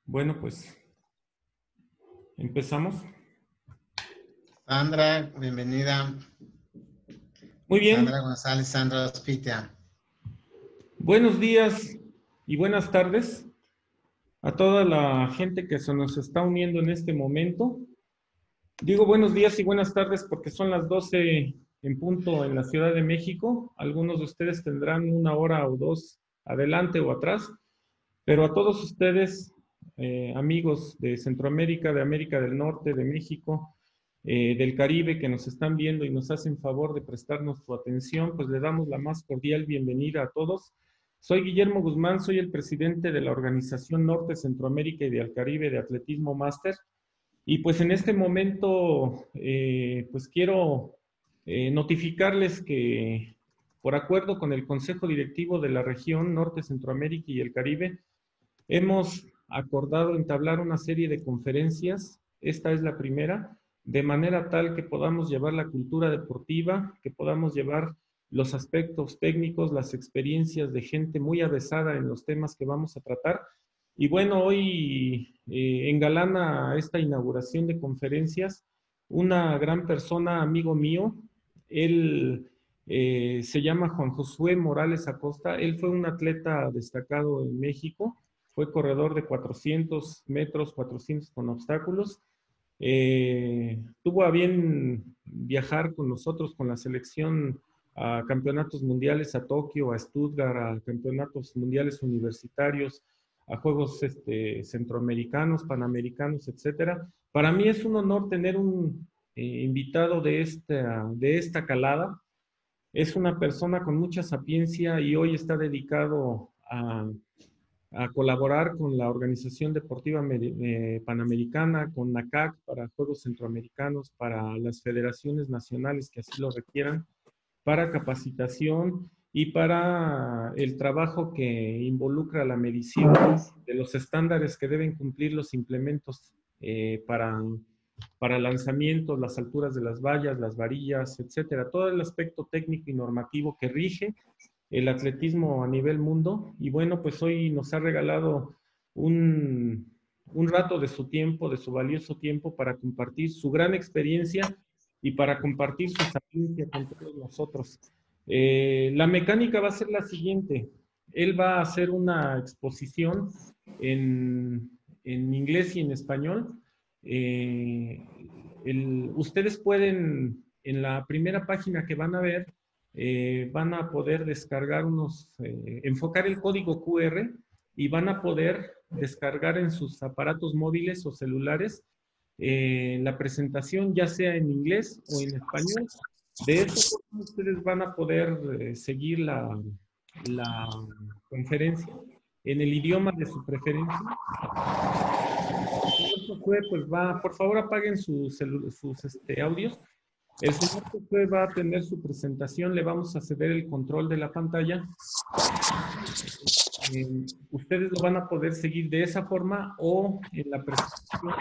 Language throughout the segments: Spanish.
Bueno, pues empezamos. Sandra, bienvenida. Muy bien, Sandra González, Sandra Hospitia. buenos días y buenas tardes a toda la gente que se nos está uniendo en este momento. Digo buenos días y buenas tardes porque son las 12 en punto en la Ciudad de México. Algunos de ustedes tendrán una hora o dos adelante o atrás, pero a todos ustedes, amigos de Centroamérica, de América del Norte, de México, del Caribe, que nos están viendo y nos hacen favor de prestarnos su atención, pues le damos la más cordial bienvenida a todos. Soy Guillermo Guzmán, soy el presidente de la Organización Norte, Centroamérica y del Caribe de Atletismo Máster. Y pues en este momento, pues quiero notificarles que por acuerdo con el Consejo Directivo de la región Norte, Centroamérica y el Caribe, hemos acordado entablar una serie de conferencias. Esta es la primera, de manera tal que podamos llevar la cultura deportiva, que podamos llevar los aspectos técnicos, las experiencias de gente muy avesada en los temas que vamos a tratar. Y bueno, hoy engalana esta inauguración de conferencias una gran persona, amigo mío. Él se llama Juan Josué Morales Acosta. Él fue un atleta destacado en México, fue corredor de 400 metros, 400 con obstáculos. Tuvo a bien viajar con nosotros, con la selección, a campeonatos mundiales, a Tokio, a Stuttgart, a campeonatos mundiales universitarios, a Juegos centroamericanos, panamericanos, etcétera. Para mí es un honor tener un invitado de esta calada. Es una persona con mucha sapiencia y hoy está dedicado a colaborar con la Organización Deportiva Panamericana, con NACAC para Juegos Centroamericanos, para las federaciones nacionales que así lo requieran, para capacitación y para el trabajo que involucra la medición de los estándares que deben cumplir los implementos para lanzamientos, las alturas de las vallas, las varillas, etcétera. Todo el aspecto técnico y normativo que rige el atletismo a nivel mundo. Y bueno, pues hoy nos ha regalado un rato de su tiempo, de su valioso tiempo, para compartir su gran experiencia y para compartir su sapiencia con todos nosotros. La mecánica va a ser la siguiente. Él va a hacer una exposición en inglés y en español. Ustedes pueden, en la primera página que van a ver, van a poder descargar enfocar el código QR y van a poder descargar en sus aparatos móviles o celulares la presentación, ya sea en inglés o en español. De esta forma ustedes van a poder seguir la conferencia en el idioma de su preferencia. Pues va, por favor apaguen sus audios. El señor Josué va a tener su presentación, le vamos a ceder el control de la pantalla. Ustedes lo van a poder seguir de esa forma o en la presentación.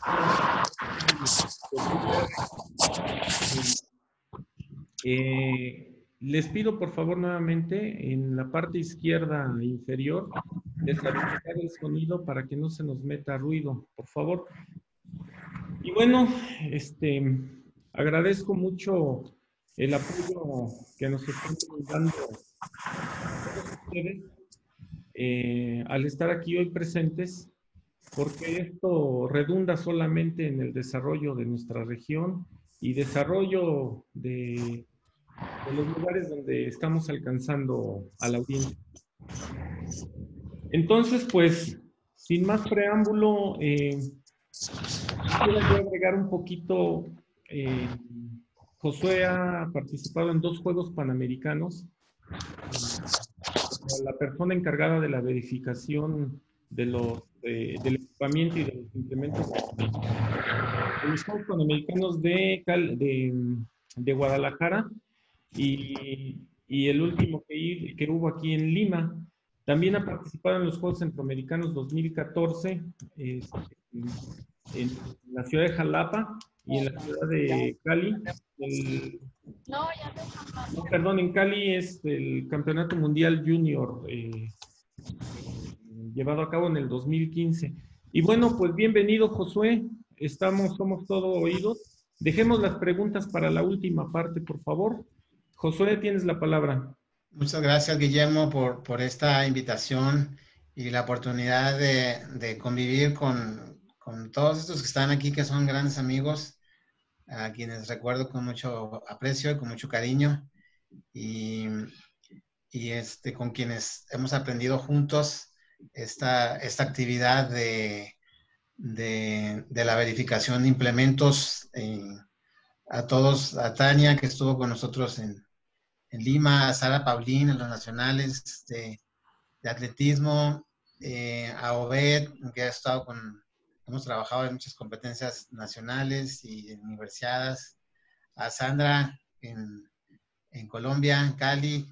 Les pido por favor nuevamente en la parte izquierda inferior deshabilitar el sonido para que no se nos meta ruido, por favor. Y bueno, agradezco mucho el apoyo que nos están dando todos ustedes al estar aquí hoy presentes, porque esto redunda solamente en el desarrollo de nuestra región y desarrollo de los lugares donde estamos alcanzando a la audiencia. Entonces, pues, sin más preámbulo, quisiera yo agregar un poquito. Josué ha participado en 2 Juegos Panamericanos. La persona encargada de la verificación del equipamiento y de los implementos de los Juegos Panamericanos de Guadalajara y el último que hubo aquí en Lima. También ha participado en los Juegos Centroamericanos 2014 en la ciudad de Jalapa y en la ciudad de Cali. Perdón, en Cali es el Campeonato Mundial Junior llevado a cabo en el 2015. Y bueno, pues bienvenido, Josué. Somos todo oídos. Dejemos las preguntas para la última parte, por favor. Josué, tienes la palabra. Muchas gracias, Guillermo, por esta invitación y la oportunidad de convivir con todos estos que están aquí, que son grandes amigos, a quienes recuerdo con mucho aprecio y con mucho cariño, y, con quienes hemos aprendido juntos esta actividad de la verificación de implementos. A todos, a Tania, que estuvo con nosotros en Lima, a Sara Paulín en los nacionales de atletismo, a Obed, que hemos trabajado en muchas competencias nacionales y en universidades, a Sandra en Colombia, en Cali,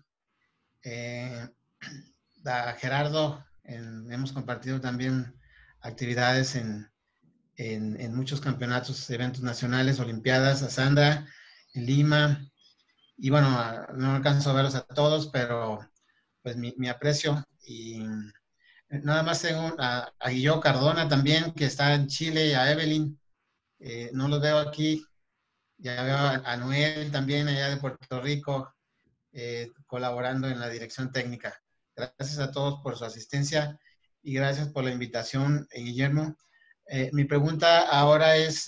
a Gerardo, hemos compartido también actividades en muchos campeonatos, eventos nacionales, olimpiadas, a Sandra en Lima, y bueno, no alcanzo a verlos a todos, pero pues mi aprecio. Y nada más tengo a Guillermo Cardona también, que está en Chile, y a Evelyn. No los veo aquí. Ya veo a Noel también allá de Puerto Rico, colaborando en la dirección técnica. Gracias a todos por su asistencia y gracias por la invitación, Guillermo. Mi pregunta ahora es,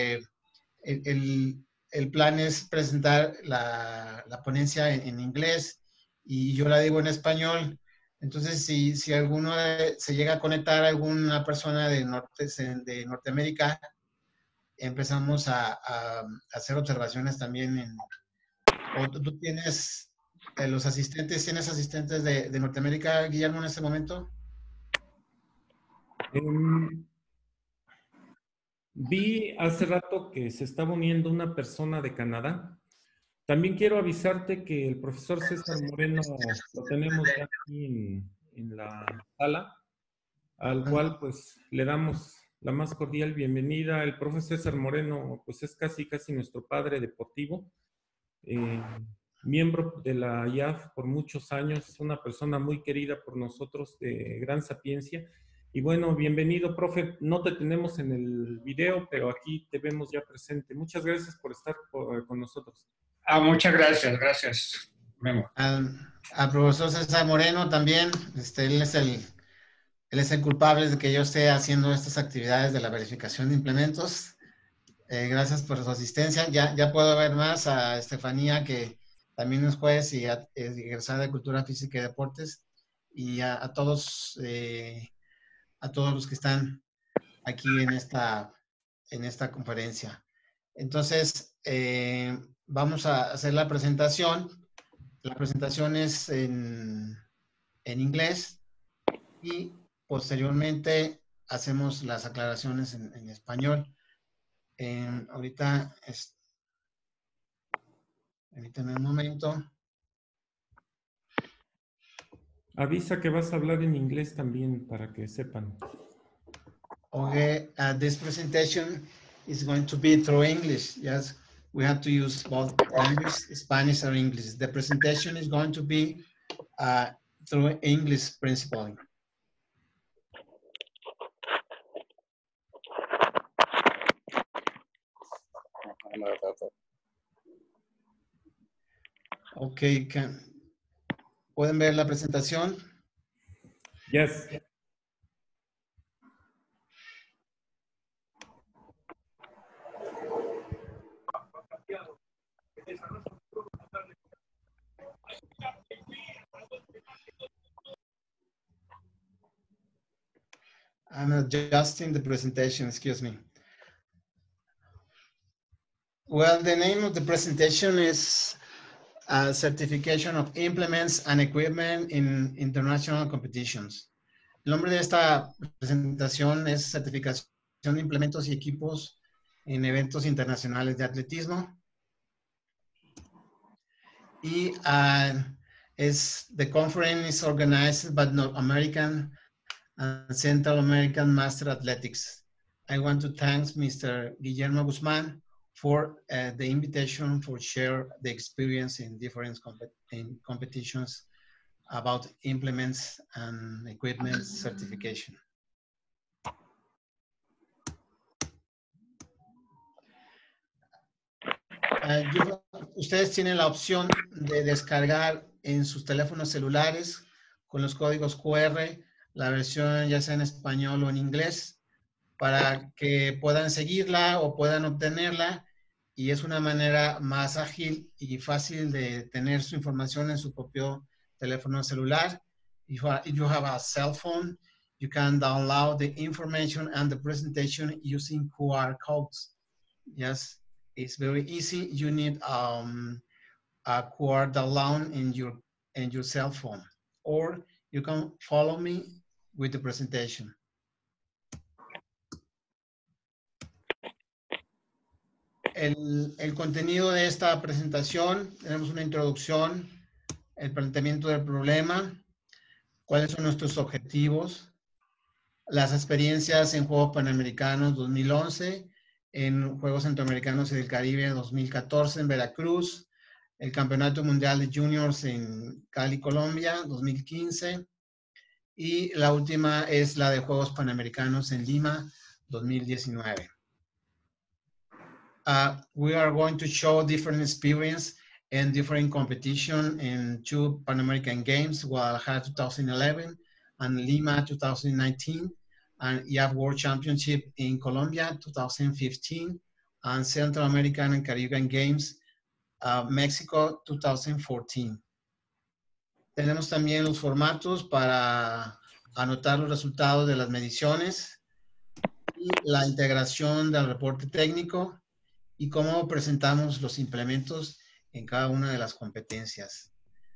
el plan es presentar la ponencia en inglés y yo la digo en español. Entonces, si alguno se llega a conectar, alguna persona de Norteamérica, empezamos a hacer observaciones también. O tú tienes los asistentes, ¿tienes asistentes de Norteamérica, Guillermo, en este momento? Vi hace rato que se estaba uniendo una persona de Canadá. También quiero avisarte que el profesor César Moreno lo tenemos ya aquí en la sala, al cual pues le damos la más cordial bienvenida. El profesor César Moreno pues es casi nuestro padre deportivo, eh, miembro de la IAF por muchos años, una persona muy querida por nosotros, de gran sapiencia. Y bueno, bienvenido, profe. No te tenemos en el video, pero aquí te vemos ya presente. Muchas gracias por estar con nosotros. Muchas gracias, Memo. Al profesor César Moreno también, él es el culpable de que yo esté haciendo estas actividades de la verificación de implementos. Gracias por su asistencia. Ya puedo ver más a Estefanía, que también es juez y egresada de Cultura Física y Deportes, y a todos los que están aquí en esta conferencia. Entonces, vamos a hacer la presentación. La presentación es en inglés y posteriormente hacemos las aclaraciones en español. Ahorita, permítanme un momento. Avisa que vas a hablar en inglés también para que sepan. Okay, this presentation is going to be through English. Yes, we have to use both languages, Spanish or English. The presentation is going to be through English principally. Okay, ¿pueden ver la presentación? Yes. I'm adjusting the presentation, excuse me. Well, the name of the presentation is Certification of Implements and Equipment in International Competitions. El nombre de esta presentación es Certificación de Implementos y Equipos en Eventos Internacionales de Atletismo. Y the conference is organized by North American and Central American Master Athletics. I want to thank Mr. Guillermo Guzman for the invitation for share the experience in different competitions about implements and equipment certification. Ustedes tienen la opción de descargar en sus teléfonos celulares con los códigos QR la versión ya sea en español o en inglés para que puedan seguirla o puedan obtenerla, y es una manera más ágil y fácil de tener su información en su propio teléfono celular. If you have a cell phone, you can download the information and the presentation using QR codes. Yes, it's very easy. You need a QR download in your cell phone, or you can follow me with the presentation. El contenido de esta presentación, tenemos una introducción, el planteamiento del problema, cuáles son nuestros objetivos, las experiencias en Juegos Panamericanos 2011, en Juegos Centroamericanos y del Caribe 2014 en Veracruz, el Campeonato Mundial de Juniors en Cali, Colombia 2015, y la última es la de Juegos Panamericanos en Lima 2019. We are going to show different experience and different competition in 2 Pan American Games, Guadalajara 2011 and Lima 2019, and IAF World Championship in Colombia 2015, and Central American and Caribbean Games, México 2014. Tenemos también los formatos para anotar los resultados de las mediciones y la integración del reporte técnico, y cómo presentamos los implementos en cada una de las competencias.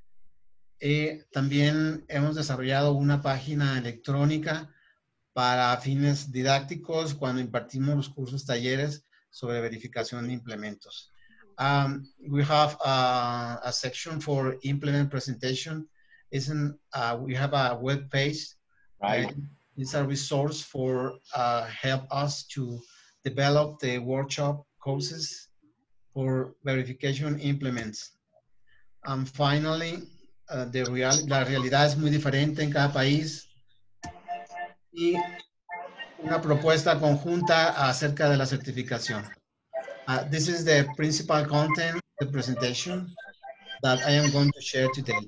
También hemos desarrollado una página electrónica para fines didácticos cuando impartimos los cursos talleres sobre verificación de implementos. We have a section for implement presentation. We have a web page. Right. It's a resource for help us to develop the workshop courses for verification implements. And finally, la realidad es muy diferente en cada país, y una propuesta conjunta acerca de la certificación. This is the principal content of the presentation that I am going to share today.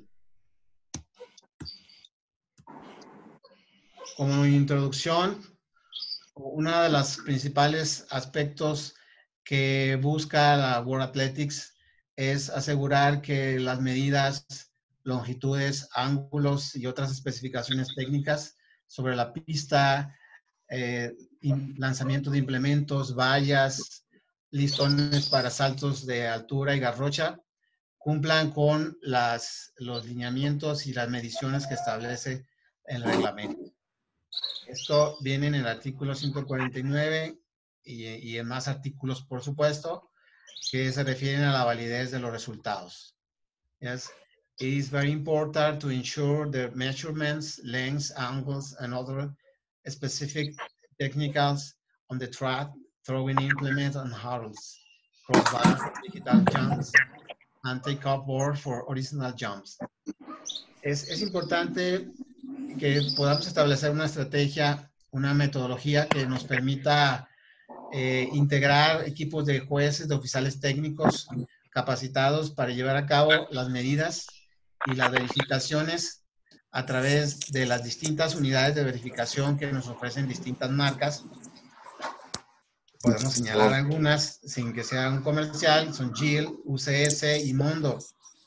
Como introducción, uno de los principales aspectos que busca la World Athletics es asegurar que las medidas, longitudes, ángulos y otras especificaciones técnicas sobre la pista, lanzamiento de implementos, vallas, listones para saltos de altura y garrocha, cumplan con los lineamientos y las mediciones que establece el reglamento. Esto viene en el artículo 149 y en más artículos, por supuesto, que se refieren a la validez de los resultados. Yes, it is very important to ensure the measurements, lengths, angles, and other specific technicals on the track, throwing implement and hurdles, crossbar, digital jumps, and take-off board for horizontal jumps. Es importante que podamos establecer una estrategia, una metodología que nos permita integrar equipos de jueces, de oficiales técnicos capacitados para llevar a cabo las medidas y las verificaciones a través de las distintas unidades de verificación que nos ofrecen distintas marcas. Podemos señalar algunas sin que sea un comercial, son GIL, UCS y Mondo.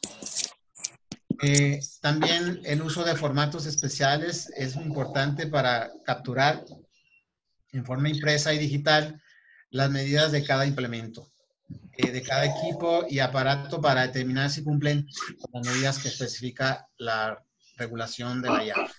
También el uso de formatos especiales es muy importante para capturar en forma impresa y digital las medidas de cada implemento, de cada equipo y aparato para determinar si cumplen con las medidas que especifica la regulación de la IAF.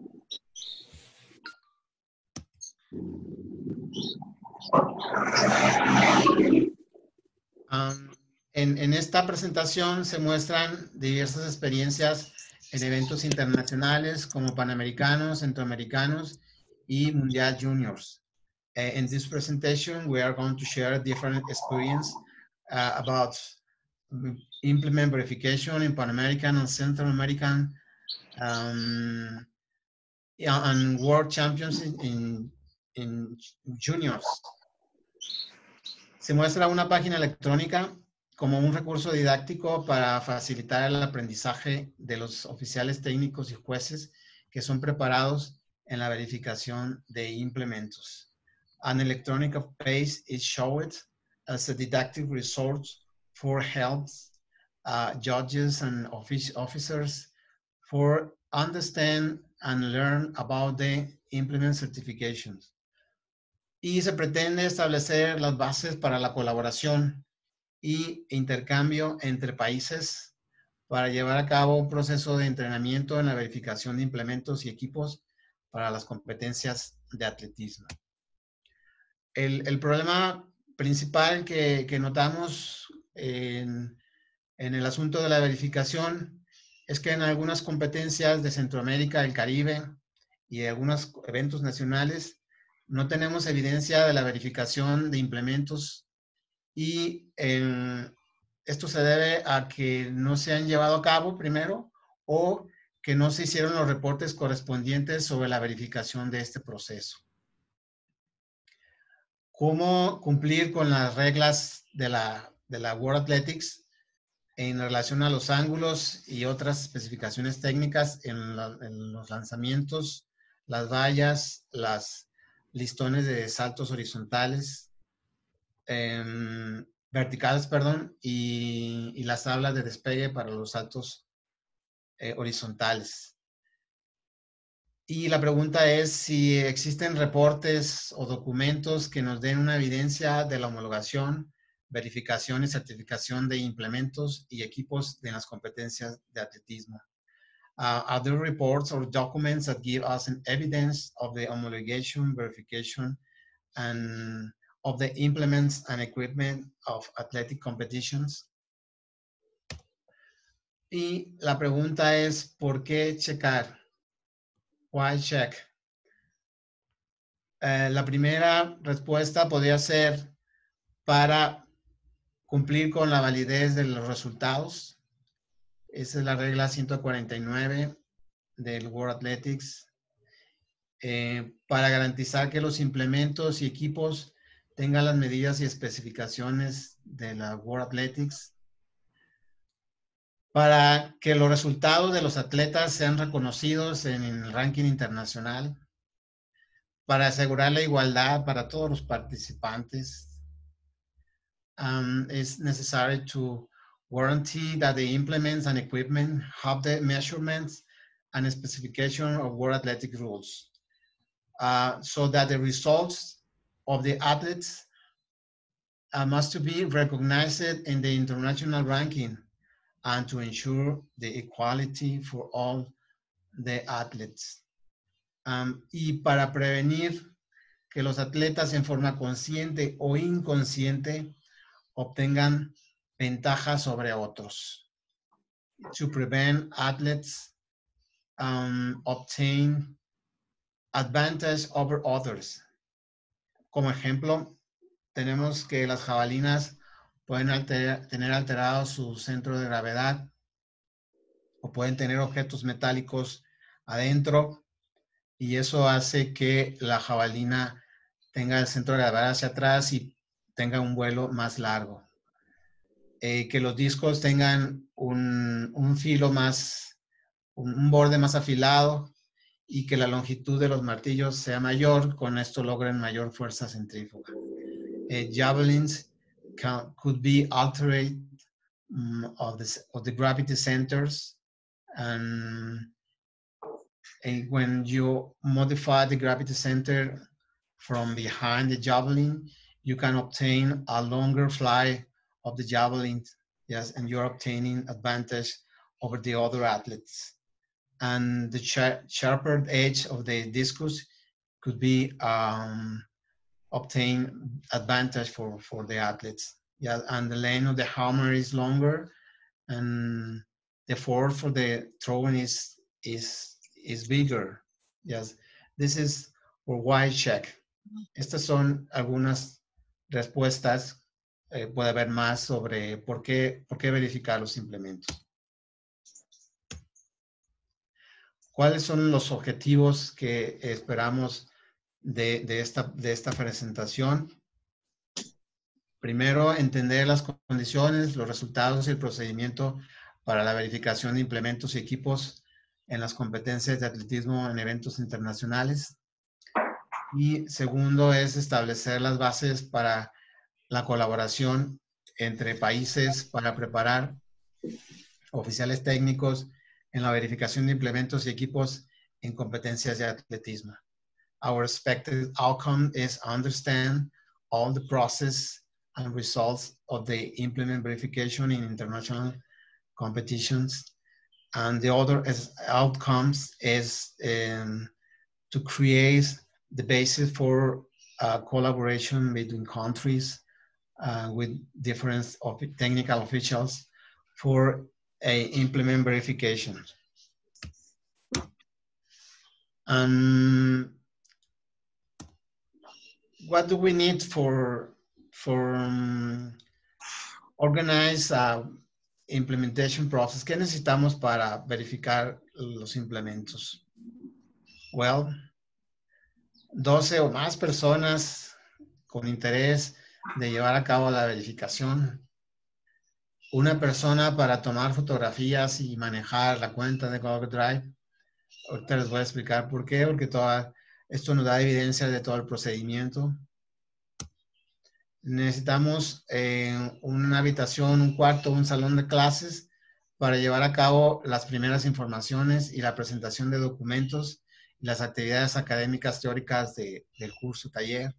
En esta presentación se muestran diversas experiencias en eventos internacionales como Panamericanos, Centroamericanos y Mundial Juniors. In this presentation, we are going to share different experience about implement verification in Pan American and Central American and World Champions in Juniors. Se muestra una página electrónica como un recurso didáctico para facilitar el aprendizaje de los oficiales técnicos y jueces que son preparados en la verificación de implementos. An electronic page is showed as a didactic resource for help judges and officers for understand and learn about the implement certifications. Y se pretende establecer las bases para la colaboración y intercambio entre países para llevar a cabo un proceso de entrenamiento en la verificación de implementos y equipos para las competencias de atletismo. El problema principal que notamos en el asunto de la verificación es que en algunas competencias de Centroamérica, el Caribe y algunos eventos nacionales no tenemos evidencia de la verificación de implementos y esto se debe a que no se han llevado a cabo primero o que no se hicieron los reportes correspondientes sobre la verificación de este proceso. ¿Cómo cumplir con las reglas de la World Athletics en relación a los ángulos y otras especificaciones técnicas en los lanzamientos, las vallas, las listones de saltos horizontales, verticales, perdón, y las tablas de despegue para los saltos horizontales? Y la pregunta es si existen reportes o documentos que nos den una evidencia de la homologación, verificación y certificación de implementos y equipos de las competencias de atletismo. Are there reports or documents that give us an evidence of the homologation, verification, and of the implements and equipment of athletic competitions? Y la pregunta es, ¿por qué checar? Why check? La primera respuesta podría ser para cumplir con la validez de los resultados. Esa es la regla 149 del World Athletics. Para garantizar que los implementos y equipos tengan las medidas y especificaciones de la World Athletics. Para que los resultados de los atletas sean reconocidos en el ranking internacional. Para asegurar la igualdad para todos los participantes. It's necessary to guarantee that the implements and equipment have the measurements and specification of World Athletic rules, so that the results of the athletes must be recognized in the international ranking and to ensure the equality for all the athletes. Y para prevenir que los atletas en forma consciente o inconsciente obtengan ventajas sobre otros. To prevent athletes obtain advantage over others. Como ejemplo, tenemos que las jabalinas pueden tener alterado su centro de gravedad o pueden tener objetos metálicos adentro y eso hace que la jabalina tenga el centro de gravedad hacia atrás y tenga un vuelo más largo. Que los discos tengan un filo más, un borde más afilado y que la longitud de los martillos sea mayor, con esto logren mayor fuerza centrífuga. Javelins could be altered of the gravity centers, and when you modify the gravity center from behind the javelin, you can obtain a longer fly of the javelin, yes, and you're obtaining advantage over the other athletes. And the sharper edge of the discus could be obtain advantage for the athletes. Yeah, and the length of the hammer is longer, and the force for the throwing is bigger. Yes, this is for why check. Estas son algunas respuestas. Puede haber más sobre por qué verificar los implementos. ¿Cuáles son los objetivos que esperamos de esta presentación? Primero, entender las condiciones, los resultados y el procedimiento para la verificación de implementos y equipos en las competencias de atletismo en eventos internacionales. Y segundo es establecer las bases para la colaboración entre países para preparar oficiales técnicos en la verificación de implementos y equipos en competencias de atletismo. Our expected outcome is understand all the process and results of the implement verification in international competitions. And the other outcomes is to create the basis for collaboration between countries with different technical officials for a implement verification. What do we need for organize implementation process? ¿Qué necesitamos para verificar los implementos? Well, 12 o más personas con interés de llevar a cabo la verificación. Una persona para tomar fotografías y manejar la cuenta de Google Drive. Ahorita les voy a explicar por qué, porque esto nos da evidencia de todo el procedimiento. Necesitamos una habitación, un cuarto, un salón de clases para llevar a cabo las primeras informaciones y la presentación de documentos y las actividades académicas teóricas del curso taller.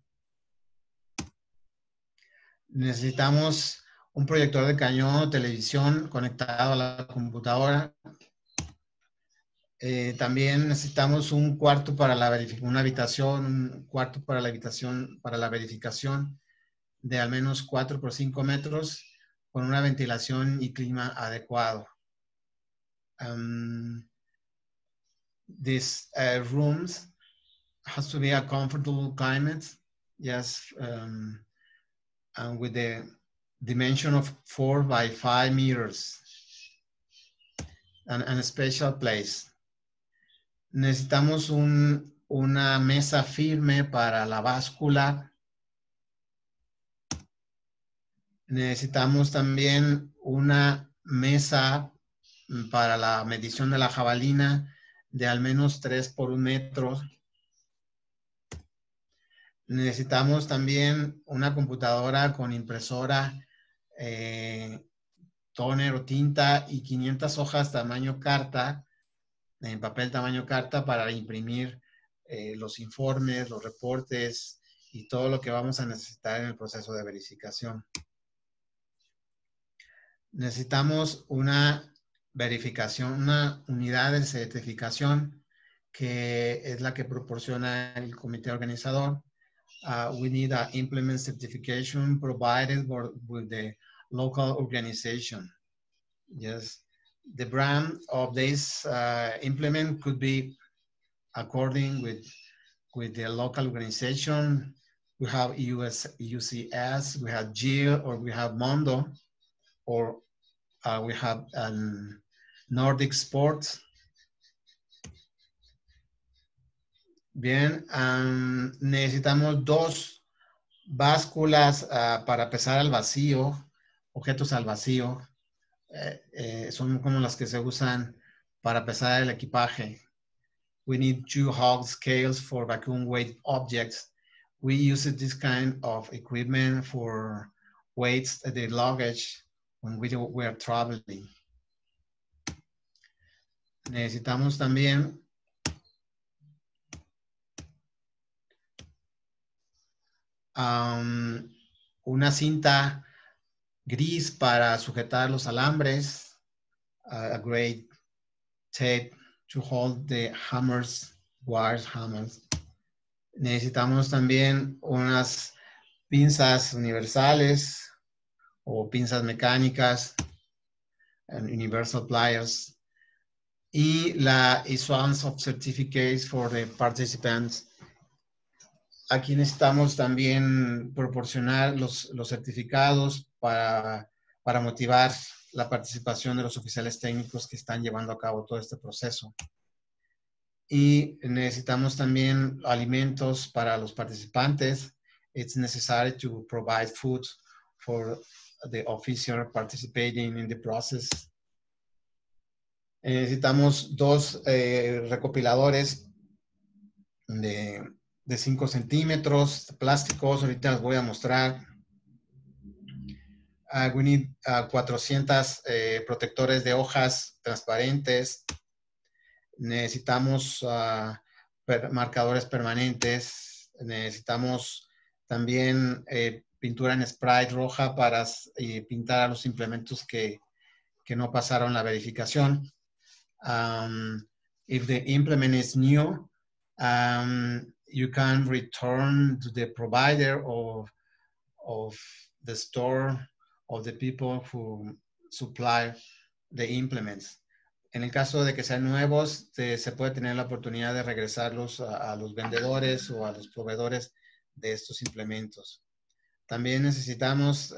Necesitamos un proyector de cañón o televisión conectado a la computadora. También necesitamos un cuarto para la verificación, una habitación, un cuarto para la habitación, para la verificación de al menos 4 por 5 metros con una ventilación y clima adecuado. These rooms has to be a comfortable climate, yes, and with the dimension of 4 by 5 meters and a special place. Necesitamos una mesa firme para la báscula. Necesitamos también una mesa para la medición de la jabalina de al menos 3 por 1 metro. Necesitamos también una computadora con impresora, tóner o tinta y 500 hojas tamaño carta, en papel tamaño carta para imprimir los informes, los reportes y todo lo que vamos a necesitar en el proceso de verificación. Necesitamos una verificación, una unidad de certificación que es la que proporciona el comité organizador. We need an implement certification provided with the local organization. Yes, the brand of this implement could be according with the local organization. We have UCS, we have GIL, or we have Mondo, or we have Nordic Sports. Bien, necesitamos 2 básculas para pesar al vacío, objetos al vacío. Son como las que se usan para pesar el equipaje. We need 2 hog scales for vacuum weight objects. We use this kind of equipment for weights at the luggage when we are traveling. Necesitamos también una cinta gris para sujetar los alambres, a gray tape to hold the hammers, wire hammers. Necesitamos también unas pinzas universales o pinzas mecánicas, universal pliers, y la issuance of certificates for the participants. Aquí necesitamos también proporcionar los certificados para motivar la participación de los oficiales técnicos que están llevando a cabo todo este proceso. Y necesitamos también alimentos para los participantes. It's necessary to provide food for the officer participating in the process. Necesitamos dos recopiladores de 5 centímetros plásticos. Ahorita les voy a mostrar. We need 400 protectores de hojas transparentes. Necesitamos marcadores permanentes. Necesitamos también pintura en spray roja para pintar a los implementos que no pasaron la verificación. If the implement is new, you can return to the provider of the store of the people who supply the implements. En el caso de que sean nuevos, se puede tener la oportunidad de regresarlos a los vendedores o a los proveedores de estos implementos. También necesitamos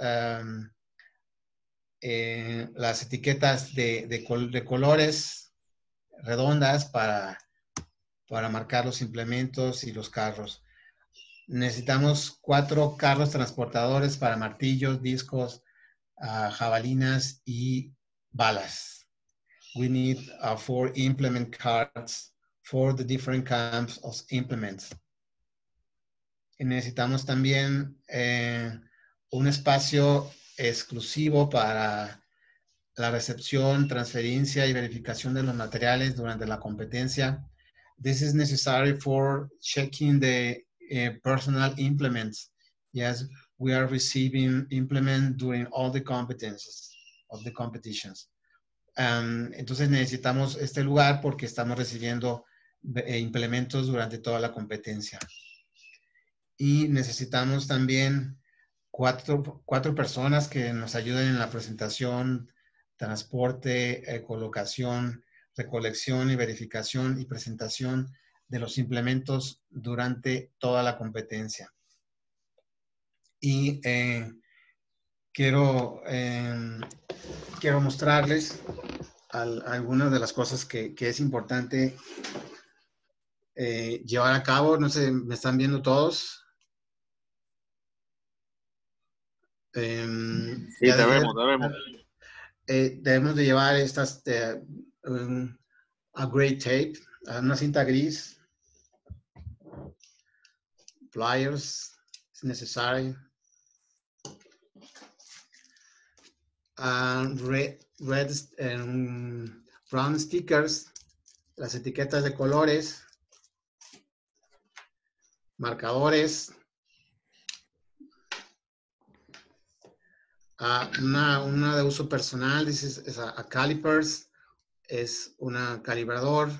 las etiquetas de colores redondas para marcar los implementos y los carros. Necesitamos 4 carros transportadores para martillos, discos, jabalinas y balas. We need 4 implement cards for the different kinds of implements. Y necesitamos también un espacio exclusivo para la recepción, transferencia y verificación de los materiales durante la competencia. This is necessary for checking the personal implements. Yes, we are receiving implement during all the competencies of the competitions. Entonces necesitamos este lugar porque estamos recibiendo implementos durante toda la competencia. Y necesitamos también cuatro personas que nos ayuden en la presentación, transporte, colocación, recolección y verificación y presentación de los implementos durante toda la competencia. Y quiero mostrarles algunas de las cosas que es importante llevar a cabo. No sé, ¿me están viendo todos? Sí, te vemos. Debemos de llevar estas a gray tape, una cinta gris, pliers, es necesario, brown stickers, las etiquetas de colores, marcadores, una de uso personal, es a calipers, es una calibrador.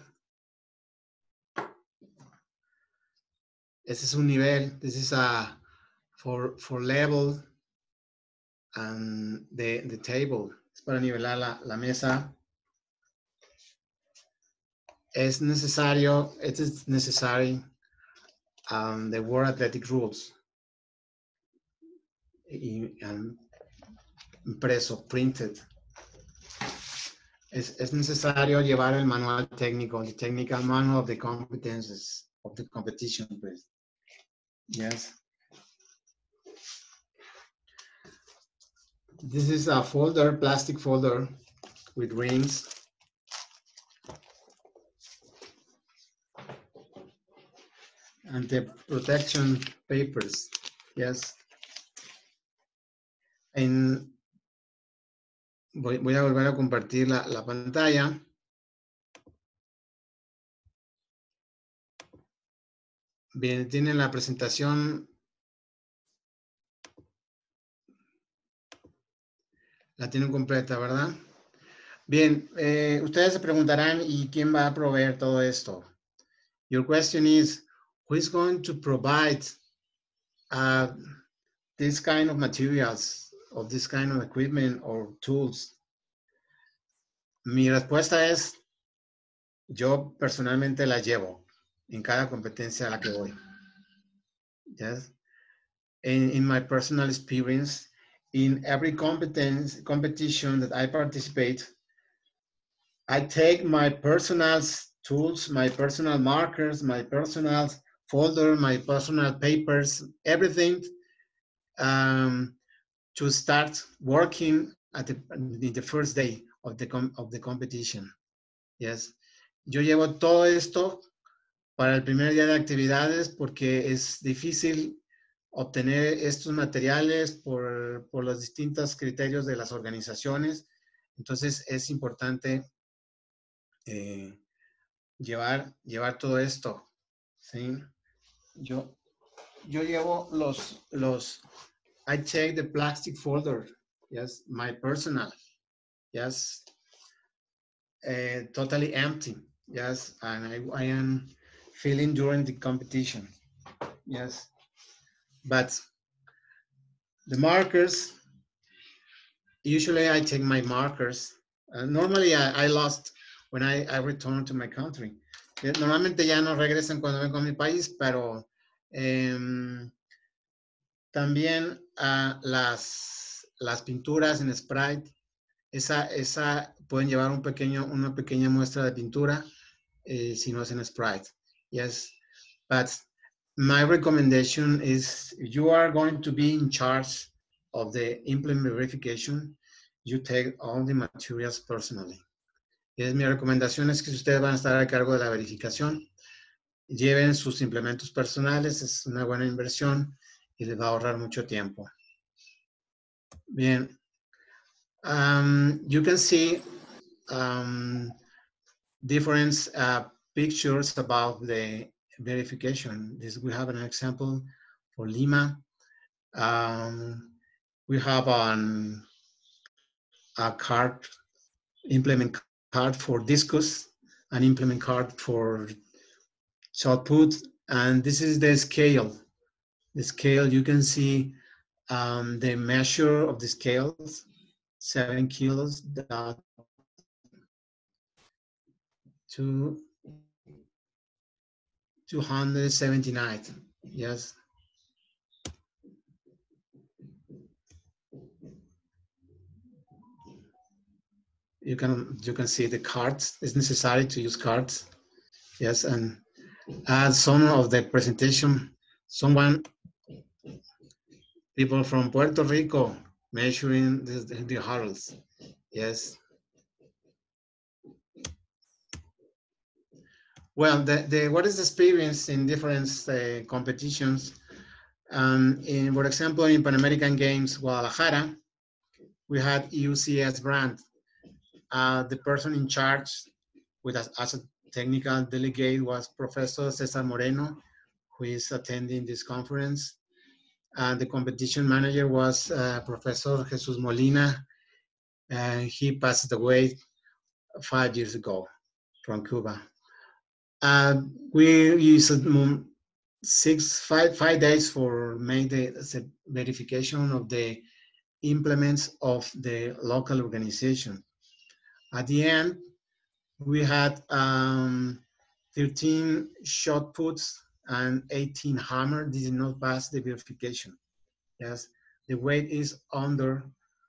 Ese es un nivel. This is a for level and the table. Es para nivelar la mesa. Es necesario, it is necessary the World Athletic Rules. Impreso, printed. Es necesario llevar el manual técnico, the technical manual of the competences of the competition, please. Yes. This is a folder, plastic folder with rings. And the protection papers. Yes. Voy a volver a compartir la pantalla. Bien, tienen la presentación. La tienen completa, ¿verdad? Bien, ustedes se preguntarán, ¿y quién va a proveer todo esto? Your question is, who is going to provide this kind of materials, of this kind of equipment or tools? Mi respuesta es, yo personalmente la llevo en cada competencia a la que voy. Yes. In my personal experience, in every competition that I participate, I take my personal tools, my personal markers, my personal folder, my personal papers, everything to start working in the first day of the competition. Yes. Yo llevo todo esto para el primer día de actividades porque es difícil obtener estos materiales por los distintos criterios de las organizaciones. Entonces es importante llevar todo esto. ¿Sí? Yo llevo I take the plastic folder, yes, my personal, yes, totally empty, yes, and I am feeling during the competition, yes, but the markers, usually I take my markers. Normally I lost when I returned to my country. Normalmente ya no regresan cuando vengo a mi país, pero también las pinturas en Sprite, esa pueden llevar una pequeña muestra de pintura si no es en Sprite. Yes, but my recommendation is if you are going to be in charge of the implement verification, you take all the materials personally. Y mi recomendación es que si ustedes van a estar a cargo de la verificación, lleven sus implementos personales, es una buena inversión y les va a ahorrar mucho tiempo. Bien. You can see different pictures about the verification. We have an example for Lima. We have a card, implement card for Discus, an implement card for shot put, and this is the scale. The scale, you can see the measure of the scales, 7 kilos, to 279, yes. You can see the cards. It's necessary to use cards, yes, and add some of the presentation. People from Puerto Rico measuring the hurdles, yes. Well, what is the experience in different competitions? For example, in Pan American Games Guadalajara, we had UCS brand. The person in charge as a technical delegate was Professor Cesar Moreno, who is attending this conference. The competition manager was Professor Jesus Molina. He passed away 5 years ago from Cuba. We used 5 days for make the verification of the implements of the local organization. At the end, we had 13 shot puts and 18 hammer. This did not pass the verification. Yes, the weight is under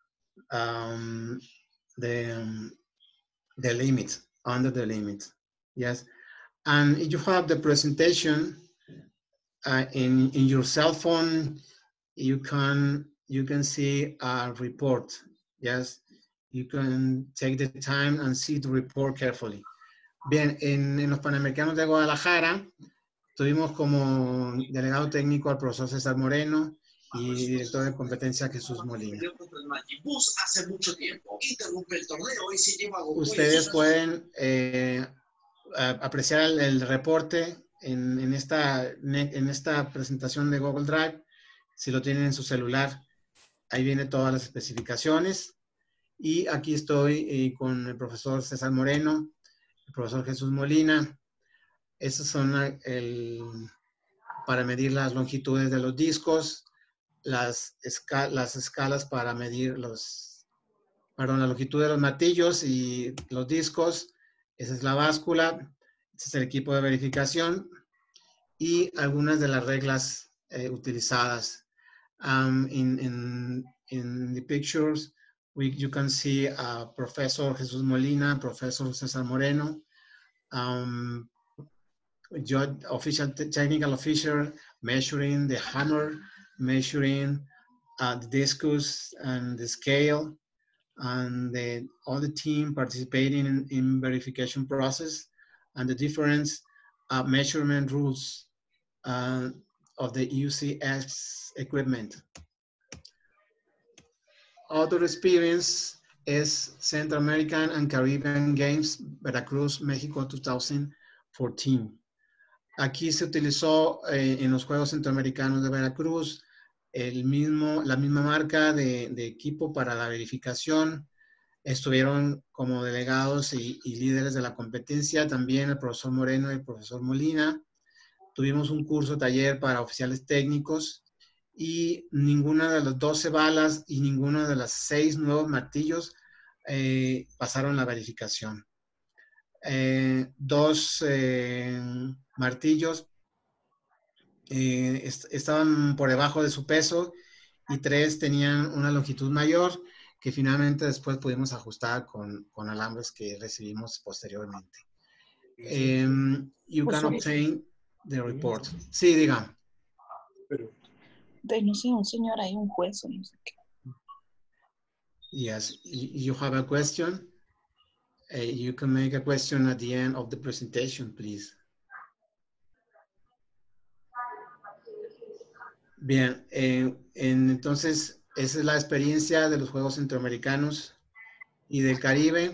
the limit, under the limit. Yes, and if you have the presentation in your cell phone, you can see a report. Yes, you can take the time and see the report carefully. Bien, en los Panamericanos de Guadalajara tuvimos como delegado técnico al profesor César Moreno y director de competencia Jesús Molina. Hace mucho tiempo interrumpe el torneo y se lleva. Ustedes pueden apreciar el reporte en esta presentación de Google Drive. Si lo tienen en su celular, ahí vienen todas las especificaciones. Y aquí estoy con el profesor César Moreno, el profesor Jesús Molina. Estos son para medir las longitudes de los discos, las escalas para medir la longitud de los martillos y los discos. Esa es la báscula. Este es el equipo de verificación y algunas de las reglas utilizadas. In the pictures, you can see Professor Jesus Molina, Professor César Moreno, technical officer measuring the hammer, measuring the discus and the scale, and all the team participating in verification process, and the different measurement rules of the UCS equipment. Other experience is Central American and Caribbean Games, Veracruz, México 2014. Aquí se utilizó en los Juegos Centroamericanos de Veracruz la misma marca de equipo para la verificación. Estuvieron como delegados y líderes de la competencia también el profesor Moreno y el profesor Molina. Tuvimos un curso taller para oficiales técnicos y ninguna de las 12 balas y ninguna de las 6 nuevos martillos pasaron la verificación. 2 martillos estaban por debajo de su peso y 3 tenían una longitud mayor que finalmente después pudimos ajustar con alambres que recibimos posteriormente. You can obtain the report. Sí, diga. No sé, un señor ahí, un juez o no sé qué. Yes, you have a question. You can make a question at the end of the presentation, please. Bien, entonces esa es la experiencia de los Juegos Centroamericanos y del Caribe.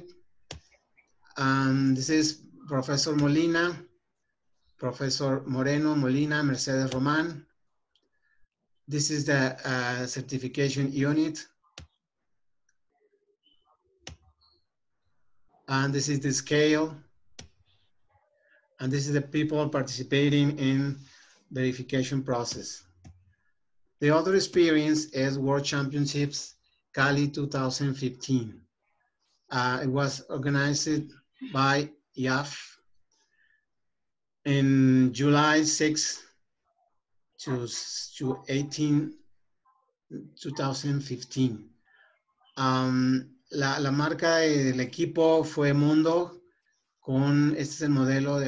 This is Professor Molina, Professor Moreno, Molina, Mercedes Román. This is the certification unit. And this is the scale. And this is the people participating in verification process. The other experience is World Championships Cali 2015. It was organized by IAF in July 6 to 18, 2015. La marca del equipo fue Mundo, este es el modelo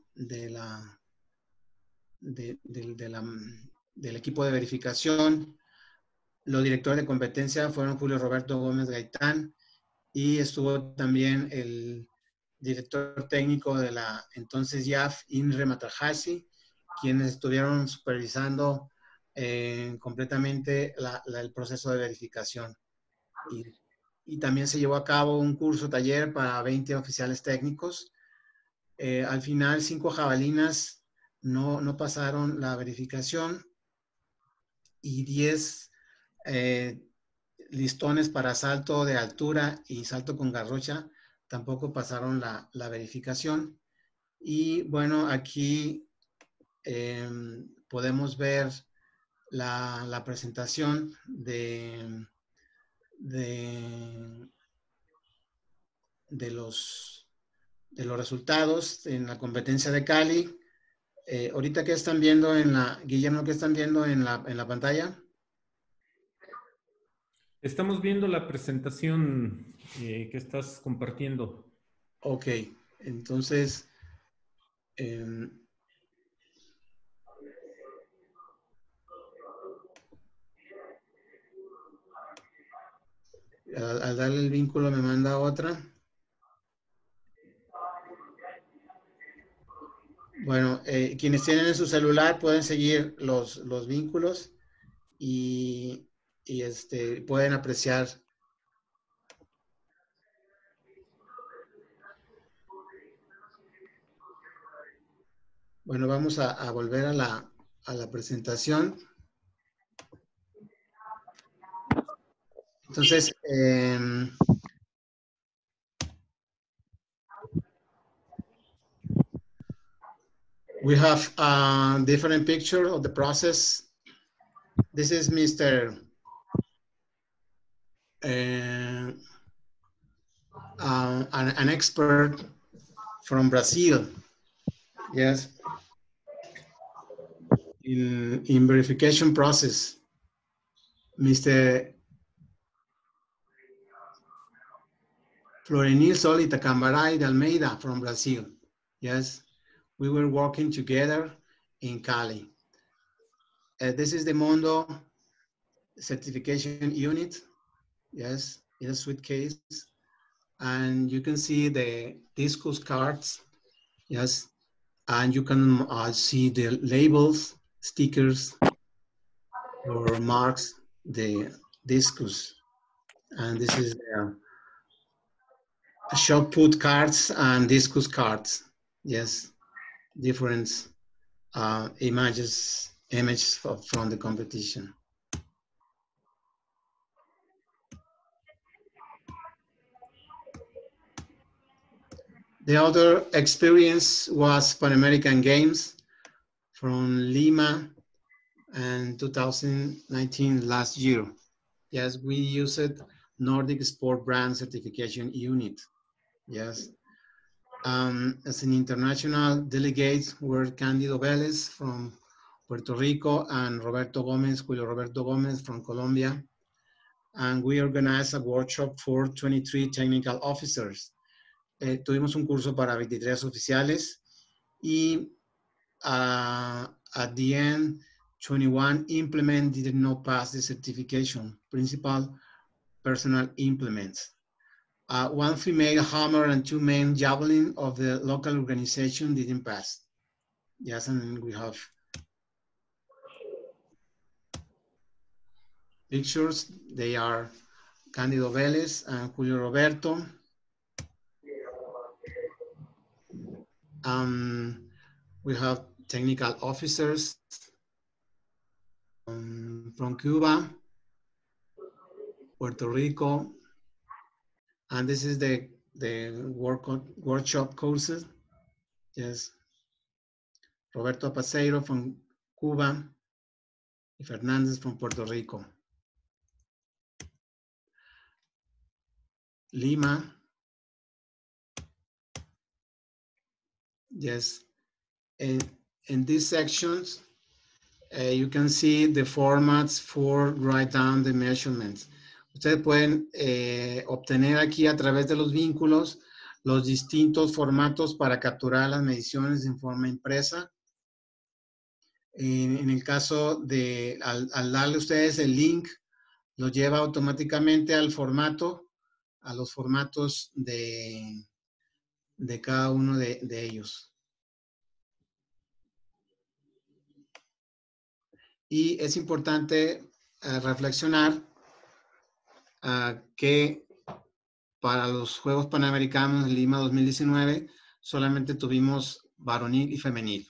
del equipo de verificación. Los directores de competencia fueron Julio Roberto Gómez Gaitán y estuvo también el director técnico de la entonces IAF, Imre Matajasi, quienes estuvieron supervisando completamente el proceso de verificación. Y también se llevó a cabo un curso taller para 20 oficiales técnicos. Al final, 5 jabalinas no pasaron la verificación y 10 listones para salto de altura y salto con garrocha tampoco pasaron la verificación. Y bueno, aquí podemos ver la presentación de los resultados en la competencia de Cali. Ahorita, ¿qué están viendo Guillermo, qué están viendo en la pantalla? Estamos viendo la presentación que estás compartiendo. Ok, entonces, al darle el vínculo me manda otra. Bueno, quienes tienen en su celular pueden seguir los vínculos y pueden apreciar. Bueno, vamos a volver a la presentación. Entonces, we have a different picture of the process. This is Mr. An expert from Brazil. Yes. In verification process, Mr. Florenilson Itacambaray de Almeida from Brazil. Yes, we were working together in Cali. This is the Mundo certification unit. Yes, in a suitcase. And you can see the discus cards. Yes, and you can see the labels, stickers, or marks, the discus. And this is the shot put cards and discus cards. Yes, different images from the competition. The other experience was Pan American Games from Lima and 2019 last year. Yes, we used Nordic Sport Brand Certification Unit. Yes. As an international delegate were Candido Vélez from Puerto Rico and Julio Roberto Gomez from Colombia. And we organized a workshop for 23 technical officers. Tuvimos un curso para 23 oficiales y at the end, 21 implement did not pass the certification, principal personal implements. One female hammer and 2 men javelin of the local organization didn't pass. Yes, and we have pictures. They are Candido Vélez and Julio Roberto. We have technical officers from Cuba, Puerto Rico, and this is the workshop courses. Yes, Roberto Apaceiro from Cuba, y Fernandez from Puerto Rico. Lima. Yes, in these sections, you can see the formats for write down the measurements. Ustedes pueden obtener aquí a través de los vínculos los distintos formatos para capturar las mediciones en forma impresa. En el caso de, al darle a ustedes el link, los lleva automáticamente al formato, a los formatos de cada uno de ellos. Y es importante reflexionar que para los Juegos Panamericanos de Lima 2019 solamente tuvimos varonil y femenil.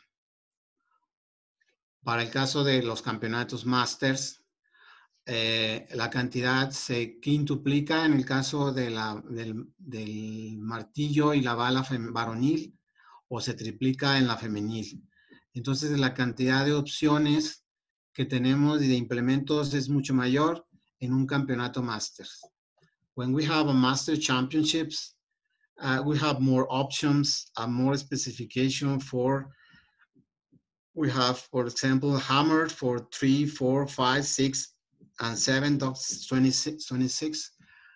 Para el caso de los campeonatos Masters, la cantidad se quintuplica en el caso de del martillo y la bala varonil, o se triplica en la femenil. Entonces la cantidad de opciones que tenemos y de implementos es mucho mayor en un campeonato Masters. When we have a Master Championships, we have more options, more specification for, we have, for example, hammer for 3, 4, 5, 6, and 7, that's 26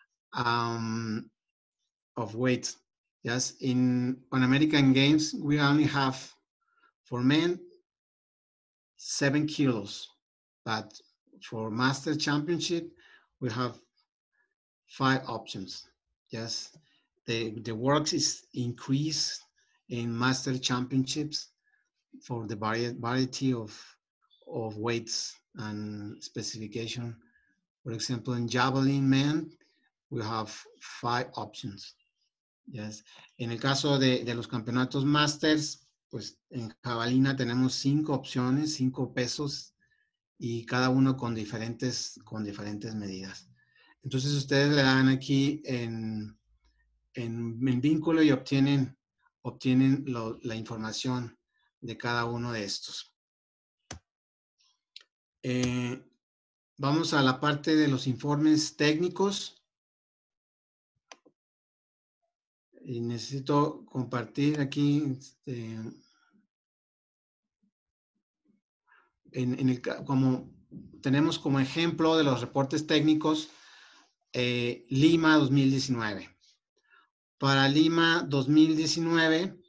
of weight. Yes, in Pan American Games, we only have, for men, 7 kilos, but for Master Championship, we have 5 options. Yes, the work is increased in Master Championships for the variety of weights and specification. For example, in javelin men, we have 5 options. Yes. En el caso de los campeonatos Masters, pues en jabalina tenemos 5 opciones, 5 pesos, y cada uno con diferentes medidas. Entonces ustedes le dan aquí en vínculo y obtienen la información de cada uno de estos. Vamos a la parte de los informes técnicos. Y necesito compartir aquí, como tenemos como ejemplo de los reportes técnicos, Lima 2019. Para Lima 2019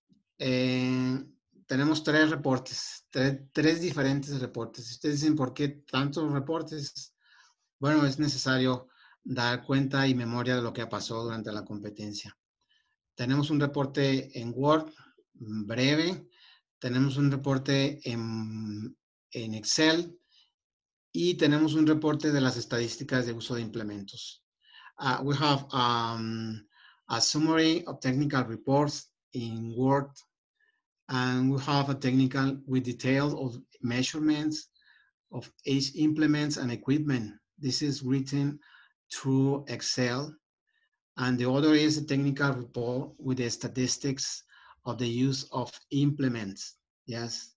tenemos 3 diferentes reportes. Ustedes dicen, ¿por qué tantos reportes? bueno, es necesario dar cuenta y memoria de lo que pasó durante la competencia. Tenemos un reporte en Word breve, tenemos un reporte en Excel y tenemos un reporte de las estadísticas de uso de implementos. We have a summary of technical reports in Word, and we have a technical with details of measurements of each implements and equipment. This is written through Excel. And the other is a technical report with the statistics of the use of implements. Yes.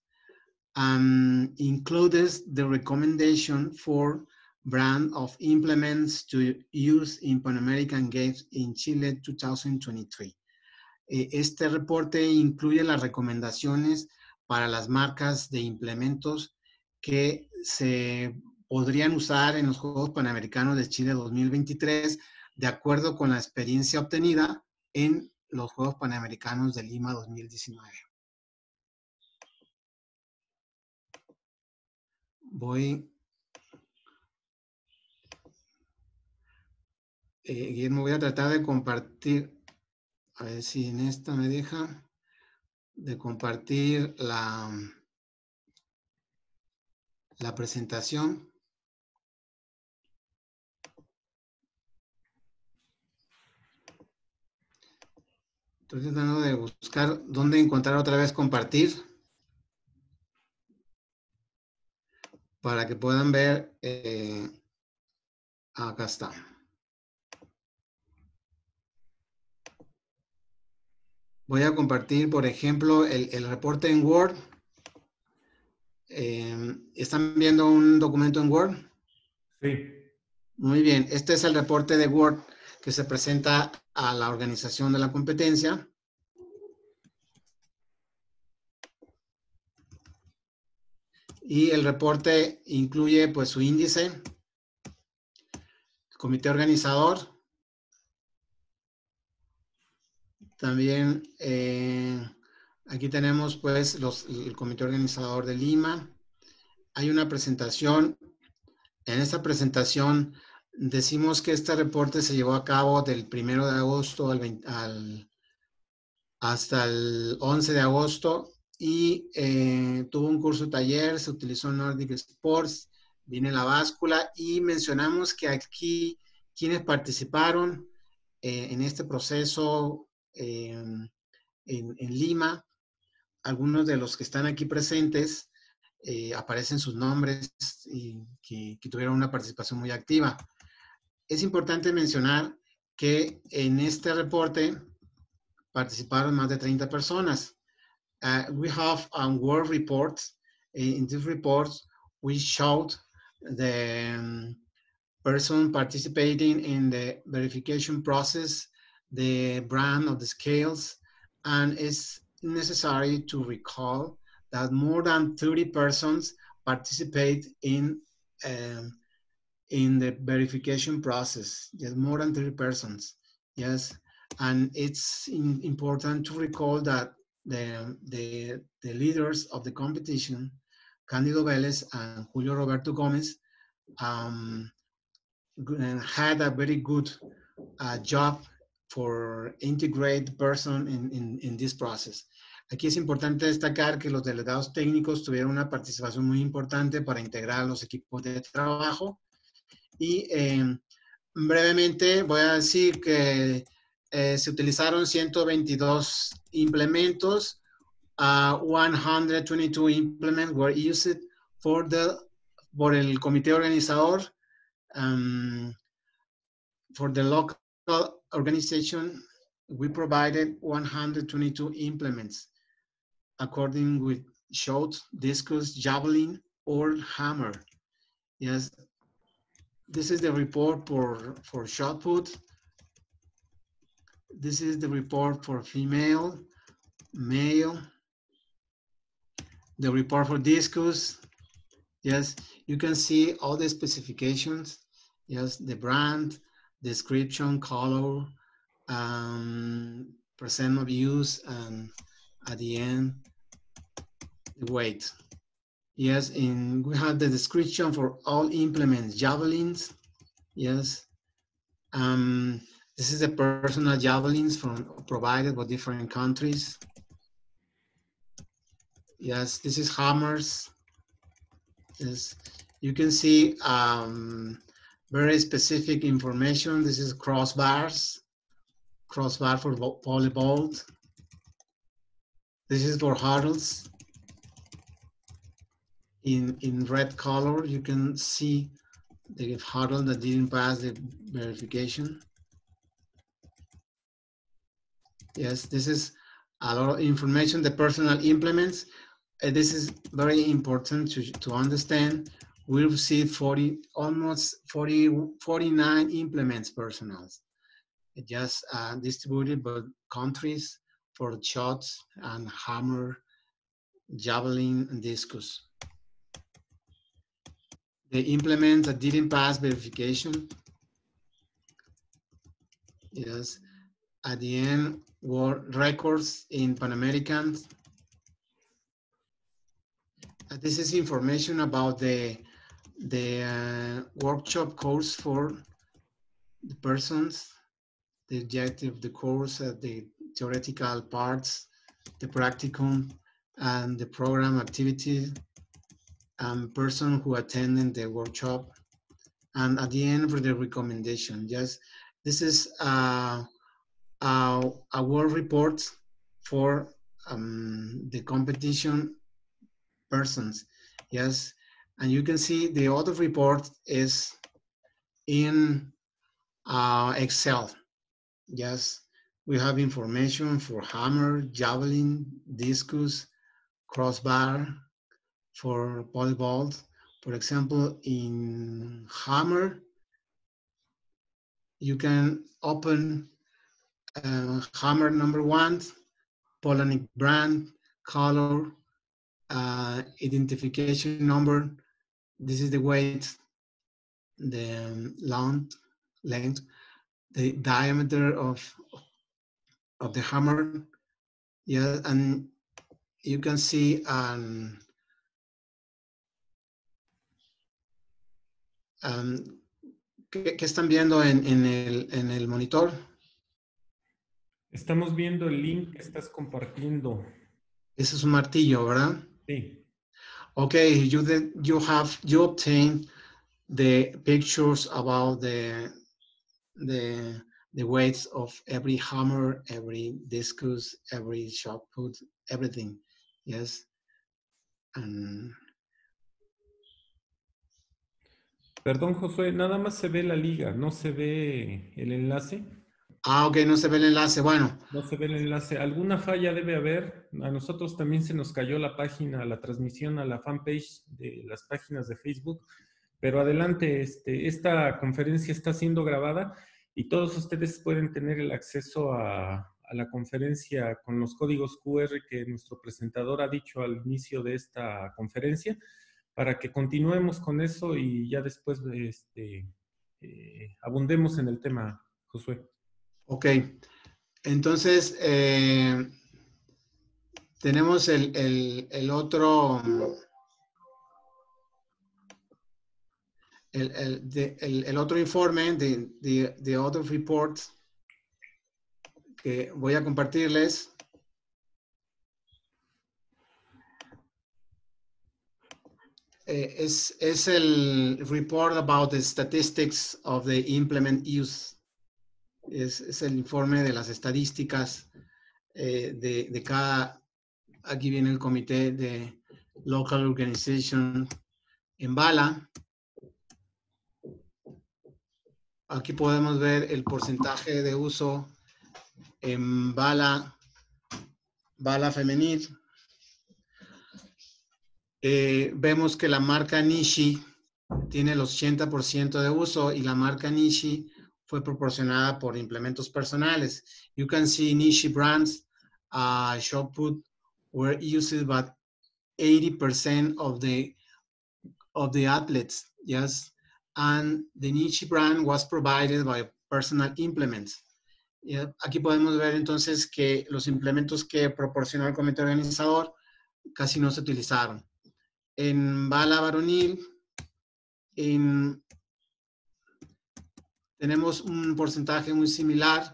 Includes the recommendation for brand of implements to use in Pan American Games in Chile 2023. Este reporte incluye las recomendaciones para las marcas de implementos que se podrían usar en los Juegos Panamericanos de Chile 2023 de acuerdo con la experiencia obtenida en los Juegos Panamericanos de Lima 2019. Guillermo, voy a tratar de compartir, a ver si en esta me deja, de compartir la presentación. Estoy tratando de buscar dónde encontrar otra vez compartir para que puedan ver. Acá está. Voy a compartir, por ejemplo, el reporte en Word. ¿Están viendo un documento en Word? Sí. Muy bien. Este es el reporte de Word que se presenta a la organización de la competencia. Y el reporte incluye pues su índice, el comité organizador. También aquí tenemos pues el comité organizador de Lima. Hay una presentación. En esta presentación decimos que este reporte se llevó a cabo del 1 de agosto hasta el 11 de agosto y tuvo un curso taller, se utilizó Nordic Sports, viene la báscula y mencionamos que aquí quienes participaron en este proceso en Lima, algunos de los que están aquí presentes, aparecen sus nombres y que tuvieron una participación muy activa. Es importante mencionar que en este reporte participaron más de 30 personas. We have a Word report. In this report, we showed the person participating in the verification process, the brand of the scales, and it's necessary to recall that more than 30 persons participate in the verification process. Yes, more than 30 persons. Yes, and it's important to recall that the leaders of the competition, Cándido Vélez and Julio Roberto Gómez, had a very good job for integrate the person in this process. Aquí es importante destacar que los delegados técnicos tuvieron una participación muy importante para integrar los equipos de trabajo. Y brevemente voy a decir que se utilizaron 122 implementos. 122 implements were used por el comité organizador. For the local organization, we provided 122 implements according with shot, discus, javelin, or hammer. Yes, this is the report for shot put. This is the report for female, male. The report for discus. Yes, you can see all the specifications. Yes, the brand, description, color, percent of use, and at the end, the weight. Yes, we have the description for all implements, javelins, Yes. This is the personal javelins provided by different countries. Yes, this is hammers. Yes, you can see very specific information. This is crossbar for volleyball. This is for hurdles. In red color, you can see the hurdle that didn't pass the verification. Yes, this is a lot of information. The personal implements. This is very important to understand. We received 49 implements personals, just distributed by countries for shots and hammer, javelin, and discus. The implements that didn't pass verification, yes, at the end were records in Pan Americans. This is information about the workshop course for the persons, the objective of the course, the theoretical parts, the practicum, and the program activity, and person who attended the workshop, and at the end for the recommendation. Yes, this is a work report for the competition persons. Yes, and you can see the other report is in Excel. Yes, we have information for hammer, javelin, discus, crossbar, for volleyball. For example, in hammer, you can open hammer number 1, Polanic brand, color, identification number. This is the weight, the length, the diameter of the hammer. Yeah, and you can see ¿qué están viendo en el monitor? Estamos viendo el link que estás compartiendo. Ese es un martillo, ¿verdad? Sí. Okay, you obtained the pictures about the weights of every hammer, every discus, every shot put, everything. Yes. And Perdón, Josué, nada más se ve la liga, no se ve el enlace. Ok, no se ve el enlace. Bueno. No se ve el enlace. Alguna falla debe haber. A nosotros también se nos cayó la página, la transmisión a la fanpage de las páginas de Facebook. Pero adelante, esta conferencia está siendo grabada y todos ustedes pueden tener el acceso a la conferencia con los códigos QR que nuestro presentador ha dicho al inicio de esta conferencia, para que continuemos con eso y ya después abundemos en el tema, Josué. Ok, entonces tenemos el otro, el otro informe, the other report que voy a compartirles. Es el report about the statistics of the implement use. Es el informe de las estadísticas de cada, aquí viene el comité de Local Organization en Bala. Aquí podemos ver el porcentaje de uso en bala femenil. Vemos que la marca Nishi tiene el 80% de uso y la marca Nishi fue proporcionada por implementos personales. You can see Nishi brands shot put were used by 80% of the athletes, yes, and the Nishi brand was provided by personal implements. Aquí podemos ver entonces que los implementos que proporcionó el comité organizador casi no se utilizaron. En bala varonil, en tenemos un porcentaje muy similar.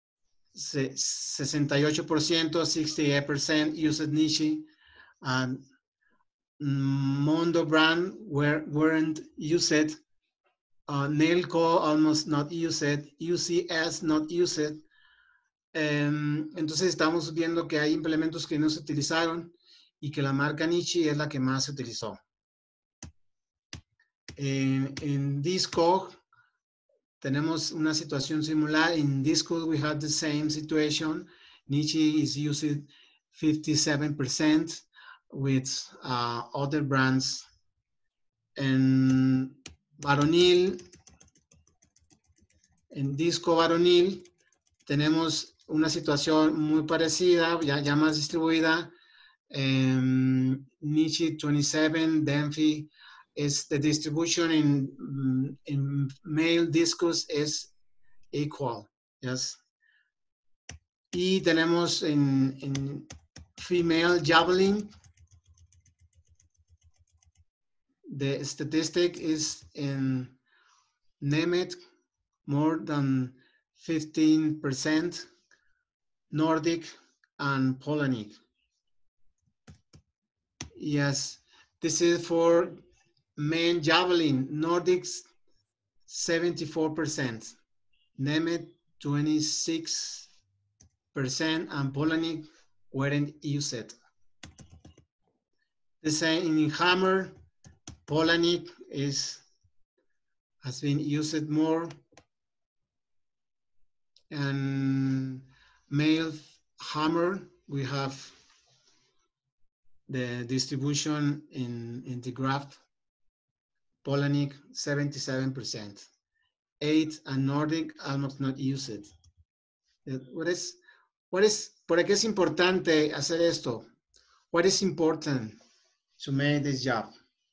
68%, 68% used Nishi, and Mondo brand weren't used. Nailco almost not used. UCS not used. Entonces estamos viendo que hay implementos que no se utilizaron y que la marca Nishi es la que más se utilizó. En Disco tenemos una situación similar. In Disco we had the same situation. Nishi is used 57% with other brands. En varonil, en Disco varonil, tenemos una situación muy parecida, ya más distribuida. Nishi 27, Denfi is the distribution in male discos is equal, yes. Y tenemos en female javelin, the statistic is in Nemeth more than 15%, Nordic and Polonic. Yes, this is for men javelin, Nordics 74%, Nemeth 26%, and Polonic weren't used. The same in hammer, Polonic has been used more, and male hammer, we have the distribution in the graph. Polonic 77%, 8 and Nordic almost not used. ¿Por qué es importante hacer esto? What is important to make this job?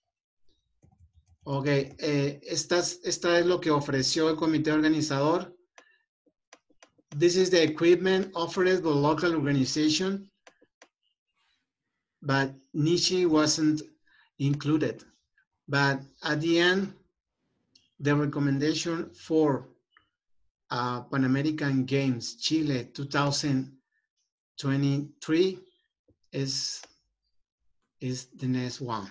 Ok, esta es lo que ofreció el comité organizador. This is the equipment offered by the local organization, but Nishi wasn't included. But at the end, the recommendation for Pan American Games Chile 2023 is the next one.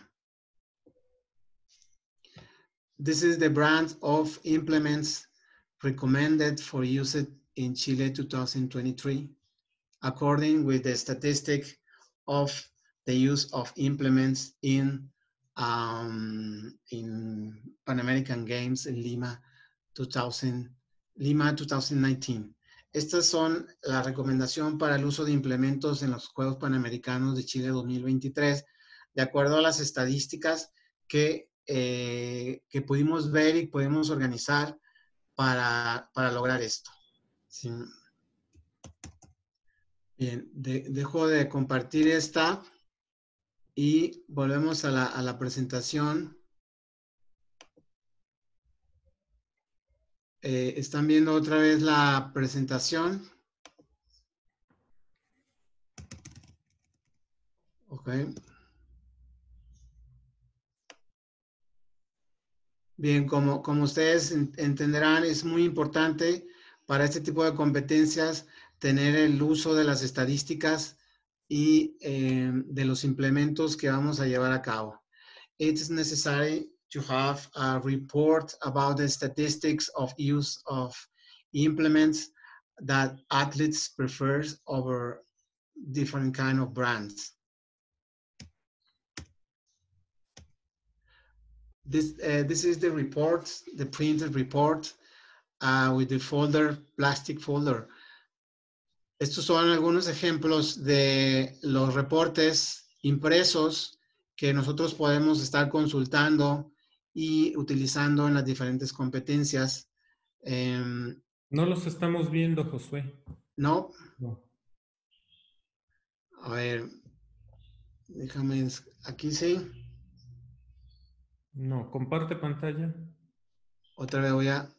This is the brand of implements recommended for use in Chile 2023, according with the statistic of the use of implements in Pan American Games in Lima 2019. Estas son la recomendación para el uso de implementos en los Juegos Panamericanos de Chile 2023, de acuerdo a las estadísticas que pudimos ver y podemos organizar para lograr esto. Sí. Bien, dejo de compartir esta y volvemos a la presentación. ¿Están viendo otra vez la presentación? Ok. Bien, como ustedes entenderán, es muy importante para este tipo de competencias tener el uso de las estadísticas y de los implementos que vamos a llevar a cabo. It is necessary to have a report about the statistics of use of implements that athletes prefer over different kind of brands. This is the report, the printed report with the folder, plastic folder. Estos son algunos ejemplos de los reportes impresos que nosotros podemos estar consultando y utilizando en las diferentes competencias. No los estamos viendo, Josué. ¿No? No. A ver, déjame, aquí sí. No, comparte pantalla. Otra vez voy a...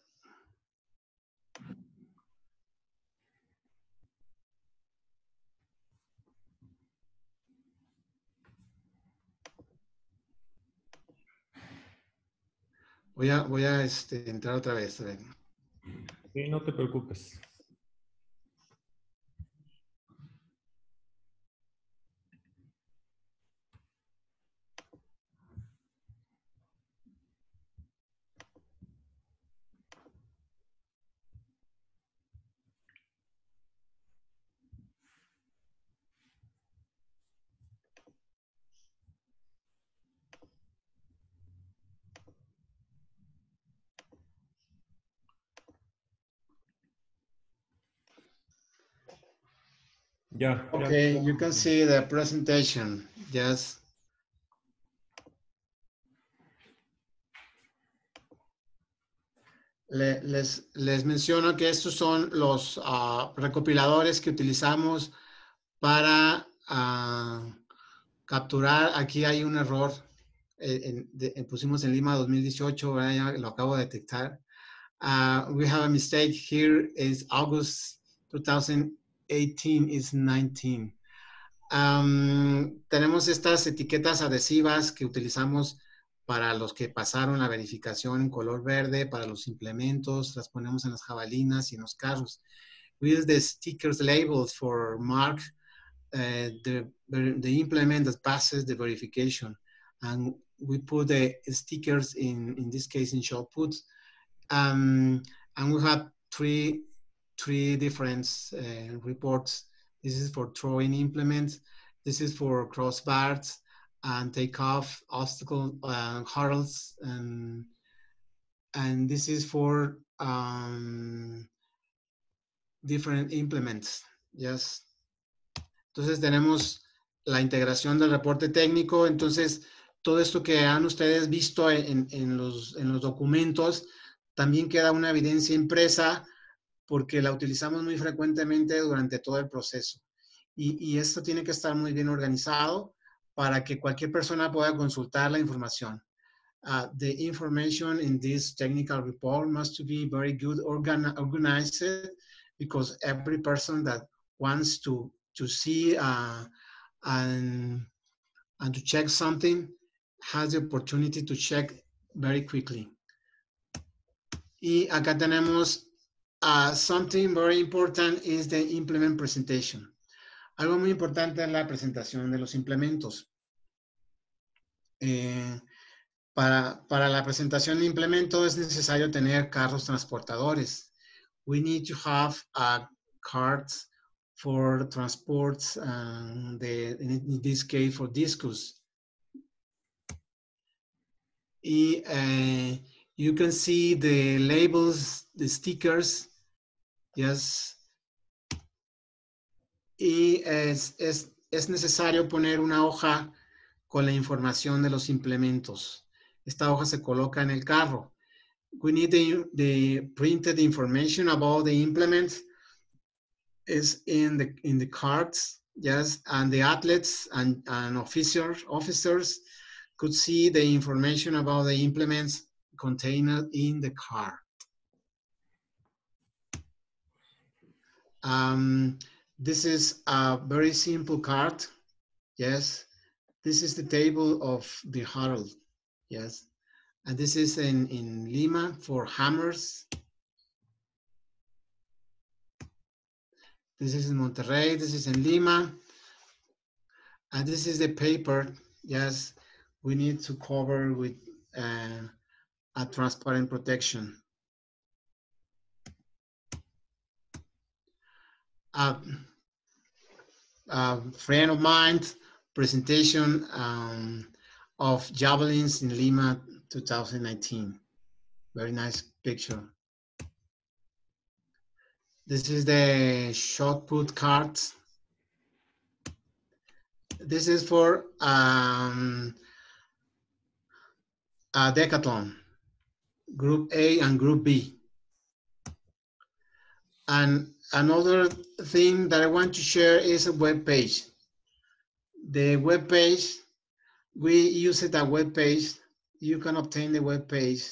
Voy a entrar otra vez. Sí, no te preocupes. Ya. Okay, you can see the presentation. Yes. Les menciono que estos son los recopiladores que utilizamos para capturar. Aquí hay un error. Pusimos en Lima 2018, ya lo acabo de detectar. We have a mistake here. Is August 2018 is 19. Tenemos estas etiquetas adhesivas que utilizamos para los que pasaron la verificación en color verde, para los implementos, las ponemos en las jabalinas y en los carros. We use the stickers labels for mark the implement that passes the verification. And we put the stickers in this case in short put. And we have three different reports. This is for throwing implements. This is for crossbars and takeoff, obstacle, hurdles, and this is for different implements. Yes. Entonces tenemos la integración del reporte técnico. Entonces todo esto que han ustedes visto en los documentos también queda una evidencia impresa porque la utilizamos muy frecuentemente durante todo el proceso. Y esto tiene que estar muy bien organizado para que cualquier persona pueda consultar la información. The information in this technical report must be very good organized because every person that wants to see and to check something has the opportunity to check very quickly. Y acá tenemos something very important is the implement presentation. Algo muy importante es la presentación de los implementos. Para la presentación de implemento es necesario tener carros transportadores. We need to have carts for transports, in this case for discos. Y you can see the labels, the stickers, yes. Y es necesario poner una hoja con la información de los implementos. Esta hoja se coloca en el carro. We need the printed information about the implement is in the cards, yes, and the athletes and officers could see the information about the implements contained in the card. This is a very simple card, yes. This is the table of the hurdle, yes. And this is in Lima for hammers. This is in Monterrey, this is in Lima. And this is the paper, yes, we need to cover with a transparent protection. A friend of mine, presentation of javelins in Lima 2019. Very nice picture. This is the shot put cards. This is for a decathlon, Group A and Group B. And another thing that I want to share is a web page. The web page, we use it a web page. You can obtain the web page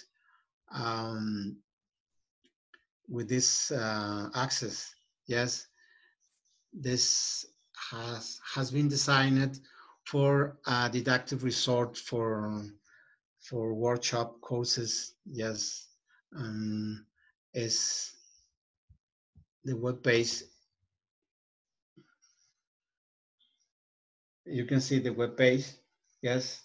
with this access. Yes, this has been designed for a didactic resort for workshop courses. Yes, the web page. You can see the web page. Yes.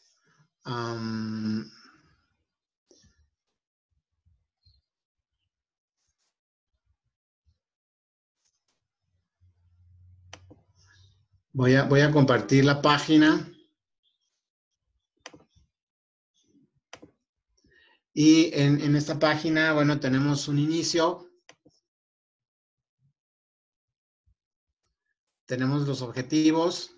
Voy a compartir la página. Y en esta página, bueno, tenemos un inicio. Tenemos los objetivos.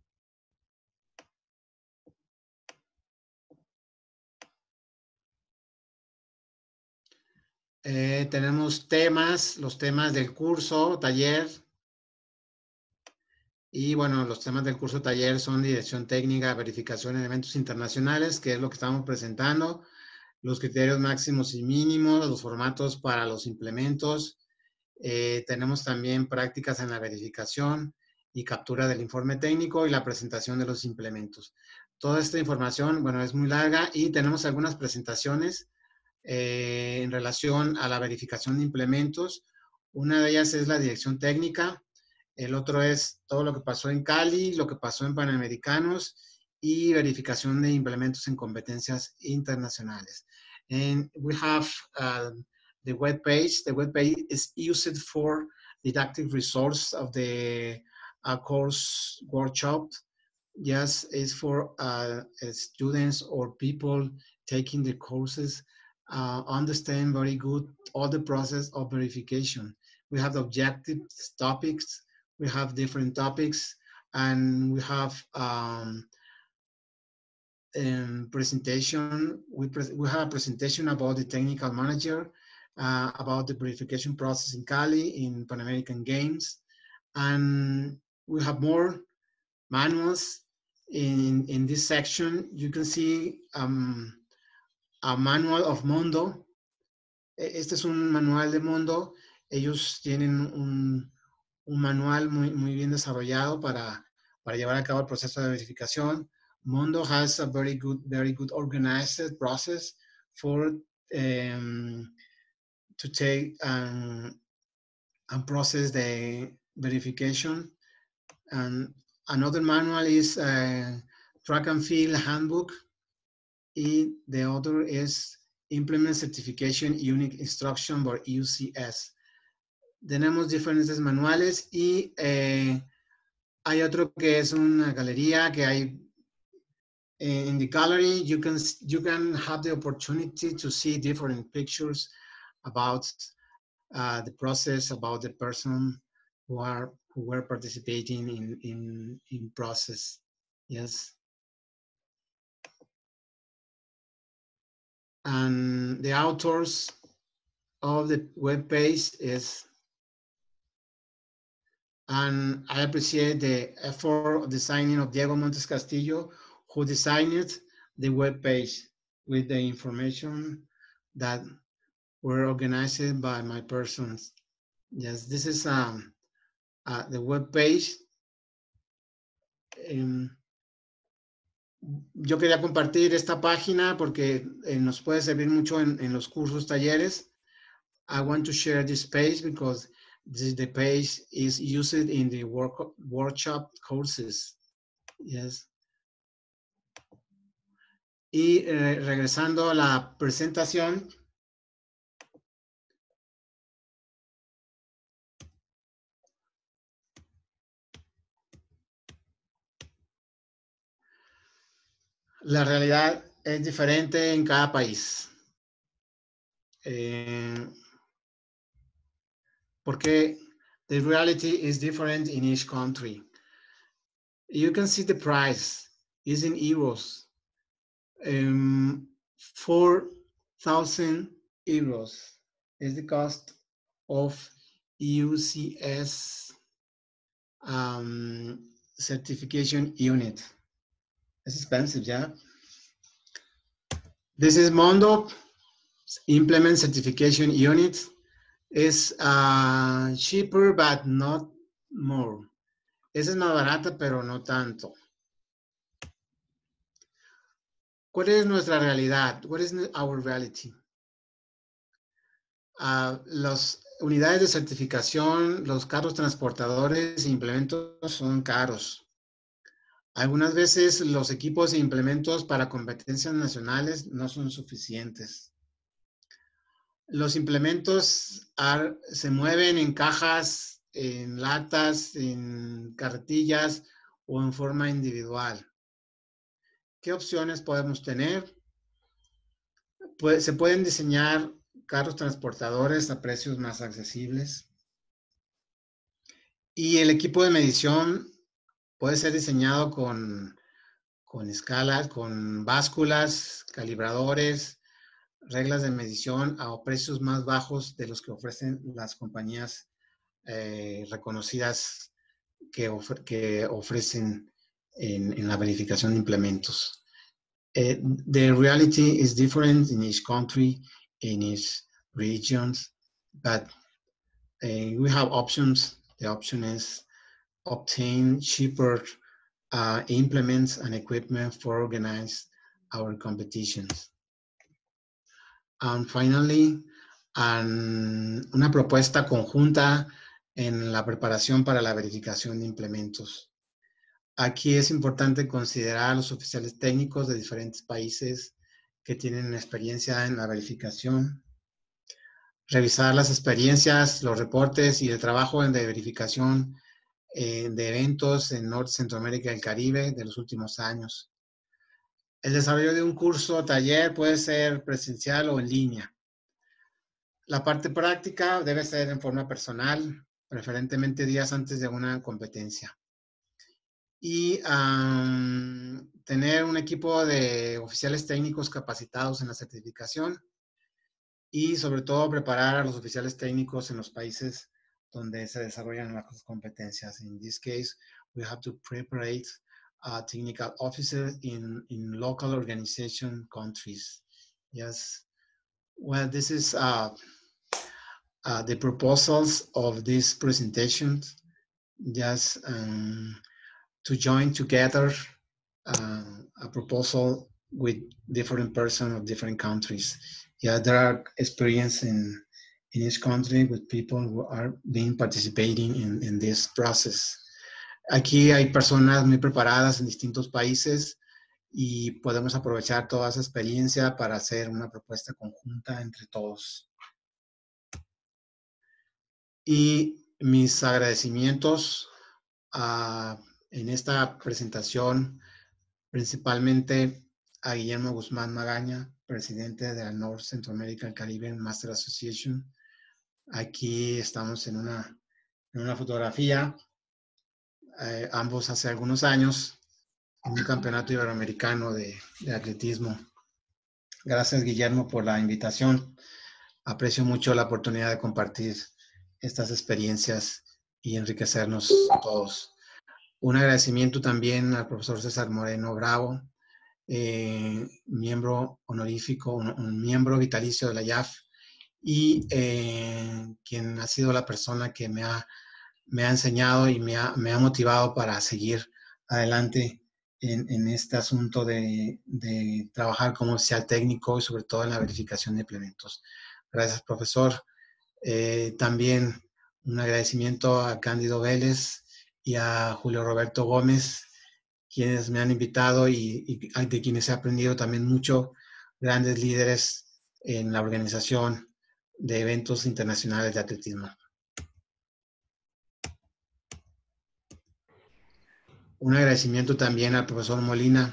Tenemos temas, los temas del curso, taller. Y bueno, los temas del curso taller son dirección técnica, verificación en eventos internacionales, que es lo que estamos presentando, los criterios máximos y mínimos, los formatos para los implementos. Tenemos también prácticas en la verificación y captura del informe técnico y la presentación de los implementos. Toda esta información, bueno, es muy larga y tenemos algunas presentaciones en relación a la verificación de implementos. Una de ellas es la dirección técnica. El otro es todo lo que pasó en Cali, lo que pasó en Panamericanos y verificación de implementos en competencias internacionales. And we have the web page. The web page is used for didactic resource of the course workshop. Yes, it's for students or people taking the courses understand very good all the process of verification. We have objective topics. We have different topics, and we have presentation. We have a presentation about the technical manager, about the verification process in Cali, in Pan American Games, and we have more manuals. In this section, you can see a manual of Mondo. Este es un manual de Mondo. Ellos tienen un manual muy bien desarrollado para llevar a cabo el proceso de verificación. Mondo has a very good organized process for to take and process the verification. And another manual is Track and Field Handbook. Y the other is Implement Certification Unit Instruction for UCS. Tenemos diferentes manuales y hay otro que es una galería que hay in the gallery. You can have the opportunity to see different pictures about the process, about the person who were participating in process. Yes. And the authors of the web page is, and I appreciate the effort of designing of Diego Montes Castillo, who designed the web page with the information that were organized by my persons. Yes, this is the web page. Yo quería compartir esta página porque nos puede servir mucho en los cursos, talleres. I want to share this page because the page is used in the workshop courses. Yes. Y regresando a la presentación. La realidad es diferente en cada país. Porque the reality is different in each country. You can see the price is in euros. 4,000 euros is the cost of UCS certification unit. It's expensive, yeah. This is Mondo implement certification unit. Is cheaper, but not more. Esa es más barata, pero no tanto. ¿Cuál es nuestra realidad? What is our reality? unidades de certificación, los carros transportadores e implementos son caros. Algunas veces los equipos e implementos para competencias nacionales no son suficientes. Los implementos se mueven en cajas, en latas, en carretillas o en forma individual. ¿Qué opciones podemos tener? Pues, se pueden diseñar carros transportadores a precios más accesibles. Y el equipo de medición puede ser diseñado con escalas, con básculas, calibradores, reglas de medición a precios más bajos de los que ofrecen las compañías reconocidas que ofrecen en la verificación de implementos. The reality is different in each country, in each regions, but we have options. The option is obtain cheaper implements and equipment for organize our competitions. And finally, una propuesta conjunta en la preparación para la verificación de implementos. Aquí es importante considerar a los oficiales técnicos de diferentes países que tienen experiencia en la verificación, revisar las experiencias, los reportes y el trabajo de verificación de eventos en Norte, Centroamérica y el Caribe de los últimos años. El desarrollo de un curso o taller puede ser presencial o en línea. La parte práctica debe ser en forma personal, preferentemente días antes de una competencia. Y tener un equipo de oficiales técnicos capacitados en la certificación y sobre todo preparar a los oficiales técnicos en los países donde se desarrollan las competencias. In this case, we have to prepare technical officers in local organization countries. Yes. Well, this is the proposals of this presentation. Just to join together a proposal with different persons of different countries. Yeah, there are experience in each country with people who are being participating in this process. Aquí hay personas muy preparadas en distintos países y podemos aprovechar toda esa experiencia para hacer una propuesta conjunta entre todos. Y mis agradecimientos en esta presentación, principalmente a Guillermo Guzmán Magaña, presidente de la North Central American Caribbean Master Association. Aquí estamos en una fotografía, ambos hace algunos años, en un campeonato iberoamericano de atletismo. Gracias, Guillermo, por la invitación. Aprecio mucho la oportunidad de compartir estas experiencias y enriquecernos todos. Un agradecimiento también al profesor César Moreno Bravo, miembro honorífico, un miembro vitalicio de la IAF, y quien ha sido la persona que me ha enseñado y me ha motivado para seguir adelante en este asunto de trabajar como oficial técnico y sobre todo en la verificación de implementos. Gracias, profesor. También un agradecimiento a Cándido Vélez y a Julio Roberto Gómez, quienes me han invitado y de quienes he aprendido también mucho, grandes líderes en la organización de eventos internacionales de atletismo. Un agradecimiento también al profesor Molina,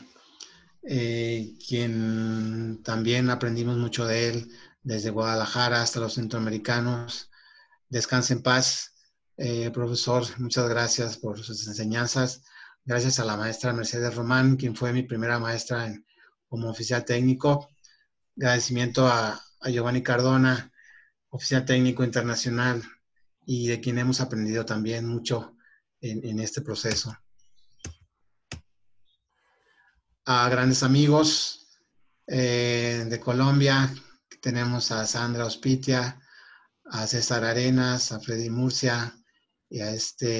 quien también aprendimos mucho de él, desde Guadalajara hasta los centroamericanos. Descanse en paz, profesor. Muchas gracias por sus enseñanzas. Gracias a la maestra Mercedes Román, quien fue mi primera maestra como oficial técnico. Agradecimiento a Giovanni Cardona, oficial técnico internacional, y de quien hemos aprendido también mucho en este proceso. A grandes amigos de Colombia, tenemos a Sandra Ospitia, a César Arenas, a Freddy Murcia y a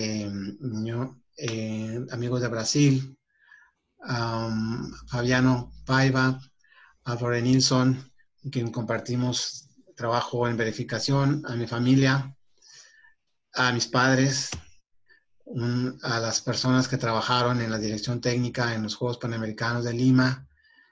amigos de Brasil, a Fabiano Paiva, a Flore Nilsson, con quien compartimos trabajo en verificación, a mi familia, a mis padres, a las personas que trabajaron en la dirección técnica en los Juegos Panamericanos de Lima,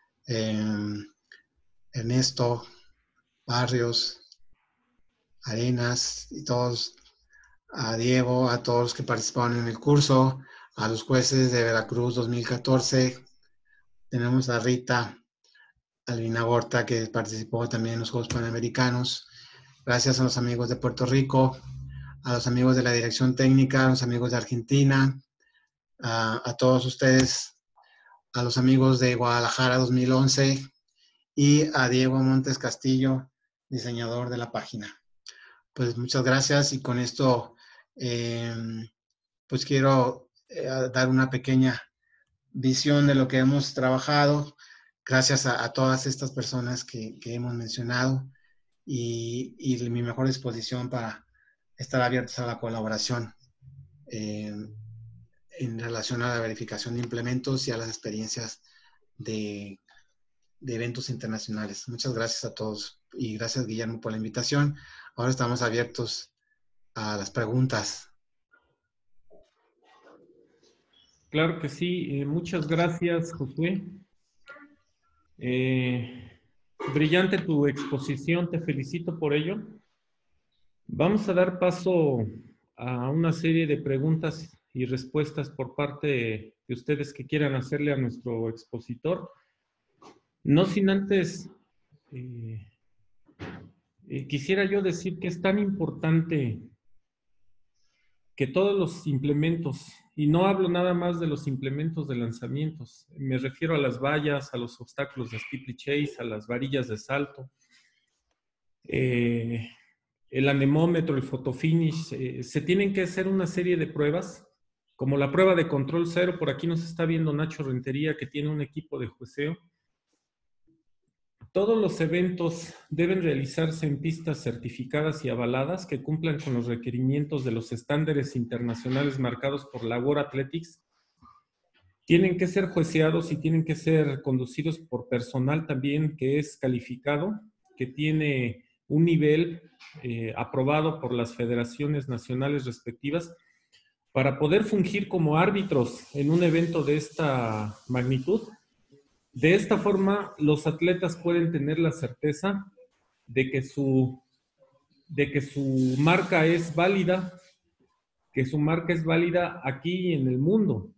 Ernesto, Barrios, Arenas y todos, a Diego, a todos los que participaron en el curso, a los jueces de Veracruz 2014, tenemos a Rita Albina Gorta, que participó también en los Juegos Panamericanos, gracias a los amigos de Puerto Rico, a los amigos de la dirección técnica, a los amigos de Argentina, a todos ustedes, a los amigos de Guadalajara 2011 y a Diego Montes Castillo, diseñador de la página. Pues muchas gracias y con esto pues quiero dar una pequeña visión de lo que hemos trabajado gracias a todas estas personas que hemos mencionado y mi mejor disposición para estar abiertos a la colaboración en relación a la verificación de implementos y a las experiencias de eventos internacionales. Muchas gracias a todos y gracias, Guillermo, por la invitación. Ahora estamos abiertos a las preguntas. Claro que sí. Muchas gracias, Josué. Brillante tu exposición, te felicito por ello. Vamos a dar paso a una serie de preguntas y respuestas por parte de ustedes que quieran hacerle a nuestro expositor. No sin antes, quisiera yo decir que es tan importante que todos los implementos, y no hablo nada más de los implementos de lanzamientos, me refiero a las vallas, a los obstáculos de steeplechase, a las varillas de salto, el anemómetro, el fotofinish, se tienen que hacer una serie de pruebas, como la prueba de control cero. Por aquí nos está viendo Nacho Rentería, que tiene un equipo de jueceo. Todos los eventos deben realizarse en pistas certificadas y avaladas que cumplan con los requerimientos de los estándares internacionales marcados por la World Athletics. Tienen que ser jueceados y tienen que ser conducidos por personal también que es calificado, que tiene un nivel aprobado por las federaciones nacionales respectivas para poder fungir como árbitros en un evento de esta magnitud. De esta forma, los atletas pueden tener la certeza de que su marca es válida, aquí y en el mundo.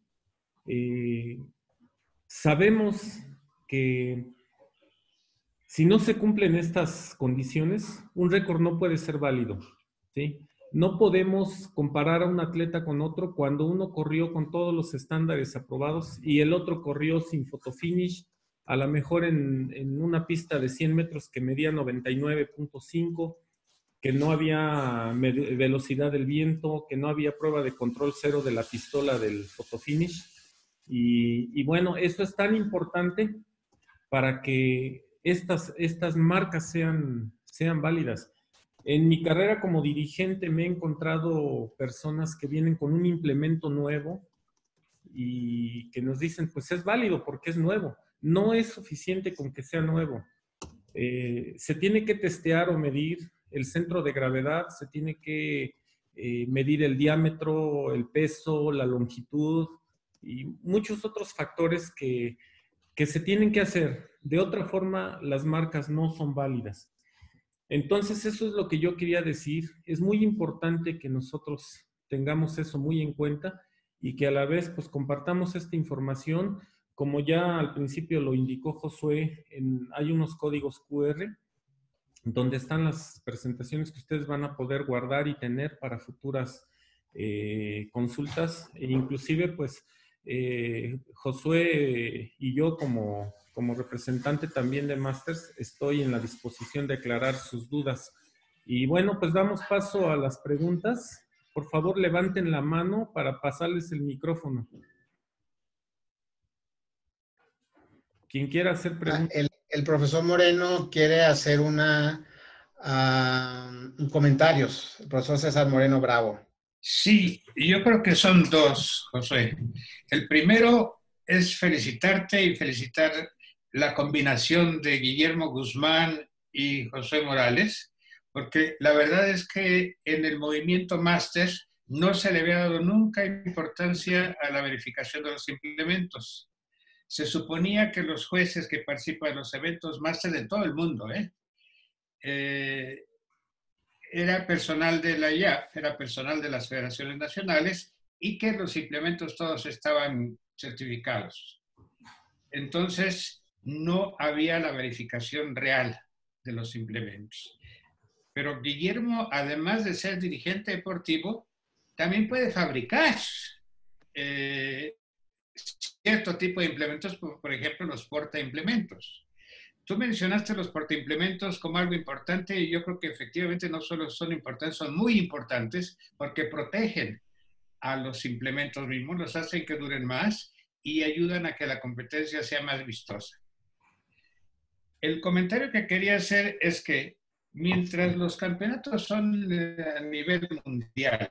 Sabemos que si no se cumplen estas condiciones, un récord no puede ser válido, ¿sí? No podemos comparar a un atleta con otro cuando uno corrió con todos los estándares aprobados y el otro corrió sin fotofinish, a lo mejor en una pista de 100 metros que medía 99.5, que no había velocidad del viento, que no había prueba de control cero de la pistola del fotofinish. Y bueno, eso es tan importante para que estas marcas sean válidas. En mi carrera como dirigente me he encontrado personas que vienen con un implemento nuevo y que nos dicen, pues es válido porque es nuevo. No es suficiente con que sea nuevo. Se tiene que testear o medir el centro de gravedad, se tiene que medir el diámetro, el peso, la longitud y muchos otros factores que se tienen que hacer. De otra forma, las marcas no son válidas. Entonces, eso es lo que yo quería decir. Es muy importante que nosotros tengamos eso muy en cuenta y que a la vez pues compartamos esta información. Como ya al principio lo indicó Josué, hay unos códigos QR donde están las presentaciones que ustedes van a poder guardar y tener para futuras consultas. E inclusive pues Josué y yo como representante también de Masters, estoy en la disposición de aclarar sus dudas. Y bueno, pues damos paso a las preguntas. Por favor, levanten la mano para pasarles el micrófono. Quien quiera hacer preguntas. El profesor Moreno quiere hacer comentarios. El profesor César Moreno Bravo. Sí, yo creo que son dos, José. El primero es felicitarte y felicitar la combinación de Guillermo Guzmán y José Morales, porque la verdad es que en el movimiento máster no se le había dado nunca importancia a la verificación de los implementos. Se suponía que los jueces que participan en los eventos máster de todo el mundo, era personal de la IAF, era personal de las federaciones nacionales y que los implementos todos estaban certificados. Entonces, no había la verificación real de los implementos. Pero Guillermo, además de ser dirigente deportivo, también puede fabricar cierto tipo de implementos, por ejemplo, los portaimplementos. Tú mencionaste los portaimplementos como algo importante y yo creo que efectivamente no solo son importantes, son muy importantes porque protegen a los implementos mismos, los hacen que duren más y ayudan a que la competencia sea más vistosa. El comentario que quería hacer es que mientras los campeonatos son a nivel mundial,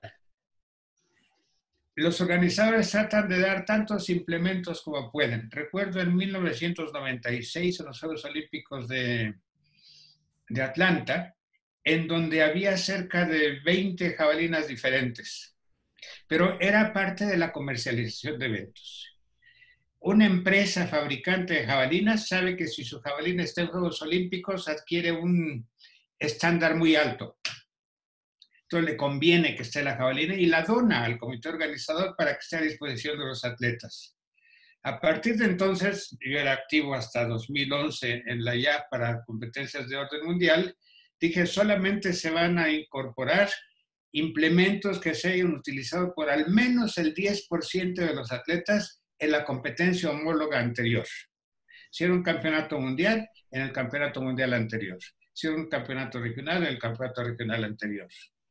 los organizadores tratan de dar tantos implementos como pueden. Recuerdo en 1996, en los Juegos Olímpicos de Atlanta, en donde había cerca de 20 jabalinas diferentes, pero era parte de la comercialización de eventos. Una empresa fabricante de jabalinas sabe que si su jabalina está en Juegos Olímpicos adquiere un estándar muy alto. Entonces le conviene que esté la jabalina y la dona al comité organizador para que esté a disposición de los atletas. A partir de entonces, yo era activo hasta 2011 en la IAF para competencias de orden mundial, dije solamente se van a incorporar implementos que se hayan utilizado por al menos el 10% de los atletas en la competencia homóloga anterior. Si era un campeonato mundial, en el campeonato mundial anterior. Si era un campeonato regional, en el campeonato regional anterior.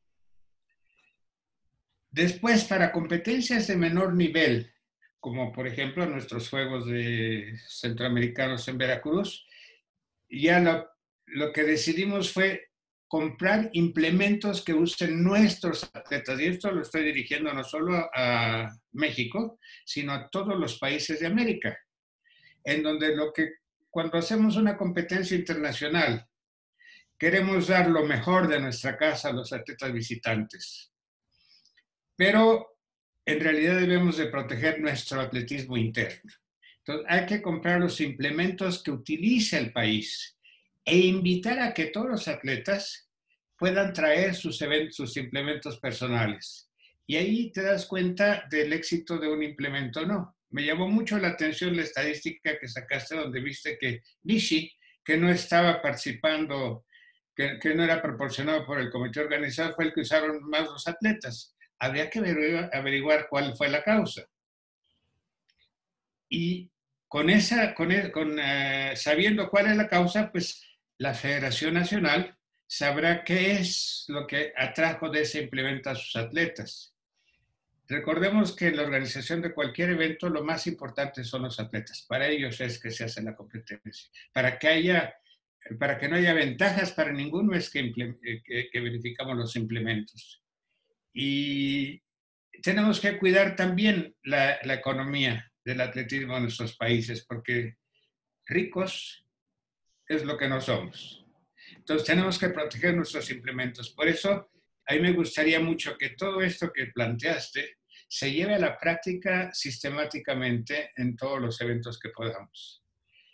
Después, para competencias de menor nivel, como por ejemplo nuestros Juegos de Centroamericanos en Veracruz, ya lo que decidimos fue comprar implementos que usen nuestros atletas. Y esto lo estoy dirigiendo no solo a México, sino a todos los países de América, en donde cuando hacemos una competencia internacional, queremos dar lo mejor de nuestra casa a los atletas visitantes. Pero en realidad debemos de proteger nuestro atletismo interno. Entonces hay que comprar los implementos que utilice el país e invitar a que todos los atletas puedan traer sus implementos personales. Y ahí te das cuenta del éxito de un implemento o no. Me llamó mucho la atención la estadística que sacaste donde viste que Nishi, que no estaba participando, que no era proporcionado por el comité organizador, fue el que usaron más los atletas. Habría que averiguar cuál fue la causa. Y sabiendo cuál es la causa, pues la Federación Nacional sabrá qué es lo que atrajo de ese implemento a sus atletas. Recordemos que en la organización de cualquier evento lo más importante son los atletas. Para ellos es que se hace la competencia. Para que no haya ventajas para ninguno es que verificamos los implementos. Y tenemos que cuidar también la economía del atletismo en nuestros países, porque ricos es lo que no somos. Entonces tenemos que proteger nuestros implementos. Por eso, a mí me gustaría mucho que todo esto que planteaste se lleve a la práctica sistemáticamente en todos los eventos que podamos.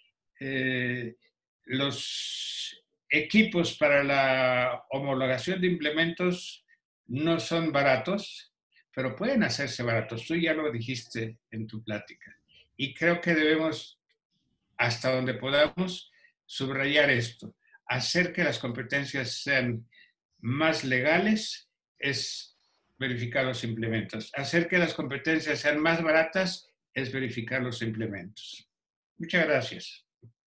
Los equipos para la homologación de implementos no son baratos, pero pueden hacerse baratos. Tú ya lo dijiste en tu plática. Y creo que debemos, hasta donde podamos, subrayar esto. Hacer que las competencias sean más legales es verificar los implementos. Hacer que las competencias sean más baratas es verificar los implementos. Muchas gracias.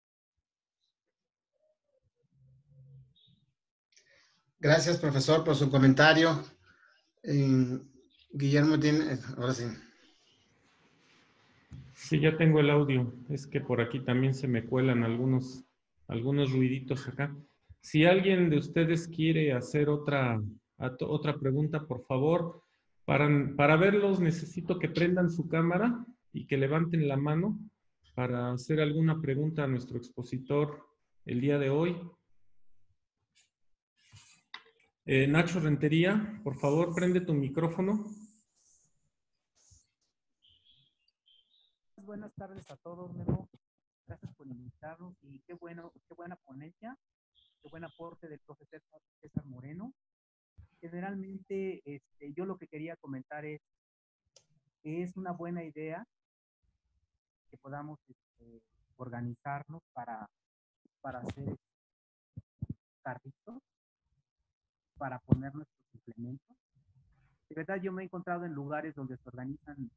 Gracias, profesor, por su comentario. Guillermo tiene... Ahora sí. Sí, ya tengo el audio. Es que por aquí también se me cuelan algunos ruiditos acá. Si alguien de ustedes quiere hacer otra pregunta, por favor, para verlos necesito que prendan su cámara y que levanten la mano para hacer alguna pregunta a nuestro expositor el día de hoy. Nacho Rentería, por favor, prende tu micrófono. Buenas tardes a todos, Memo. Gracias por invitarnos y qué buena ponencia, qué buen aporte del profesor César Moreno. Generalmente, yo lo que quería comentar es que es una buena idea que podamos organizarnos para hacer carritos, para poner nuestros implementos. De verdad, yo me he encontrado en lugares donde se organizan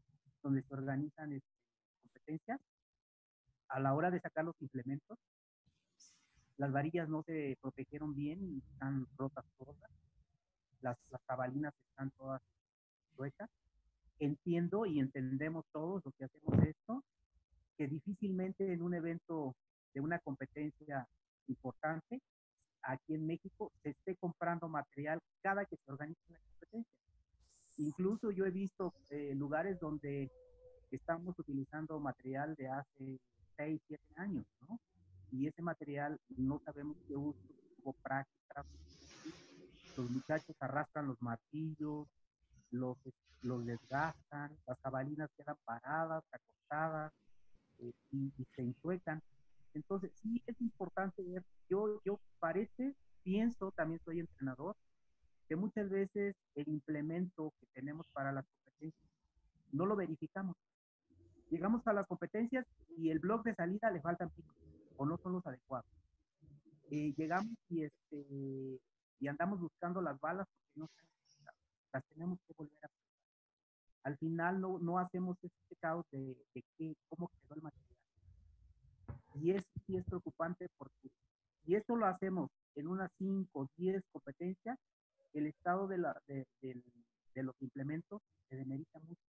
competencias. A la hora de sacar los implementos, las varillas no se protegieron bien y están rotas todas. Las jabalinas están todas chuecas. Entiendo y entendemos todos los que hacemos esto, que difícilmente en un evento de una competencia importante aquí en México se esté comprando material cada que se organiza una competencia. Incluso yo he visto lugares donde estamos utilizando material de hace 6, 7 años, ¿no? Y ese material no sabemos qué uso o práctica. Los muchachos arrastran los martillos, los desgastan, las jabalinas quedan paradas, acostadas y se ensuecan. Entonces, sí es importante ver, yo pienso, también soy entrenador, que muchas veces el implemento que tenemos para las competencias no lo verificamos. Llegamos a las competencias y el blog de salida le faltan picos o no son los adecuados. Llegamos y andamos buscando las balas porque no están necesitadas. Las tenemos que volver a hacer. Al final no hacemos este caos de cómo quedó el material. Y eso sí es preocupante porque si esto lo hacemos en unas 5 o 10 competencias, el estado de los implementos se demerita mucho,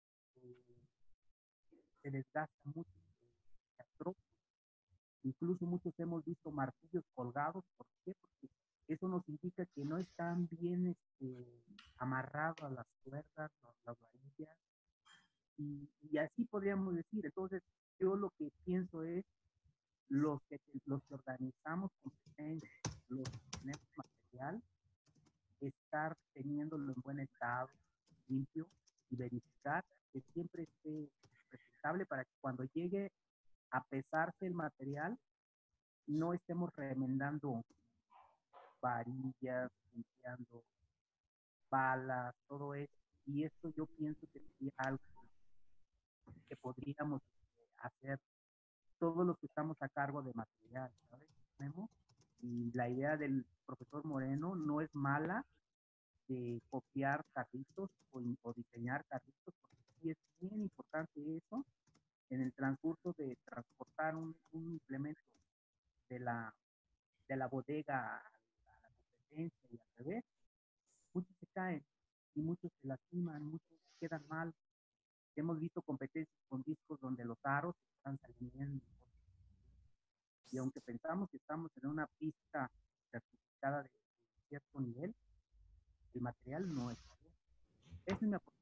se desgasta mucho, se atrofia. Incluso muchos hemos visto martillos colgados. ¿Por qué? Porque eso nos indica que no están bien amarrados a las cuerdas, las varillas. Y así podríamos decir. Entonces, yo lo que pienso es los que organizamos competencias, los que tenemos material, estar teniéndolo en buen estado, limpio, y verificar que siempre esté presentable para que cuando llegue a pesarse el material, no estemos remendando varillas, limpiando balas, todo eso. Y esto yo pienso que sería algo que podríamos hacer todos los que estamos a cargo de material, ¿sabes, Memo? Y la idea del profesor Moreno no es mala, de copiar carritos o diseñar carritos, porque sí es bien importante eso en el transcurso de transportar un implemento de la bodega a la competencia y al revés. Muchos se caen y muchos se lastiman, muchos quedan mal. Hemos visto competencias con discos donde los aros están saliendo. Y aunque pensamos que estamos en una pista certificada de cierto nivel, el material no está bien. Esa es mi aportación.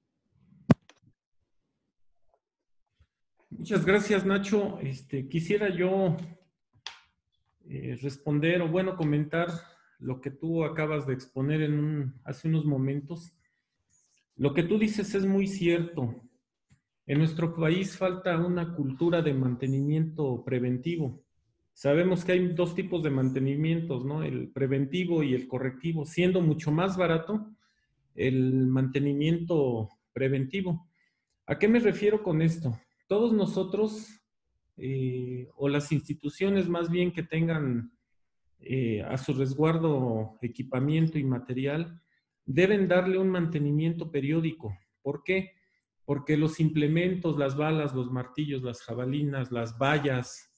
Muchas gracias, Nacho. Quisiera yo responder o, bueno, comentar lo que tú acabas de exponer hace unos momentos. Lo que tú dices es muy cierto. En nuestro país falta una cultura de mantenimiento preventivo. Sabemos que hay 2 tipos de mantenimientos, ¿no? El preventivo y el correctivo, siendo mucho más barato el mantenimiento preventivo. ¿A qué me refiero con esto? Todos nosotros, o las instituciones más bien que tengan a su resguardo equipamiento y material, deben darle un mantenimiento periódico. ¿Por qué? Porque los implementos, las balas, los martillos, las jabalinas, las vallas,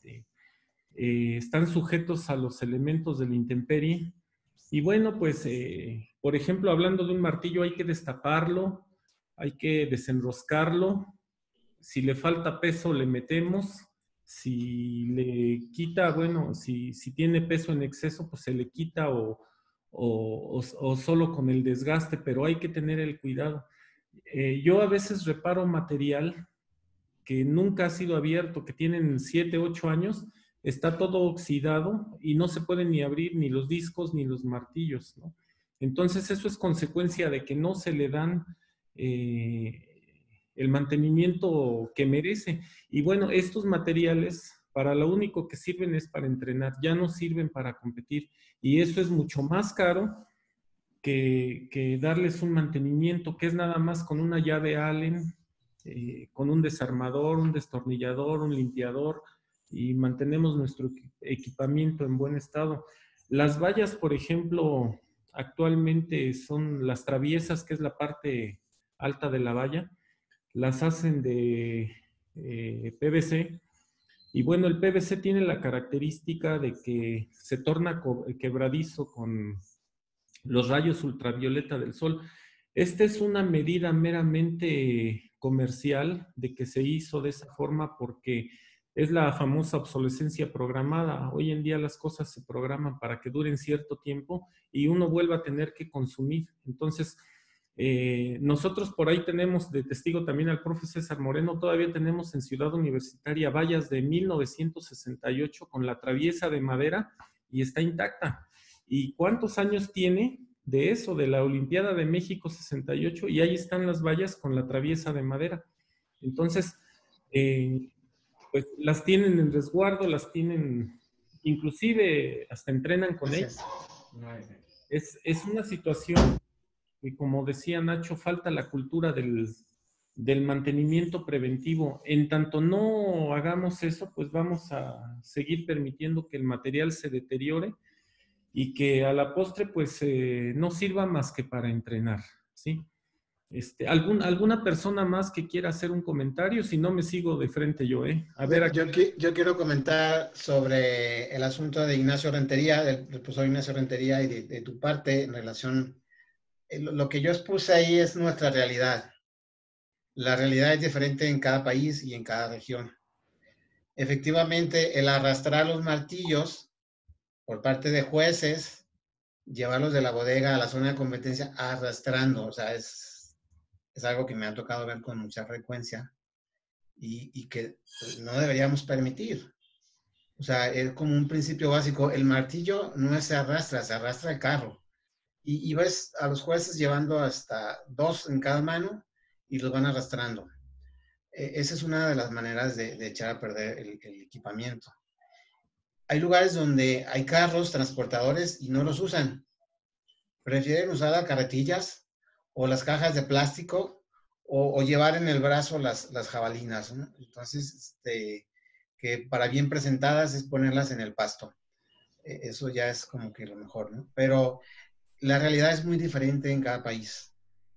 están sujetos a los elementos de la intemperie. Y bueno, pues, por ejemplo, hablando de un martillo, hay que destaparlo, hay que desenroscarlo. Si le falta peso, le metemos. Si le quita, bueno, si tiene peso en exceso, pues se le quita o solo con el desgaste, pero hay que tener el cuidado. Yo a veces reparo material que nunca ha sido abierto, que tienen 7, 8 años, está todo oxidado y no se pueden ni abrir ni los discos ni los martillos, ¿no? Entonces, eso es consecuencia de que no se le dan el mantenimiento que merece. Y bueno, estos materiales para lo único que sirven es para entrenar, ya no sirven para competir. Y eso es mucho más caro que darles un mantenimiento, que es nada más con una llave Allen, con un desarmador, un destornillador, un limpiador, y mantenemos nuestro equipamiento en buen estado. Las vallas, por ejemplo, actualmente son las traviesas, que es la parte alta de la valla, las hacen de PVC. Y bueno, el PVC tiene la característica de que se torna quebradizo con los rayos ultravioleta del sol. Esta es una medida meramente comercial de que se hizo de esa forma porque es la famosa obsolescencia programada. Hoy en día las cosas se programan para que duren cierto tiempo y uno vuelva a tener que consumir. Entonces, nosotros por ahí tenemos de testigo también al profe César Moreno, todavía tenemos en Ciudad Universitaria vallas de 1968 con la traviesa de madera y está intacta. ¿Y cuántos años tiene de eso, de la Olimpiada de México 68? Y ahí están las vallas con la traviesa de madera. Entonces, pues las tienen en resguardo, las tienen, inclusive hasta entrenan con ellas. Es una situación que, como decía Nacho, falta la cultura del mantenimiento preventivo. En tanto no hagamos eso, pues vamos a seguir permitiendo que el material se deteriore y que a la postre pues no sirva más que para entrenar, ¿sí? ¿Alguna persona más que quiera hacer un comentario? Si no, me sigo de frente yo, ¿eh? A ver, yo quiero comentar sobre el asunto de Ignacio Rentería, del profesor Ignacio Rentería y de tu parte en relación. Lo que yo expuse ahí es nuestra realidad. La realidad es diferente en cada país y en cada región. Efectivamente, el arrastrar los martillos por parte de jueces, llevarlos de la bodega a la zona de competencia arrastrando, o sea, es algo que me ha tocado ver con mucha frecuencia y que no deberíamos permitir. O sea, es como un principio básico. El martillo no se arrastra el carro. Y ves a los jueces llevando hasta 2 en cada mano y los van arrastrando. Esa es una de las maneras de echar a perder el equipamiento. Hay lugares donde hay carros transportadores y no los usan. Prefieren usar las carretillas o las cajas de plástico o llevar en el brazo las jabalinas, ¿no? Entonces, que para bien presentadas es ponerlas en el pasto. Eso ya es como que lo mejor, ¿no? Pero la realidad es muy diferente en cada país.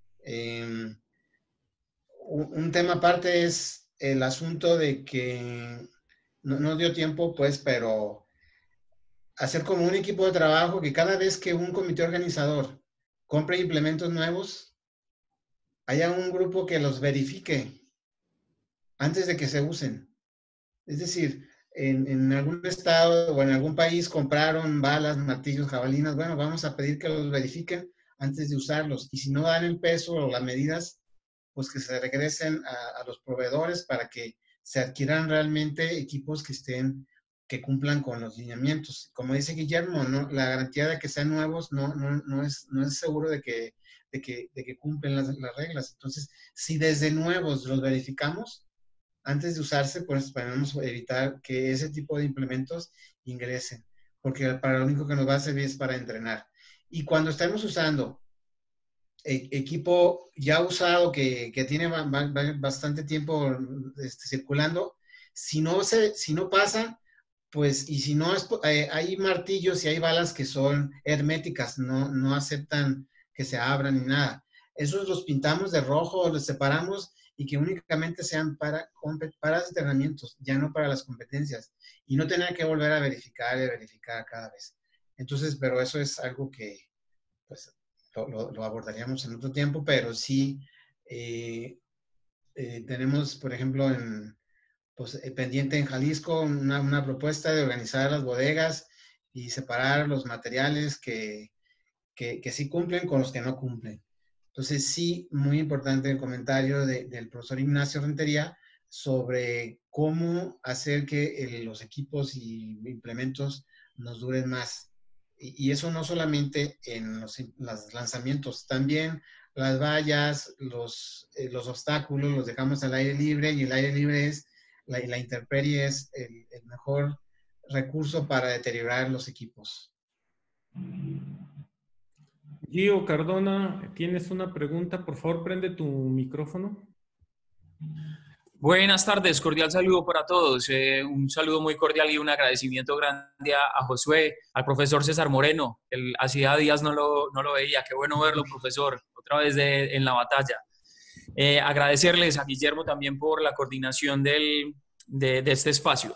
Un tema aparte es el asunto de que no dio tiempo, pues, pero hacer como un equipo de trabajo que cada vez que un comité organizador compre implementos nuevos, haya un grupo que los verifique antes de que se usen. Es decir, en algún estado o en algún país compraron balas, martillos, jabalinas. Bueno, vamos a pedir que los verifiquen antes de usarlos. Y si no dan el peso o las medidas, pues que se regresen a los proveedores para que se adquieran realmente equipos que cumplan con los lineamientos. Como dice Guillermo, ¿no? La garantía de que sean nuevos no es seguro de que cumplen las reglas. Entonces, si desde nuevos los verificamos, antes de usarse, pues podemos evitar que ese tipo de implementos ingresen, porque para lo único que nos va a servir es para entrenar. Y cuando estemos usando equipo ya usado que tiene bastante tiempo circulando, si no pasa, pues, y si no, hay martillos y hay balas que son herméticas, no aceptan que se abran ni nada. Esos los pintamos de rojo, los separamos y que únicamente sean para entrenamientos, ya no para las competencias. Y no tener que volver a verificar y verificar cada vez. Entonces, pero eso es algo que, pues, lo abordaríamos en otro tiempo, pero sí tenemos, por ejemplo, pendiente en Jalisco una propuesta de organizar las bodegas y separar los materiales que sí cumplen con los que no cumplen. Entonces, sí, muy importante el comentario del profesor Ignacio Rentería sobre cómo hacer que los equipos y implementos nos duren más. Y eso no solamente en los lanzamientos, también las vallas, los obstáculos los dejamos al aire libre, y el aire libre es, la intemperie es el mejor recurso para deteriorar los equipos. Gio Cardona, ¿tienes una pregunta? Por favor, prende tu micrófono. Buenas tardes, cordial saludo para todos. Un saludo muy cordial y un agradecimiento grande a Josué, al profesor César Moreno. Hacía días no lo veía. Qué bueno verlo, profesor, otra vez en la batalla. Agradecerles a Guillermo también por la coordinación de este espacio.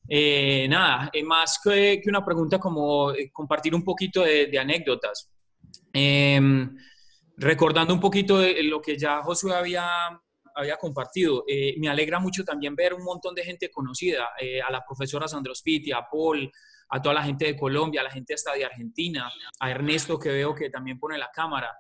Más que una pregunta, como compartir un poquito de anécdotas. Recordando un poquito de lo que ya Josué había compartido. Me alegra mucho también ver un montón de gente conocida, a la profesora Sandra Ospiti, a Paul, a toda la gente de Colombia, a la gente hasta de Argentina, a Ernesto, que veo que también pone la cámara.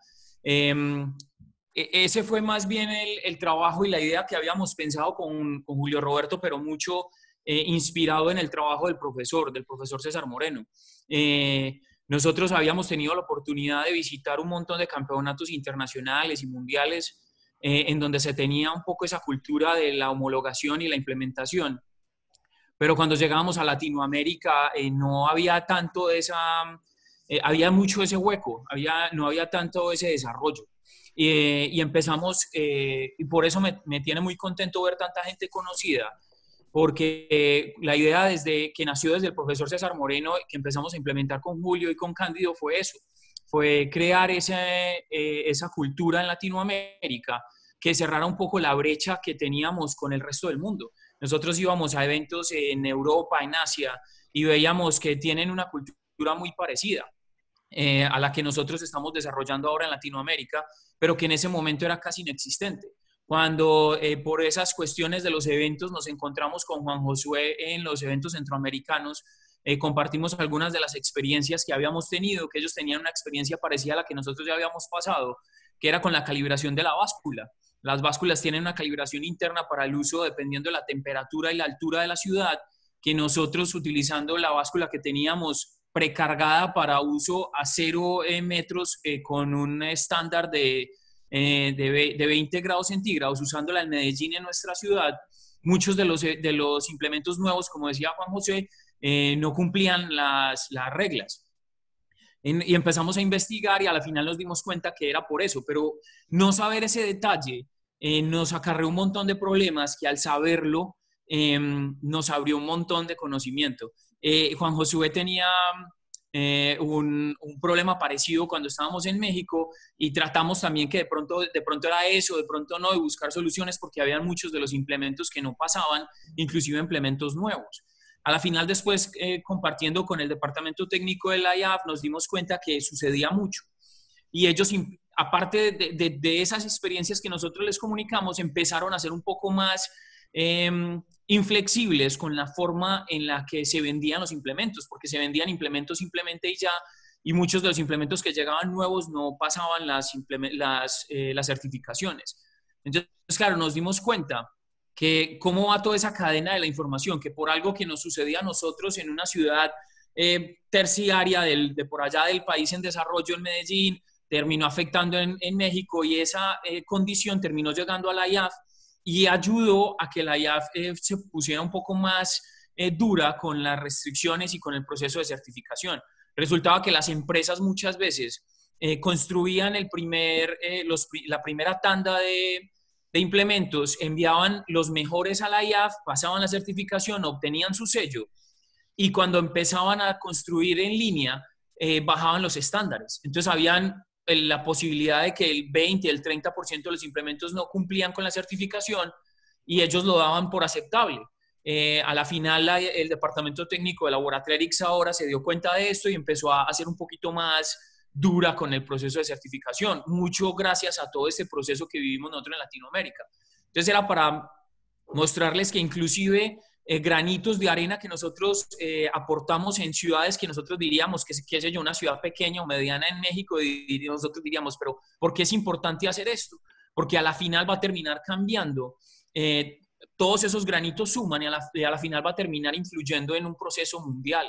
Ese fue más bien el trabajo y la idea que habíamos pensado con Julio Roberto, pero mucho inspirado en el trabajo del profesor César Moreno. Nosotros habíamos tenido la oportunidad de visitar un montón de campeonatos internacionales y mundiales, en donde se tenía un poco esa cultura de la homologación y la implementación. Pero cuando llegábamos a Latinoamérica no había tanto había mucho ese hueco, no había tanto ese desarrollo. Y empezamos, y por eso me tiene muy contento ver tanta gente conocida, porque la idea que nació desde el profesor César Moreno, que empezamos a implementar con Julio y con Cándido, fue eso. Fue crear esa cultura en Latinoamérica que cerrara un poco la brecha que teníamos con el resto del mundo. Nosotros íbamos a eventos en Europa, en Asia, y veíamos que tienen una cultura muy parecida a la que nosotros estamos desarrollando ahora en Latinoamérica, pero que en ese momento era casi inexistente. Cuando por esas cuestiones de los eventos nos encontramos con Juan Josué en los eventos centroamericanos, compartimos algunas de las experiencias que habíamos tenido, que ellos tenían una experiencia parecida a la que nosotros ya habíamos pasado, que era con la calibración de la báscula. Las básculas tienen una calibración interna para el uso dependiendo de la temperatura y la altura de la ciudad, que nosotros, utilizando la báscula que teníamos precargada para uso a 0 metros, con un estándar de 20 grados centígrados, usándola en Medellín, en nuestra ciudad, muchos de los implementos nuevos, como decía Juan José, no cumplían las reglas. Y empezamos a investigar, y a la final nos dimos cuenta que era por eso, pero no saber ese detalle nos acarreó un montón de problemas que, al saberlo, nos abrió un montón de conocimiento. Juan Josué tenía un problema parecido cuando estábamos en México, y tratamos también que de pronto era eso, de pronto no, de buscar soluciones, porque había muchos de los implementos que no pasaban, inclusive implementos nuevos. A la final, después, compartiendo con el departamento técnico de la IAF, nos dimos cuenta que sucedía mucho, y ellos, aparte de esas experiencias que nosotros les comunicamos, empezaron a ser un poco más inflexibles con la forma en la que se vendían los implementos, porque se vendían implementos simplemente y ya, y muchos de los implementos que llegaban nuevos no pasaban las certificaciones. Entonces, claro, nos dimos cuenta que cómo va toda esa cadena de la información, que por algo que nos sucedía a nosotros en una ciudad terciaria de por allá del país en desarrollo, en Medellín, terminó afectando en México, y esa condición terminó llegando a la IAF, y ayudó a que la IAF se pusiera un poco más dura con las restricciones y con el proceso de certificación. Resultaba que las empresas muchas veces construían la primera tanda de implementos, enviaban los mejores a la IAF, pasaban la certificación, obtenían su sello, y cuando empezaban a construir en línea, bajaban los estándares. Entonces habían la posibilidad de que el 20, el 30% de los implementos no cumplían con la certificación, y ellos lo daban por aceptable. A la final, el departamento técnico de Laboratrix ahora se dio cuenta de esto y empezó a hacer un poquito más dura con el proceso de certificación, mucho gracias a todo este proceso que vivimos nosotros en Latinoamérica. Entonces era para mostrarles que inclusive granitos de arena que nosotros aportamos en ciudades que nosotros diríamos que qué sé yo, una ciudad pequeña o mediana en México, y nosotros diríamos, pero ¿por qué es importante hacer esto? Porque a la final va a terminar cambiando. Todos esos granitos suman, y a la final va a terminar influyendo en un proceso mundial.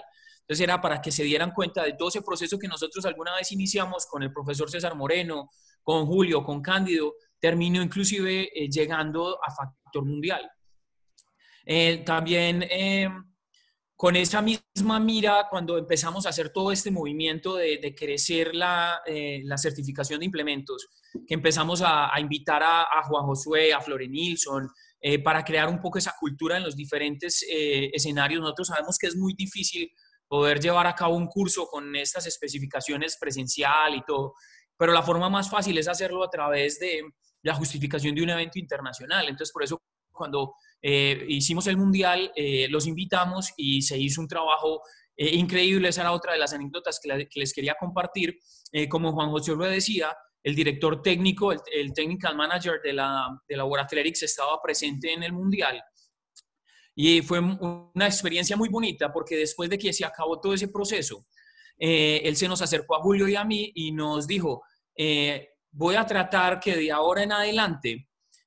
Entonces era para que se dieran cuenta de todo ese proceso que nosotros alguna vez iniciamos con el profesor César Moreno, con Julio, con Cándido, terminó inclusive llegando a factor mundial. También con esa misma mira, cuando empezamos a hacer todo este movimiento de crecer la certificación de implementos, que empezamos a invitar a Juan Josué, a Flore Nilsson, para crear un poco esa cultura en los diferentes escenarios. Nosotros sabemos que es muy difícil poder llevar a cabo un curso con estas especificaciones presencial y todo, pero la forma más fácil es hacerlo a través de la justificación de un evento internacional. Entonces, por eso, cuando hicimos el Mundial, los invitamos y se hizo un trabajo increíble. Esa era otra de las anécdotas que les quería compartir. Como Juan José lo decía, el director técnico, el technical manager de la World Athletics estaba presente en el Mundial. Y fue una experiencia muy bonita porque después de que se acabó todo ese proceso, él se nos acercó a Julio y a mí y nos dijo, voy a tratar que de ahora en adelante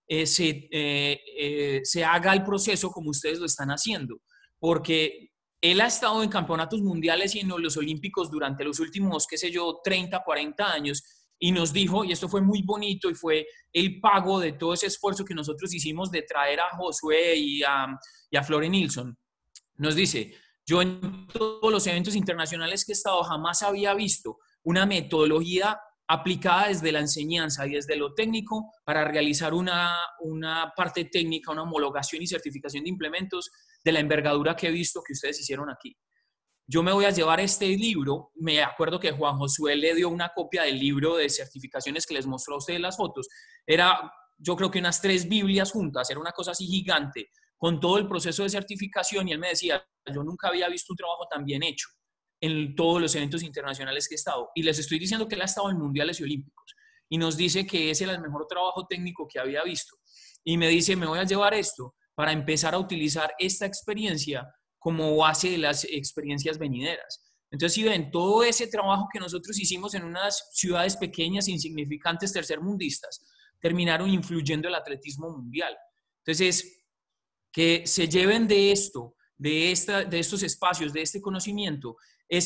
se haga el proceso como ustedes lo están haciendo, porque él ha estado en campeonatos mundiales y en los olímpicos durante los últimos, qué sé yo, 30, 40 años, y nos dijo, y esto fue muy bonito y fue el pago de todo ese esfuerzo que nosotros hicimos de traer a Josué y a Flore Nilsson, nos dice, yo en todos los eventos internacionales que he estado jamás había visto una metodología aplicada desde la enseñanza y desde lo técnico para realizar una parte técnica, una homologación y certificación de implementos de la envergadura que he visto que ustedes hicieron aquí. Yo me voy a llevar este libro, me acuerdo que Juan Josué le dio una copia del libro de certificaciones que les mostró a ustedes las fotos, era yo creo que unas 3 Biblias juntas, era una cosa así gigante, con todo el proceso de certificación, y él me decía, yo nunca había visto un trabajo tan bien hecho en todos los eventos internacionales que he estado. Y les estoy diciendo que él ha estado en mundiales y olímpicos. Y nos dice que ese era el mejor trabajo técnico que había visto. Y me dice, me voy a llevar esto para empezar a utilizar esta experiencia como base de las experiencias venideras. Entonces, si ven, todo ese trabajo que nosotros hicimos en unas ciudades pequeñas, insignificantes, tercermundistas, terminaron influyendo el atletismo mundial. Entonces, que se lleven de esto, de estos espacios, de este conocimiento,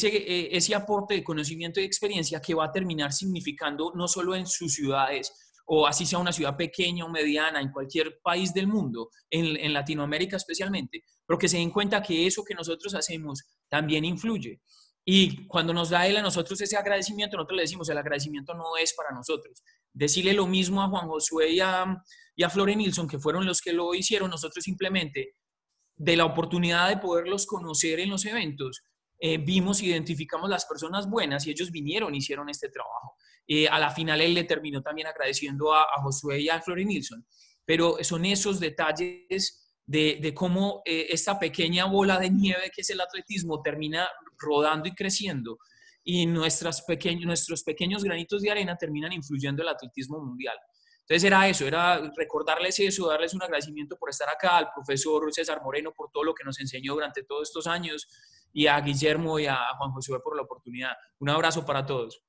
ese aporte de conocimiento y experiencia que va a terminar significando no solo en sus ciudades, o así sea una ciudad pequeña o mediana, en cualquier país del mundo, en Latinoamérica especialmente, pero que se den cuenta que eso que nosotros hacemos también influye. Y cuando nos da él a nosotros ese agradecimiento, nosotros le decimos, el agradecimiento no es para nosotros. Decirle lo mismo a Juan Josué y a Flore Nilsson, que fueron los que lo hicieron, nosotros simplemente, de la oportunidad de poderlos conocer en los eventos, vimos, identificamos las personas buenas y ellos vinieron y hicieron este trabajo. A la final él le terminó también agradeciendo a Josué y a Flore Nilsson, pero son esos detalles de cómo esta pequeña bola de nieve que es el atletismo termina rodando y creciendo, y nuestros pequeños granitos de arena terminan influyendo el atletismo mundial. Entonces era eso, era recordarles eso, darles un agradecimiento por estar acá, al profesor César Moreno por todo lo que nos enseñó durante todos estos años, y a Guillermo y a Juan Josué por la oportunidad. Un abrazo para todos.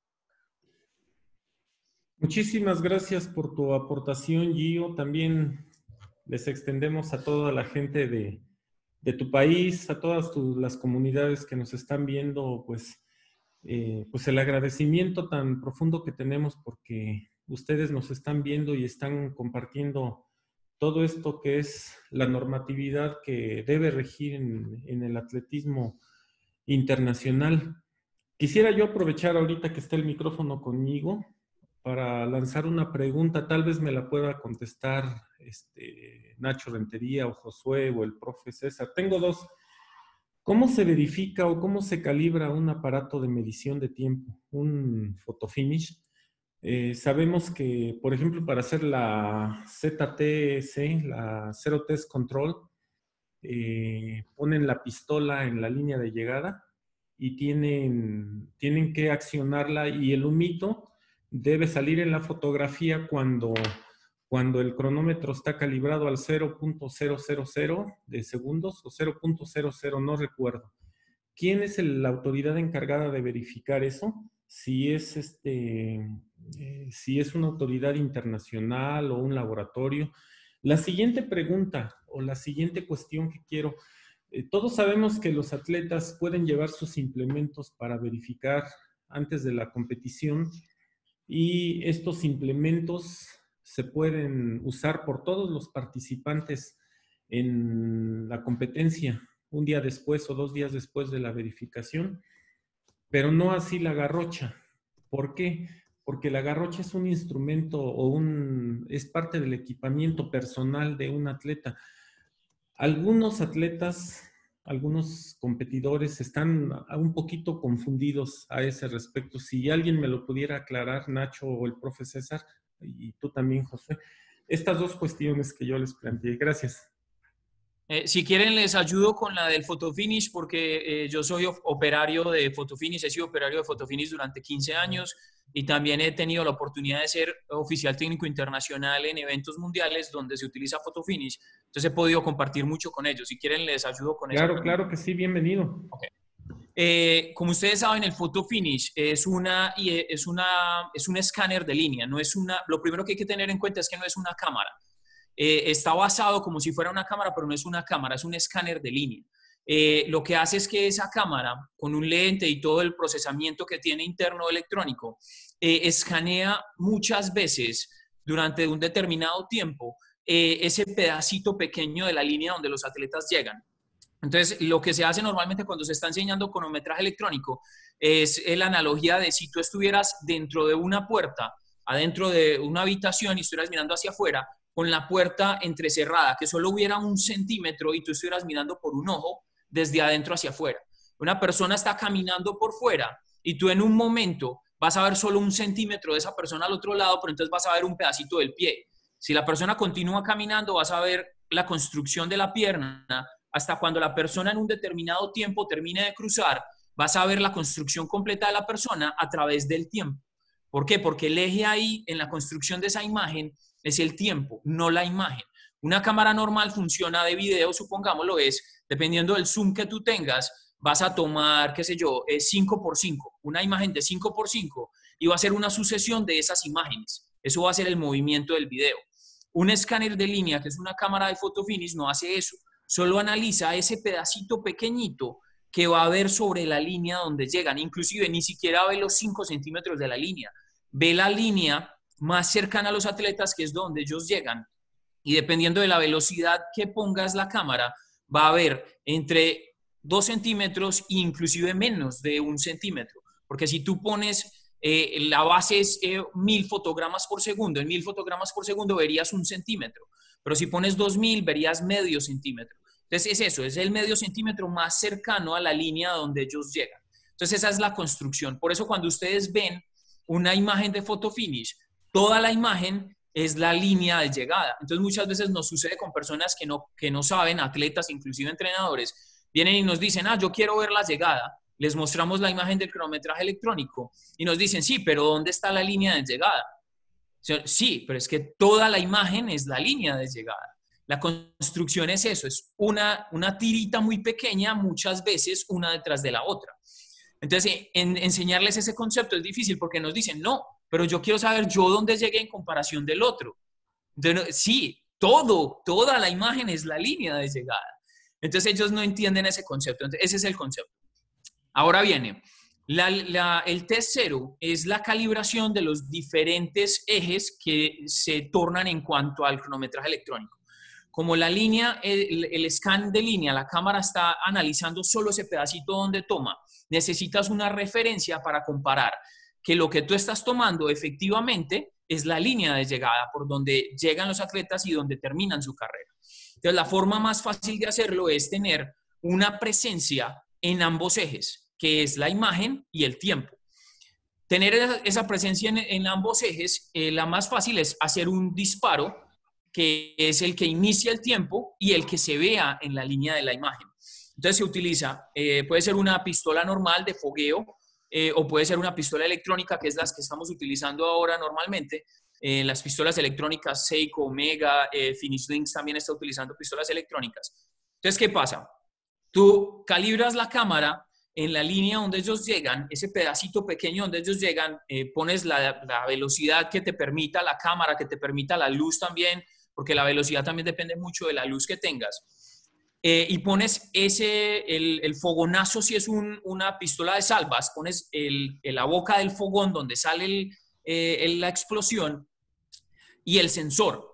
Muchísimas gracias por tu aportación, Gio. También les extendemos a toda la gente de tu país, a todas las comunidades que nos están viendo, pues el agradecimiento tan profundo que tenemos porque ustedes nos están viendo y están compartiendo todo esto que es la normatividad que debe regir en el atletismo internacional. Quisiera yo aprovechar ahorita que está el micrófono conmigo para lanzar una pregunta, tal vez me la pueda contestar Nacho Rentería o Josué o el profe César. Tengo dos. ¿Cómo se verifica o cómo se calibra un aparato de medición de tiempo, un photofinish? Sabemos que, por ejemplo, para hacer la ZTC, la Zero Test Control, ponen la pistola en la línea de llegada y tienen que accionarla, y el humito debe salir en la fotografía cuando el cronómetro está calibrado al 0.000 de segundos o 0.00, no recuerdo. ¿Quién es la autoridad encargada de verificar eso? Si es una autoridad internacional o un laboratorio. La siguiente pregunta o la siguiente cuestión que quiero, Todos sabemos que los atletas pueden llevar sus implementos para verificar antes de la competición y estos implementos se pueden usar por todos los participantes en la competencia un día después o 2 días después de la verificación, pero no así la garrocha. ¿Por qué? Porque la garrocha es un instrumento o es parte del equipamiento personal de un atleta. Algunos atletas, algunos competidores están un poquito confundidos a ese respecto. Si alguien me lo pudiera aclarar, Nacho o el profe César, y tú también, José, estas 2 cuestiones que yo les planteé. Gracias. Si quieren les ayudo con la del Photofinish porque yo soy operario de Photofinish, he sido operario de Photofinish durante 15 años y también he tenido la oportunidad de ser oficial técnico internacional en eventos mundiales donde se utiliza Photofinish. Entonces he podido compartir mucho con ellos. Si quieren les ayudo con eso. Claro que sí, bienvenido. Okay. Como ustedes saben, el Photofinish es un escáner de línea, no es lo primero que hay que tener en cuenta es que no es una cámara. Está basado como si fuera una cámara, pero no es una cámara, es un escáner de línea. Lo que hace es que esa cámara, con un lente y todo el procesamiento que tiene interno electrónico, escanea muchas veces durante un determinado tiempo ese pedacito pequeño de la línea donde los atletas llegan. Entonces, lo que se hace normalmente cuando se está enseñando cronometraje electrónico es la analogía de si tú estuvieras dentro de una puerta, adentro de una habitación y estuvieras mirando hacia afuera, con la puerta entrecerrada, que solo hubiera 1 centímetro y tú estuvieras mirando por un ojo desde adentro hacia afuera. Una persona está caminando por fuera y tú en un momento vas a ver solo 1 centímetro de esa persona al otro lado, pero entonces vas a ver un pedacito del pie. Si la persona continúa caminando, vas a ver la construcción de la pierna. Hasta cuando la persona en un determinado tiempo termine de cruzar, vas a ver la construcción completa de la persona a través del tiempo. ¿Por qué? Porque el eje ahí en la construcción de esa imagen es el tiempo, no la imagen. Una cámara normal funciona de video, supongámoslo es, dependiendo del zoom que tú tengas, vas a tomar, qué sé yo, 5x5, una imagen de 5x5 y va a ser una sucesión de esas imágenes. Eso va a ser el movimiento del video. Un escáner de línea, que es una cámara de Photofinish, no hace eso. Solo analiza ese pedacito pequeñito que va a ver sobre la línea donde llegan. Inclusive ni siquiera ve los 5 centímetros de la línea. Ve la línea más cercana a los atletas, que es donde ellos llegan. Y dependiendo de la velocidad que pongas la cámara, va a haber entre 2 centímetros e inclusive menos de 1 centímetro. Porque si tú pones, la base es 1000 fotogramas por segundo, en 1000 fotogramas por segundo verías 1 centímetro. Pero si pones 2000, verías medio centímetro. Entonces es eso, es el medio centímetro más cercano a la línea donde ellos llegan. Entonces esa es la construcción. Por eso cuando ustedes ven una imagen de Photofinish, toda la imagen es la línea de llegada. Entonces muchas veces nos sucede con personas que no saben, atletas, inclusive entrenadores, vienen y nos dicen, yo quiero ver la llegada. Les mostramos la imagen del cronometraje electrónico y nos dicen, sí, pero ¿dónde está la línea de llegada? Sí, pero es que toda la imagen es la línea de llegada. La construcción es eso, es una tirita muy pequeña, muchas veces una detrás de la otra. Entonces, enseñarles ese concepto es difícil porque nos dicen, no, pero yo quiero saber yo dónde llegué en comparación del otro. Entonces, sí, toda la imagen es la línea de llegada. Entonces, ellos no entienden ese concepto. Entonces, ese es el concepto. Ahora viene, el test cero es la calibración de los diferentes ejes que se tornan en cuanto al cronometraje electrónico. Como la línea, el scan de línea, la cámara está analizando solo ese pedacito donde toma, necesitas una referencia para comparar que lo que tú estás tomando efectivamente es la línea de llegada por donde llegan los atletas y donde terminan su carrera. Entonces, la forma más fácil de hacerlo es tener una presencia en ambos ejes, que es la imagen y el tiempo. Tener esa presencia en ambos ejes, la más fácil es hacer un disparo, que es el que inicia el tiempo y el que se vea en la línea de la imagen. Entonces se utiliza, puede ser una pistola normal de fogueo o puede ser una pistola electrónica, que es las que estamos utilizando ahora normalmente. Las pistolas electrónicas, Seiko, Omega, Finish Links también está utilizando pistolas electrónicas. Entonces, ¿qué pasa? Tú calibras la cámara en la línea donde ellos llegan, ese pedacito pequeño donde ellos llegan, pones la velocidad que te permita la cámara, que te permita la luz también, porque la velocidad también depende mucho de la luz que tengas. y pones el fogonazo, si es una pistola de salvas, pones la boca del fogón donde sale la explosión y el sensor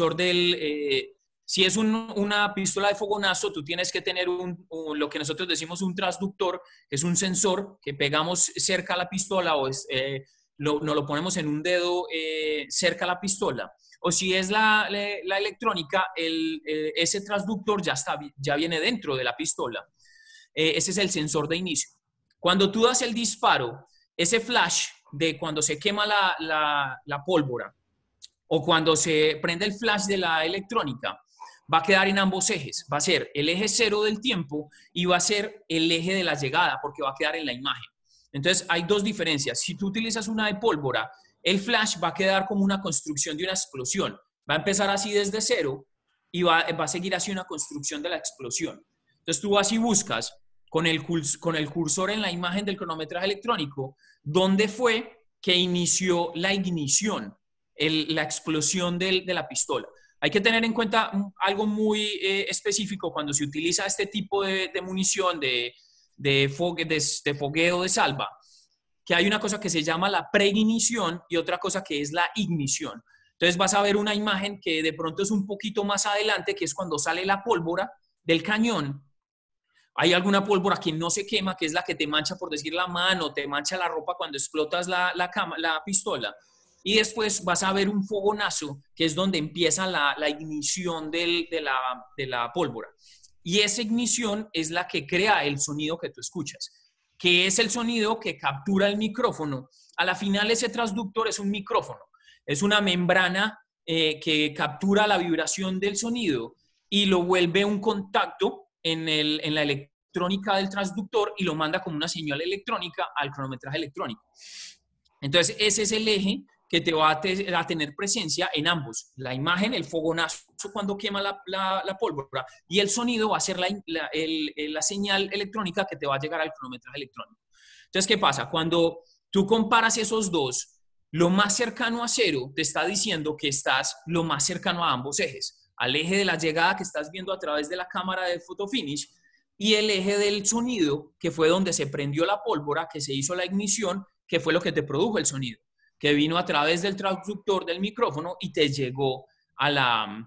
si es una pistola de fogonazo, tú tienes que tener lo que nosotros decimos un transductor, que es un sensor que pegamos cerca a la pistola o nos lo ponemos en un dedo cerca a la pistola. O si es la electrónica, ese transductor ya viene dentro de la pistola. Ese es el sensor de inicio. Cuando tú das el disparo, ese flash de cuando se quema la pólvora o cuando se prende el flash de la electrónica, va a quedar en ambos ejes. Va a ser el eje 0 del tiempo y va a ser el eje de la llegada, porque va a quedar en la imagen. Entonces, hay dos diferencias. Si tú utilizas una de pólvora, el flash va a quedar como una construcción de una explosión. Va a empezar así desde 0 y va a seguir así una construcción de la explosión. Entonces, tú vas y buscas con el cursor en la imagen del cronometraje electrónico dónde fue que inició la ignición, la explosión de la pistola. Hay que tener en cuenta algo muy específico cuando se utiliza este tipo de munición de fogueo de salva, que hay una cosa que se llama la preignición y otra cosa que es la ignición. Entonces vas a ver una imagen que de pronto es un poquito más adelante, que es cuando sale la pólvora del cañón. Hay alguna pólvora que no se quema, que es la que te mancha, por decir, la mano, te mancha la ropa cuando explotas la pistola. Y después vas a ver un fogonazo, que es donde empieza la ignición de la pólvora. Y esa ignición es la que crea el sonido que tú escuchas, que es el sonido que captura el micrófono. A la final, ese transductor es un micrófono. Es una membrana que captura la vibración del sonido y lo vuelve un contacto en la electrónica del transductor y lo manda como una señal electrónica al cronometraje electrónico. Entonces, ese es el eje que te va a tener presencia en ambos. La imagen, el fogonazo cuando quema la pólvora, y el sonido va a ser la señal electrónica que te va a llegar al cronometraje electrónico. Entonces, ¿qué pasa? Cuando tú comparas esos dos, lo más cercano a 0 te está diciendo que estás lo más cercano a ambos ejes, al eje de la llegada que estás viendo a través de la cámara de photofinish y el eje del sonido, que fue donde se prendió la pólvora, que se hizo la ignición, que fue lo que te produjo el sonido, que vino a través del transductor del micrófono y te llegó al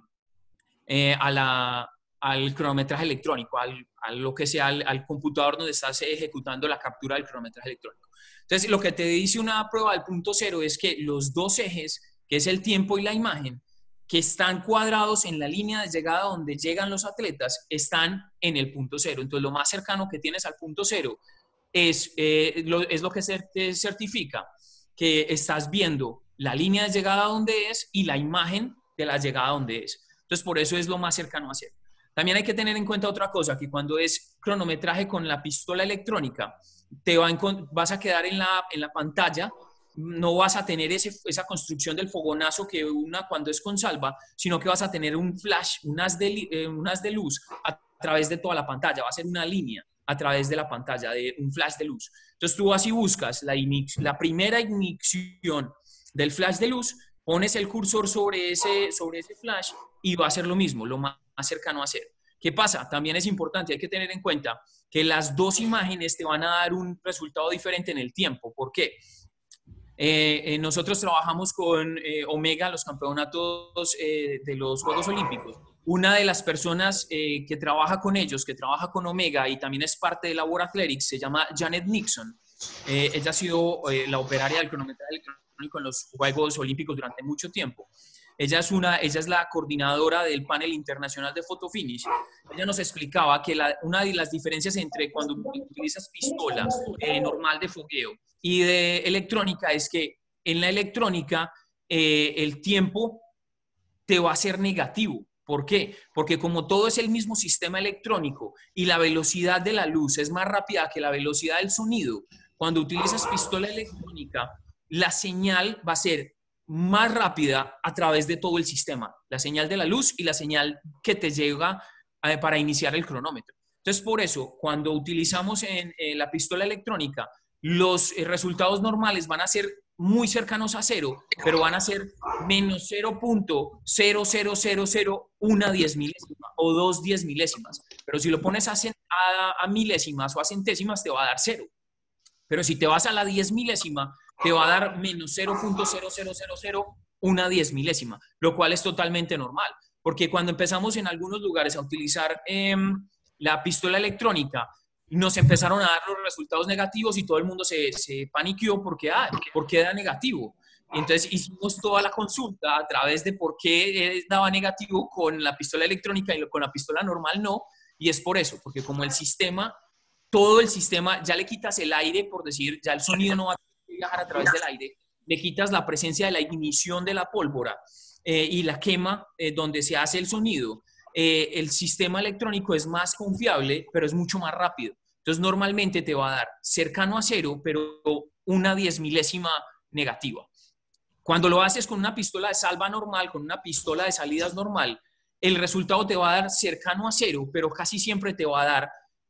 cronometraje electrónico, lo que sea, al computador donde estás ejecutando la captura del cronometraje electrónico. Entonces, lo que te dice una prueba del punto 0 es que los dos ejes, que es el tiempo y la imagen, que están cuadrados en la línea de llegada donde llegan los atletas, están en el punto 0. Entonces, lo más cercano que tienes al punto 0 es lo que te certifica que estás viendo la línea de llegada donde es y la imagen de la llegada donde es. Entonces, por eso es lo más cercano a 0. También hay que tener en cuenta otra cosa, que cuando es cronometraje con la pistola electrónica, vas a quedar en la pantalla, no vas a tener esa construcción del fogonazo que cuando es con salva, sino que vas a tener un flash, un haz de luz a través de toda la pantalla, va a ser una línea a través de la pantalla, de un flash de luz. Entonces tú vas y buscas la primera ignición del flash de luz, pones el cursor sobre ese flash y va a ser lo mismo, lo más cercano a 0. ¿Qué pasa? También es importante, hay que tener en cuenta que las dos imágenes te van a dar un resultado diferente en el tiempo. ¿Por qué? Nosotros trabajamos con Omega, los campeonatos de los Juegos Olímpicos. Una de las personas que trabaja con ellos, que trabaja con Omega y también es parte de la World Athletics, se llama Janet Nixon. Ella ha sido la operaria del cronometraje electrónico en los Juegos Olímpicos durante mucho tiempo. Ella es la coordinadora del panel internacional de photofinish. Ella nos explicaba que una de las diferencias entre cuando utilizas pistola normal de fogueo y de electrónica es que en la electrónica el tiempo te va a ser negativo. ¿Por qué? Porque como todo es el mismo sistema electrónico y la velocidad de la luz es más rápida que la velocidad del sonido, cuando utilizas pistola electrónica, la señal va a ser más rápida a través de todo el sistema, la señal de la luz y la señal que te llega para iniciar el cronómetro. Entonces, por eso, cuando utilizamos en la pistola electrónica, los resultados normales van a ser muy cercanos a 0, pero van a ser menos 0.00001 10 milésima o 2 10 milésimas. Pero si lo pones a milésimas o a centésimas, te va a dar 0. Pero si te vas a la 10 milésima, te va a dar menos 0.0000 una 10 milésima, lo cual es totalmente normal. Porque cuando empezamos en algunos lugares a utilizar la pistola electrónica, nos empezaron a dar los resultados negativos y todo el mundo se paniqueó porque era negativo. Entonces hicimos toda la consulta a través de por qué daba negativo con la pistola electrónica y con la pistola normal no, y es por eso, porque como todo el sistema, ya le quitas el aire, por decir, ya el sonido no va a viajar a través del aire, le quitas la presencia de la ignición de la pólvora y la quema donde se hace el sonido, el sistema electrónico es más confiable, pero es mucho más rápido. Entonces normalmente te va a dar cercano a 0, pero una 10 milésima negativa. Cuando lo haces con una pistola de salva normal, con una pistola de salidas normal, el resultado te va a dar cercano a 0, pero casi siempre te va a dar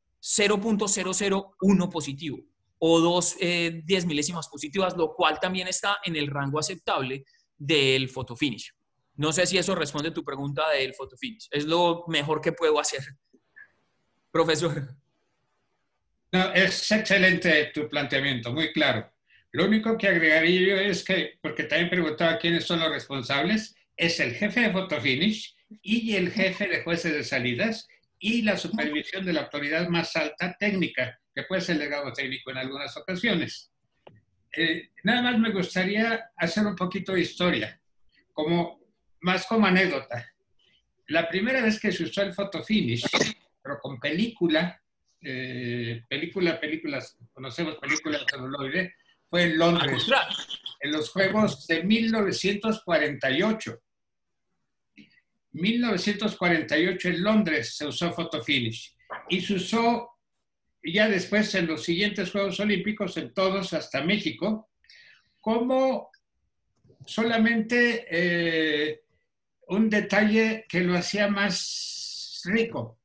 0.001 positivo o 2 10 milésimas positivas, lo cual también está en el rango aceptable del photo finish. No sé si eso responde a tu pregunta del photo finish. Es lo mejor que puedo hacer. Profesor. No, es excelente tu planteamiento, muy claro. Lo único que agregaría yo es que, porque también preguntaba quiénes son los responsables, es el jefe de photo finish y el jefe de jueces de salidas y la supervisión de la autoridad más alta técnica, que puede ser el delegado técnico en algunas ocasiones. Nada más me gustaría hacer un poquito de historia, más como anécdota. La primera vez que se usó el photo finish, pero con películas, conocemos películas de celuloide, fue en Londres, en los Juegos de 1948. 1948 en Londres se usó photo finish y se usó ya después en los siguientes Juegos Olímpicos, en todos hasta México, como solamente un detalle que lo hacía más rico.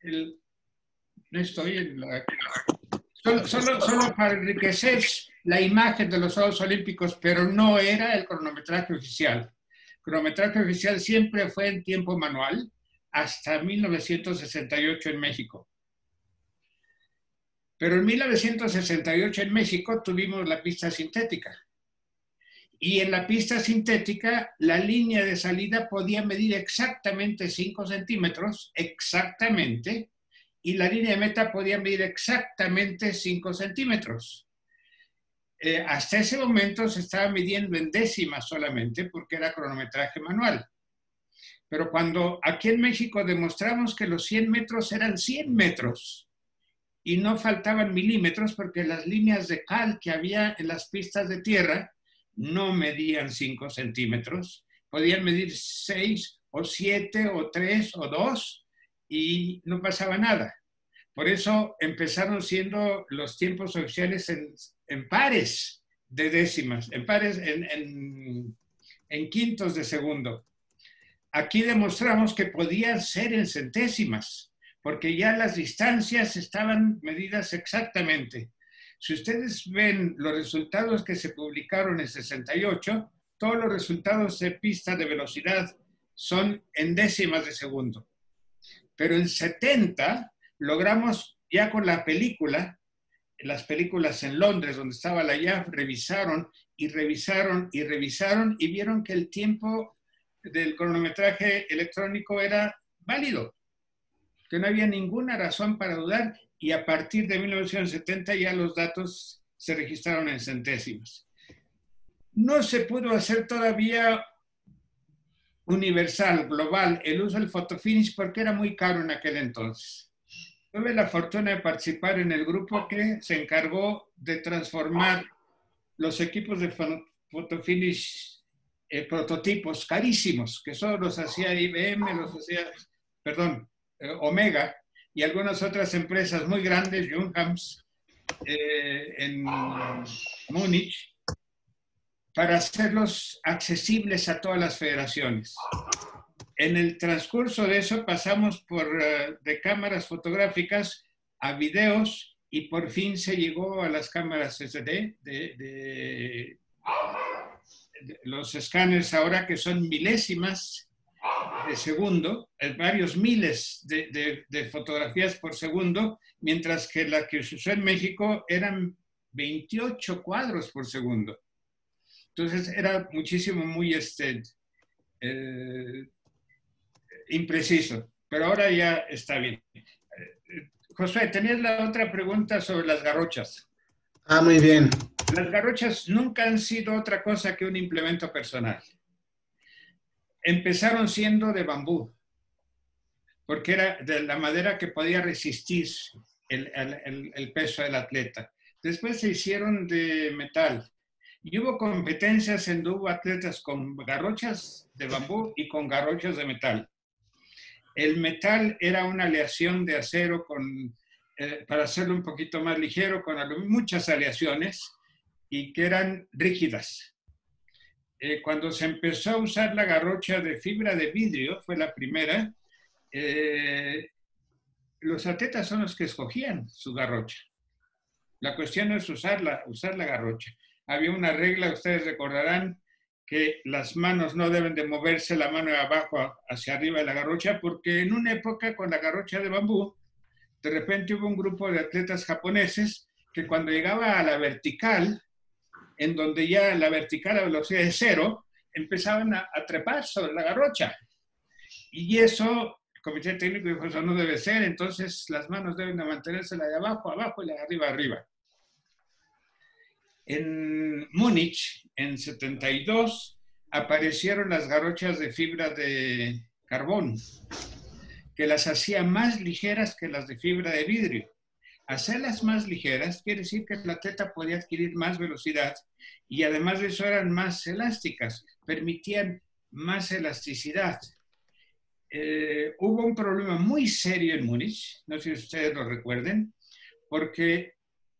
Solo para enriquecer la imagen de los Juegos Olímpicos, pero no era el cronometraje oficial. El cronometraje oficial siempre fue en tiempo manual hasta 1968 en México. Pero en 1968 en México tuvimos la pista sintética. Y en la pista sintética, la línea de salida podía medir exactamente 5 centímetros, exactamente, y la línea de meta podía medir exactamente 5 centímetros. Hasta ese momento se estaba midiendo en décimas solamente porque era cronometraje manual. Pero cuando aquí en México demostramos que los 100 metros eran 100 metros y no faltaban milímetros porque las líneas de cal que había en las pistas de tierra no medían 5 centímetros, podían medir 6 o 7 o 3 o 2 y no pasaba nada. Por eso empezaron siendo los tiempos oficiales en pares de décimas, en pares, en quintos de segundo. Aquí demostramos que podían ser en centésimas, porque ya las distancias estaban medidas exactamente. Si ustedes ven los resultados que se publicaron en 68, todos los resultados de pista de velocidad son en décimas de segundo. Pero en 70 logramos ya con la película, las películas en Londres, donde estaba la IAF, revisaron y revisaron y revisaron y vieron que el tiempo del cronometraje electrónico era válido, que no había ninguna razón para dudar, y a partir de 1970 ya los datos se registraron en centésimas. No se pudo hacer todavía universal, global, el uso del photo finish porque era muy caro en aquel entonces. Tuve la fortuna de participar en el grupo que se encargó de transformar los equipos de photo finish prototipos carísimos, que solo los hacía IBM, Omega y algunas otras empresas muy grandes, Junghans, en Múnich, para hacerlos accesibles a todas las federaciones. En el transcurso de eso pasamos de cámaras fotográficas a videos y por fin se llegó a las cámaras SD, de los escáneres ahora que son milésimas de segundo, varios miles de fotografías por segundo, mientras que la que se usó en México eran 28 cuadros por segundo. Entonces era muchísimo, muy impreciso, pero ahora ya está bien. Josué, tenías la otra pregunta sobre las garrochas. Ah, muy bien. Las garrochas nunca han sido otra cosa que un implemento personal. Empezaron siendo de bambú, porque era de la madera que podía resistir el peso del atleta. Después se hicieron de metal. Y hubo competencias en donde hubo atletas con garrochas de bambú y con garrochas de metal. El metal era una aleación de acero para hacerlo un poquito más ligero, con muchas aleaciones y que eran rígidas. Cuando se empezó a usar la garrocha de fibra de vidrio, fue la primera, los atletas son los que escogían su garrocha. La cuestión es usar la garrocha. Había una regla, ustedes recordarán, que las manos no deben de moverse la mano de abajo hacia arriba de la garrocha, porque en una época con la garrocha de bambú, de repente hubo un grupo de atletas japoneses que cuando llegaba a la vertical, en donde ya la vertical a velocidad de 0, empezaban a trepar sobre la garrocha. Y eso, el comité técnico dijo, eso no debe ser, entonces las manos deben de mantenerse la de abajo, abajo y la de arriba, arriba. En Múnich, en 72, aparecieron las garrochas de fibra de carbón, que las hacía más ligeras que las de fibra de vidrio. Hacerlas más ligeras quiere decir que el atleta podía adquirir más velocidad y además de eso eran más elásticas, permitían más elasticidad. Hubo un problema muy serio en Múnich, no sé si ustedes lo recuerden, porque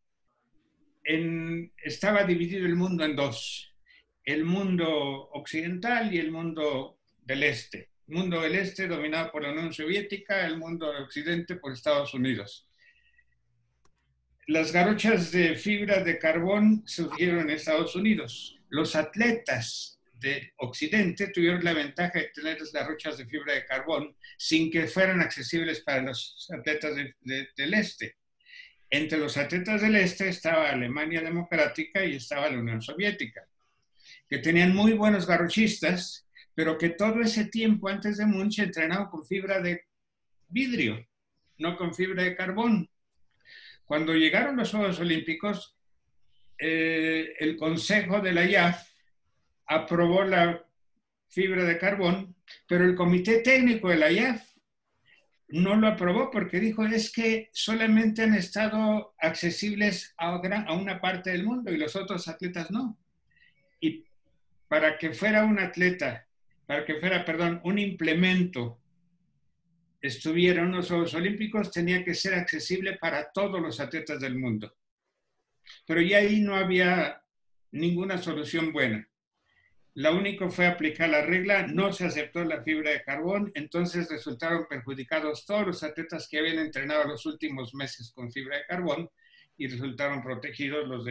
estaba dividido el mundo en dos, el mundo occidental y el mundo del este. El mundo del este dominado por la Unión Soviética, el mundo del occidente por Estados Unidos. Las garrochas de fibra de carbón surgieron en Estados Unidos. Los atletas de Occidente tuvieron la ventaja de tener las garrochas de fibra de carbón sin que fueran accesibles para los atletas del este. Entre los atletas del este estaba Alemania Democrática y estaba la Unión Soviética, que tenían muy buenos garrochistas, pero que todo ese tiempo antes de Múnich entrenaban con fibra de vidrio, no con fibra de carbón. Cuando llegaron los Juegos Olímpicos, el Consejo de la IAF aprobó la fibra de carbón, pero el Comité Técnico de la IAF no lo aprobó porque dijo, es que solamente han estado accesibles a una parte del mundo y los otros atletas no. Y para que fuera un atleta, un implemento estuviera en los Juegos Olímpicos, tenía que ser accesible para todos los atletas del mundo. Pero ya ahí no había ninguna solución buena. La única fue aplicar la regla, no se aceptó la fibra de carbón, entonces resultaron perjudicados todos los atletas que habían entrenado los últimos meses con fibra de carbón y resultaron protegidos los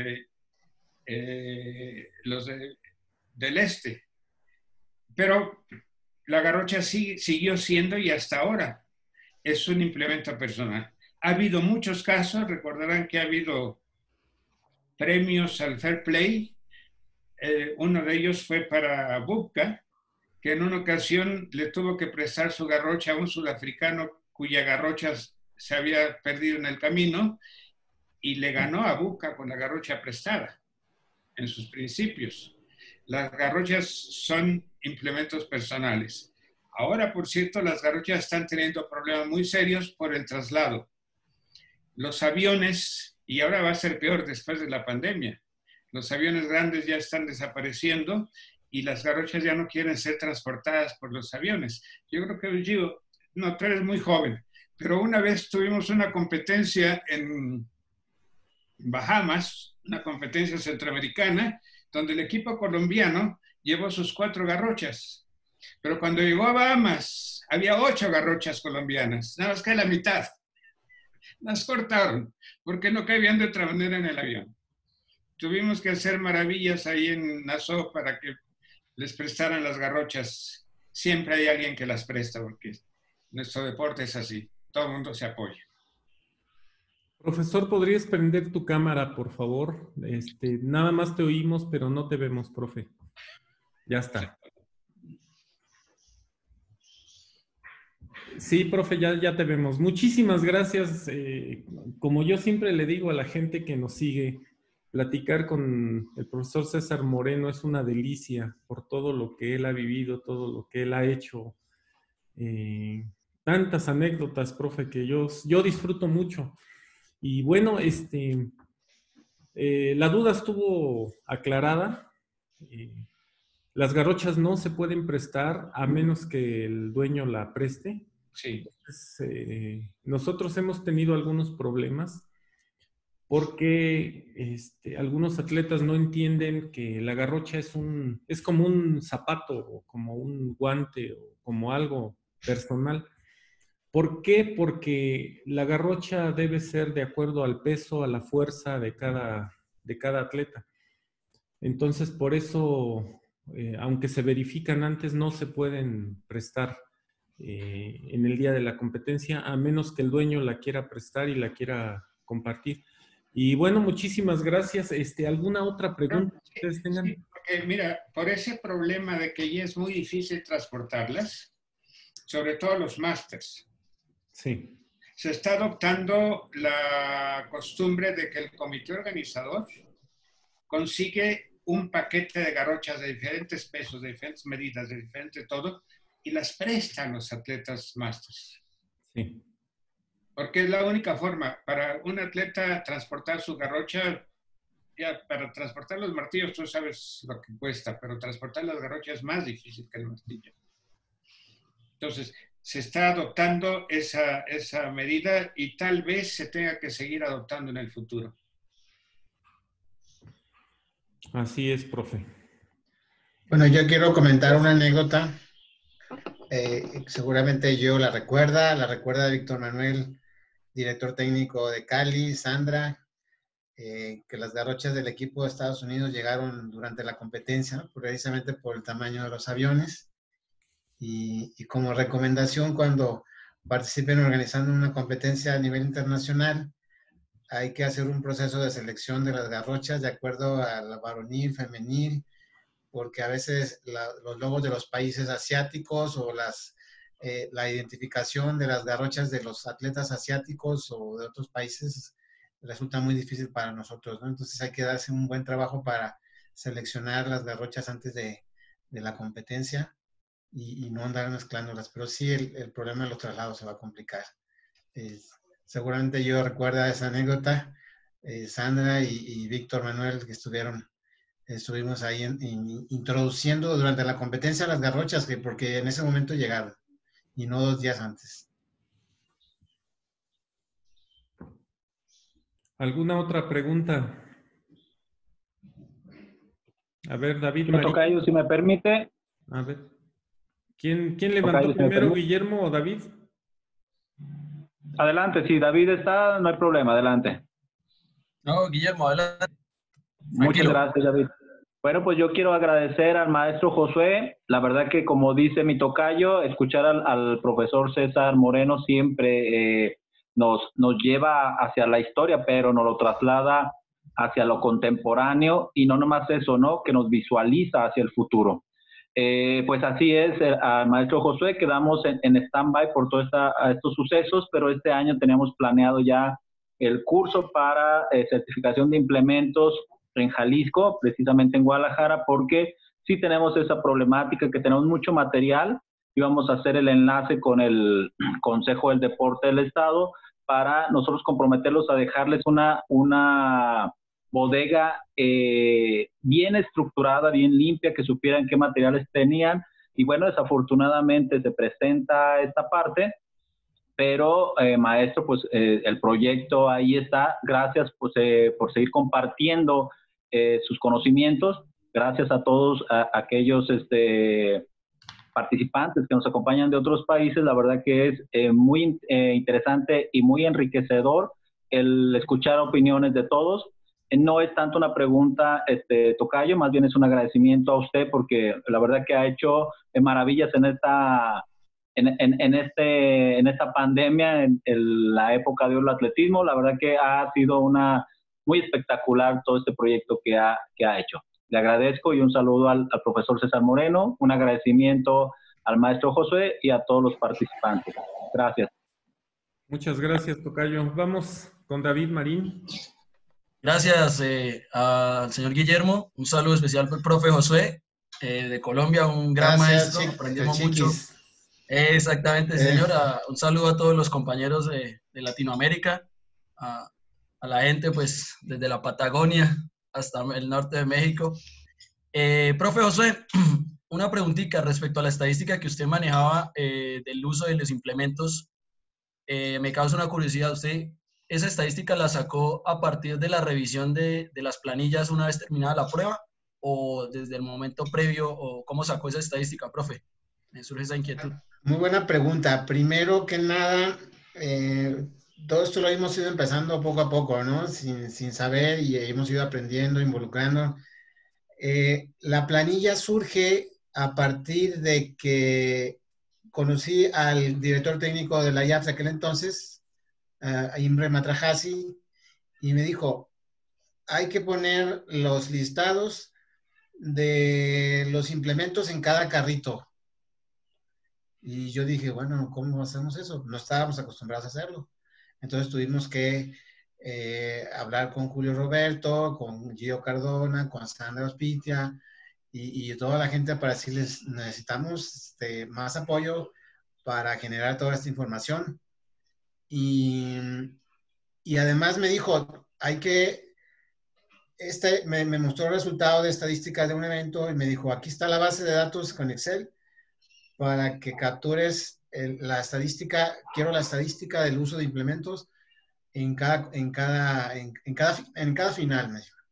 del este. Pero la garrocha siguió siendo y hasta ahora es un implemento personal. Ha habido muchos casos, recordarán que ha habido premios al Fair Play. Uno de ellos fue para Bubka, que en una ocasión le tuvo que prestar su garrocha a un sudafricano cuya garrocha se había perdido en el camino y le ganó a Bubka con la garrocha prestada en sus principios. Las garrochas son implementos personales. Ahora, por cierto, las garrochas están teniendo problemas muy serios por el traslado. Los aviones, y ahora va a ser peor después de la pandemia, los aviones grandes ya están desapareciendo y las garrochas ya no quieren ser transportadas por los aviones. Yo creo que, Gio, no, tú eres muy joven, pero una vez tuvimos una competencia en Bahamas, una competencia centroamericana, donde el equipo colombiano llevó sus 4 garrochas. Pero cuando llegó a Bahamas, había 8 garrochas colombianas, nada más que la mitad. Las cortaron, porque no cabían de otra manera en el avión. Tuvimos que hacer maravillas ahí en Nassau para que les prestaran las garrochas siempre hay alguien que las presta, porque nuestro deporte es así, todo el mundo se apoya. Profesor, ¿podrías prender tu cámara, por favor? Nada más te oímos, pero no te vemos, profe. Ya está. Sí, profe, ya te vemos. Muchísimas gracias. Como yo siempre le digo a la gente que nos sigue, platicar con el profesor César Moreno es una delicia por todo lo que él ha vivido, todo lo que él ha hecho. Tantas anécdotas, profe, que yo disfruto mucho. Y bueno, la duda estuvo aclarada. Las garrochas no se pueden prestar a menos que el dueño la preste. Sí. Entonces, nosotros hemos tenido algunos problemas porque algunos atletas no entienden que la garrocha es como un zapato o como un guante o como algo personal. ¿Por qué? Porque la garrocha debe ser de acuerdo al peso, a la fuerza de cada atleta. Entonces, por eso, aunque se verifican antes, no se pueden prestar en el día de la competencia, a menos que el dueño la quiera prestar y la quiera compartir. Y bueno, muchísimas gracias. ¿Alguna otra pregunta que ustedes tengan? Sí, porque mira, por ese problema de que ya es muy difícil transportarlas, sobre todo los másters. Sí. Se está adoptando la costumbre de que el comité organizador consigue un paquete de garrochas de diferentes pesos, de diferentes medidas, de diferente todo, y las presta a los atletas másters. Sí. Porque es la única forma para un atleta transportar su garrocha. Ya, para transportar los martillos tú sabes lo que cuesta, pero transportar las garrochas es más difícil que el martillo. Entonces, se está adoptando esa medida y tal vez se tenga que seguir adoptando en el futuro. Así es, profe. Bueno, yo quiero comentar una anécdota. Seguramente yo la recuerda Víctor Manuel, director técnico de Cali, Sandra, que las garrochas del equipo de Estados Unidos llegaron durante la competencia, ¿no? Precisamente por el tamaño de los aviones. Y como recomendación, cuando participen organizando una competencia a nivel internacional, hay que hacer un proceso de selección de las garrochas de acuerdo a la varonil, femenil, porque a veces los logos de los países asiáticos o la identificación de las garrochas de los atletas asiáticos o de otros países resulta muy difícil para nosotros, ¿no? Entonces hay que darse un buen trabajo para seleccionar las garrochas antes de la competencia y no andar mezclándolas. Pero sí, el problema de los traslados se va a complicar. Seguramente yo recuerdo esa anécdota, Sandra y Víctor Manuel, que estuvimos ahí introduciendo durante la competencia las garrochas, porque en ese momento llegaron y no 2 días antes. ¿Alguna otra pregunta? A ver, David. Tocayo, si me permite. A ver. ¿Quién levantó primero, Guillermo o David? Adelante, si David está, no hay problema, adelante. No, Guillermo, adelante. Muchas gracias, David. Bueno, pues yo quiero agradecer al maestro Josué. La verdad que, como dice mi tocayo, escuchar al profesor César Moreno siempre nos lleva hacia la historia, pero nos lo traslada hacia lo contemporáneo y no nomás eso, ¿no? Que nos visualiza hacia el futuro. Pues así es, al maestro Josué quedamos en stand-by por todos estos sucesos, pero este año teníamos planeado ya el curso para certificación de implementos en Jalisco, precisamente en Guadalajara, porque sí tenemos esa problemática, que tenemos mucho material y vamos a hacer el enlace con el Consejo del Deporte del Estado para nosotros comprometerlos a dejarles una bodega bien estructurada, bien limpia, que supieran qué materiales tenían. Y bueno, desafortunadamente se presenta esta parte, pero maestro, pues el proyecto ahí está. Gracias pues, por seguir compartiendo sus conocimientos. Gracias a todos aquellos participantes que nos acompañan de otros países. La verdad que es muy interesante y muy enriquecedor el escuchar opiniones de todos. no es tanto una pregunta, tocayo, más bien es un agradecimiento a usted porque la verdad que ha hecho maravillas en esta pandemia, en la época del atletismo. La verdad que ha sido muy espectacular todo este proyecto que ha hecho. Le agradezco y un saludo al profesor César Moreno, un agradecimiento al maestro Josué y a todos los participantes. Gracias. Muchas gracias, tocayo. Vamos con David Marín. Gracias al señor Guillermo. Un saludo especial para el profe Josué de Colombia, un gran maestro. Aprendimos mucho. Exactamente, señora. Un saludo a todos los compañeros de Latinoamérica, a la gente pues desde la Patagonia hasta el norte de México. Profe Josué, una preguntita respecto a la estadística que usted manejaba del uso de los implementos. Me causa una curiosidad. ¿Usted esa estadística la sacó a partir de la revisión de las planillas una vez terminada la prueba o desde el momento previo, o cómo sacó esa estadística, profe? Me surge esa inquietud. Muy buena pregunta. Primero que nada, todo esto lo hemos ido empezando poco a poco, ¿no? Sin saber, y hemos ido aprendiendo, involucrando. La planilla surge a partir de que conocí al director técnico de la IAPS de aquel entonces, a Imre Matrajasi, y me dijo, hay que poner los listados de los implementos en cada carrito. Y yo dije, bueno, ¿cómo hacemos eso? No estábamos acostumbrados a hacerlo. Entonces tuvimos que hablar con Julio Roberto, con Gio Cardona, con Sandra Ospitia y toda la gente para decirles, necesitamos más apoyo para generar toda esta información. Y además me dijo, hay que, me mostró el resultado de estadísticas de un evento y me dijo, aquí está la base de datos con Excel para que captures la estadística, quiero la estadística del uso de implementos en cada final, me dijo.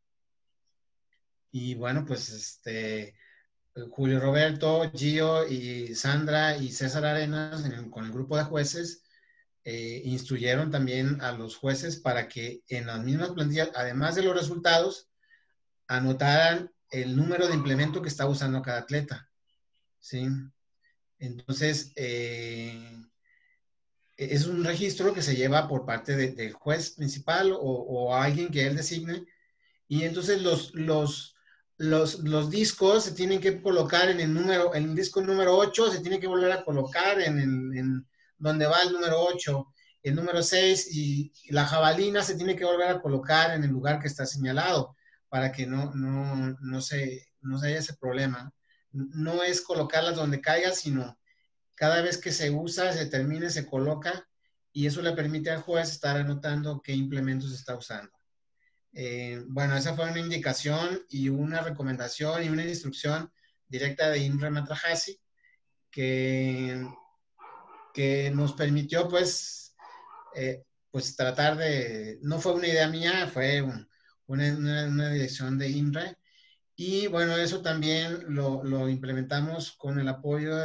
Y bueno, pues Julio Roberto, Gio y Sandra y César Arenas con el grupo de jueces instruyeron también a los jueces para que en las mismas plantillas, además de los resultados, anotaran el número de implemento que está usando cada atleta, ¿sí? Entonces, es un registro que se lleva por parte del juez principal o alguien que él designe, y entonces los discos se tienen que colocar en el disco número 8 se tiene que volver a colocar en donde va el número 8, el número 6 y la jabalina se tiene que volver a colocar en el lugar que está señalado para que no se haya ese problema. No es colocarlas donde caiga, sino cada vez que se usa, se termina, se coloca, y eso le permite al juez estar anotando qué implementos está usando. Bueno, esa fue una indicación y una recomendación y una instrucción directa de Imre Matrajasi que nos permitió pues tratar de, no fue una idea mía, fue una dirección de Imre, y bueno, eso también lo implementamos con el apoyo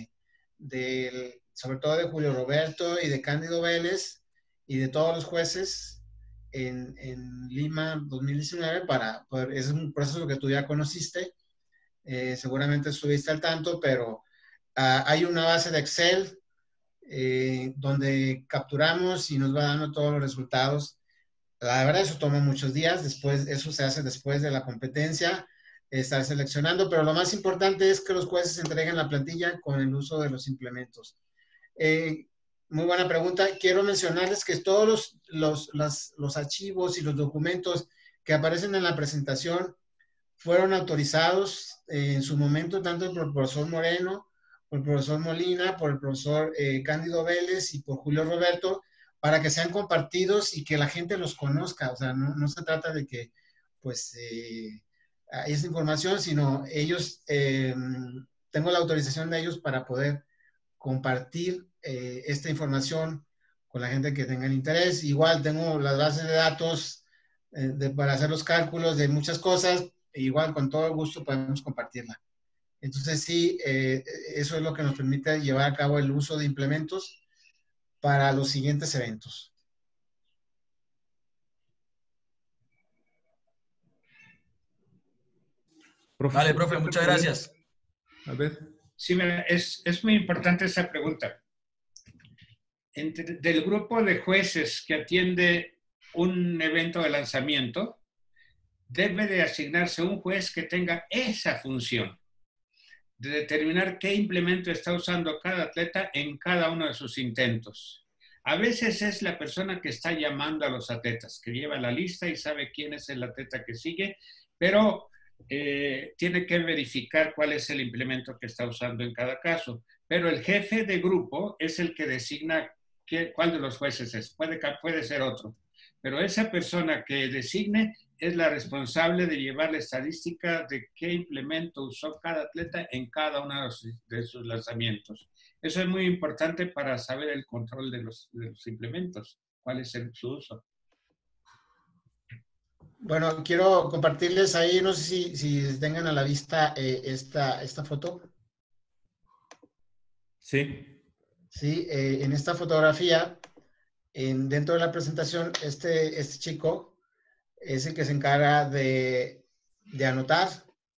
sobre todo de Julio Roberto y de Cándido Vélez y de todos los jueces en Lima 2019 es un proceso que tú ya conociste, seguramente estuviste al tanto, pero hay una base de Excel donde capturamos y nos va dando todos los resultados. La verdad, eso toma muchos días, eso se hace después de la competencia, estar seleccionando, pero lo más importante es que los jueces entreguen la plantilla con el uso de los implementos. Muy buena pregunta. Quiero mencionarles que todos los archivos y los documentos que aparecen en la presentación fueron autorizados en su momento tanto por el profesor Moreno, por el profesor Molina, por el profesor Cándido Vélez y por Julio Roberto, para que sean compartidos y que la gente los conozca. O sea, no se trata de que pues esa información, sino ellos, tengo la autorización de ellos para poder compartir esta información con la gente que tenga el interés. Igual tengo las bases de datos para hacer los cálculos de muchas cosas, igual con todo gusto podemos compartirla. Entonces sí, eso es lo que nos permite llevar a cabo el uso de implementos para los siguientes eventos. Vale, profe, muchas gracias. A ver. Sí, mira, es muy importante esa pregunta. Del grupo de jueces que atiende un evento de lanzamiento, debe de asignarse un juez que tenga esa función, de determinar qué implemento está usando cada atleta en cada uno de sus intentos. A veces es la persona que está llamando a los atletas, que lleva la lista y sabe quién es el atleta que sigue, pero tiene que verificar cuál es el implemento que está usando en cada caso. Pero el jefe de grupo es el que designa cuál de los jueces es. Puede ser otro. Pero esa persona que designe es la responsable de llevar la estadística de qué implemento usó cada atleta en cada uno de sus lanzamientos. Eso es muy importante para saber el control de los implementos, cuál es su uso. Bueno, quiero compartirles ahí, no sé si tengan a la vista esta foto. Sí. Sí, en esta fotografía, dentro de la presentación, este chico es el que se encarga de anotar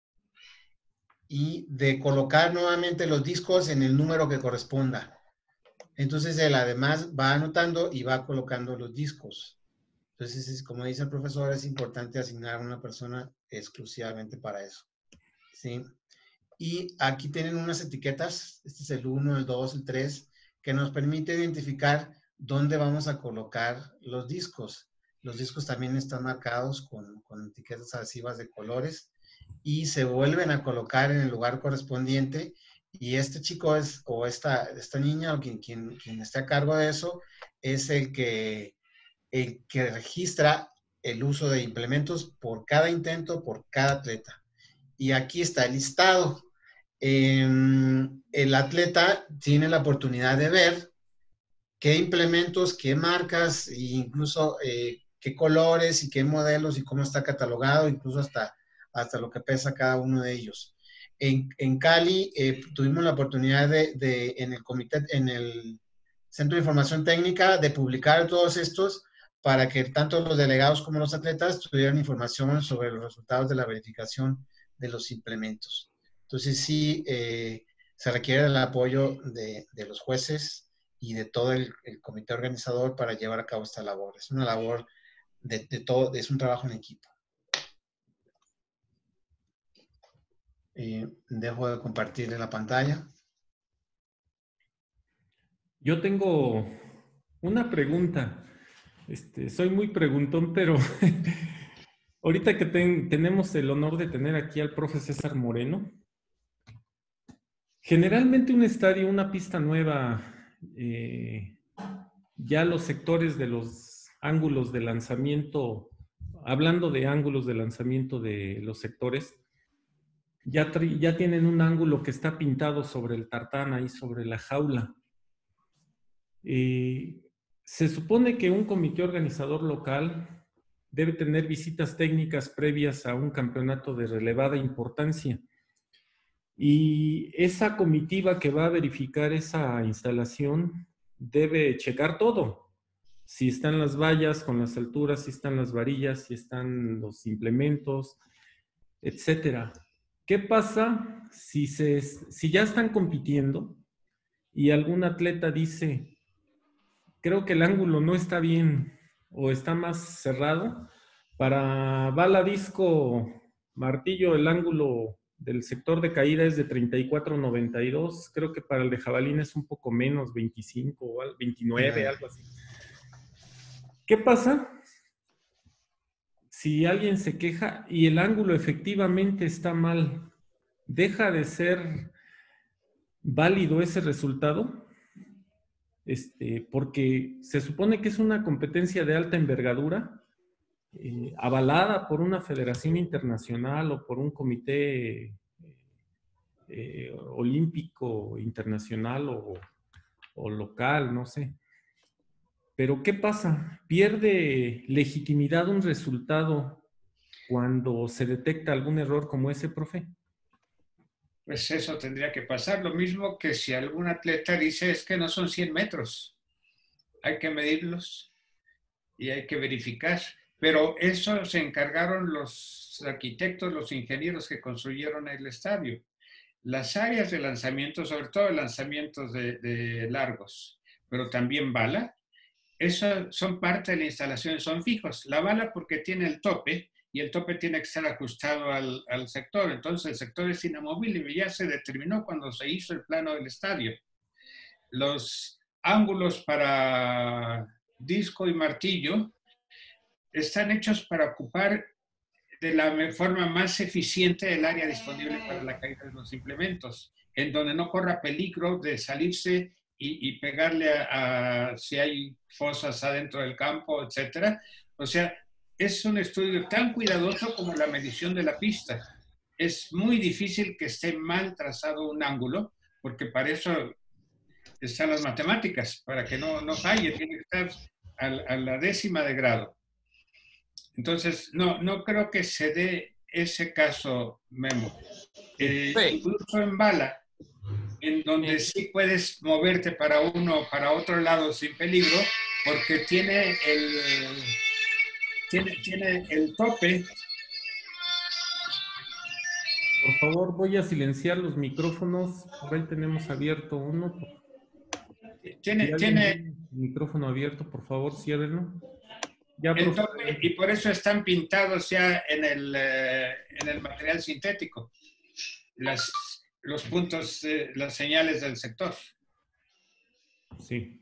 y de colocar nuevamente los discos en el número que corresponda. Entonces, él además va anotando y va colocando los discos. Entonces, como dice el profesor, es importante asignar a una persona exclusivamente para eso. ¿Sí? Y aquí tienen unas etiquetas, este es el 1, el 2, el 3, que nos permite identificar dónde vamos a colocar los discos. Los discos también están marcados con etiquetas adhesivas de colores y se vuelven a colocar en el lugar correspondiente. Y este chico o esta niña o quien esté a cargo de eso es el que registra el uso de implementos por cada intento, por cada atleta. Y aquí está el listado. El atleta tiene la oportunidad de ver qué implementos, qué marcas, e incluso qué colores y qué modelos y cómo está catalogado, incluso hasta lo que pesa cada uno de ellos. En Cali tuvimos la oportunidad en el Centro de Información Técnica de publicar todos estos para que tanto los delegados como los atletas tuvieran información sobre los resultados de la verificación de los implementos. Entonces sí, se requiere el apoyo de los jueces y de todo el comité organizador para llevar a cabo esta labor. Es una labor de todo, es un trabajo en equipo. Dejo de compartir la pantalla. Yo tengo una pregunta. Soy muy preguntón, pero ahorita que tenemos el honor de tener aquí al profe César Moreno, generalmente un estadio, una pista nueva, ya los sectores de los ángulos de lanzamiento, hablando de ángulos de lanzamiento de los sectores, ya tienen un ángulo que está pintado sobre el tartán, ahí sobre la jaula. Se supone que un comité organizador local debe tener visitas técnicas previas a un campeonato de relevada importancia. Y esa comitiva que va a verificar esa instalación debe checar todo. Si están las vallas con las alturas, si están las varillas, si están los implementos, etcétera. ¿Qué pasa si ya están compitiendo y algún atleta dice, creo que el ángulo no está bien o está más cerrado? Para bala, disco, martillo, el ángulo del sector de caída es de 34.92. Creo que para el de jabalín es un poco menos, 25 o 29, algo así. ¿Qué pasa si alguien se queja y el ángulo efectivamente está mal? ¿Deja de ser válido ese resultado? Porque se supone que es una competencia de alta envergadura, avalada por una federación internacional o por un comité olímpico internacional o local, no sé. Pero ¿qué pasa? ¿Pierde legitimidad un resultado cuando se detecta algún error como ese, profe? Pues eso tendría que pasar. Lo mismo que si algún atleta dice es que no son 100 metros. Hay que medirlos y hay que verificar. Pero eso se encargaron los arquitectos, los ingenieros que construyeron el estadio. Las áreas de lanzamiento, sobre todo lanzamientos de largos, pero también bala, eso son parte de la instalación, son fijos. La bala porque tiene el tope y el tope tiene que estar ajustado al sector. Entonces el sector es inamovible y ya se determinó cuando se hizo el plano del estadio. Los ángulos para disco y martillo están hechos para ocupar de la forma más eficiente el área disponible para la caída de los implementos, en donde no corra peligro de salirse y pegarle a si hay fosas adentro del campo, etc. O sea, es un estudio tan cuidadoso como la medición de la pista. Es muy difícil que esté mal trazado un ángulo, porque para eso están las matemáticas, para que no falle, tiene que estar a la décima de grado. Entonces, no creo que se dé ese caso, Memo. Incluso en bala, en donde sí puedes moverte para uno o para otro lado sin peligro, porque tiene el tope. Por favor, voy a silenciar los micrófonos. Por ahí tenemos abierto uno. Tiene el micrófono abierto, por favor, ciérrenlo. Ya, el tope, y por eso están pintados ya en el material sintético los puntos, las señales del sector. Sí.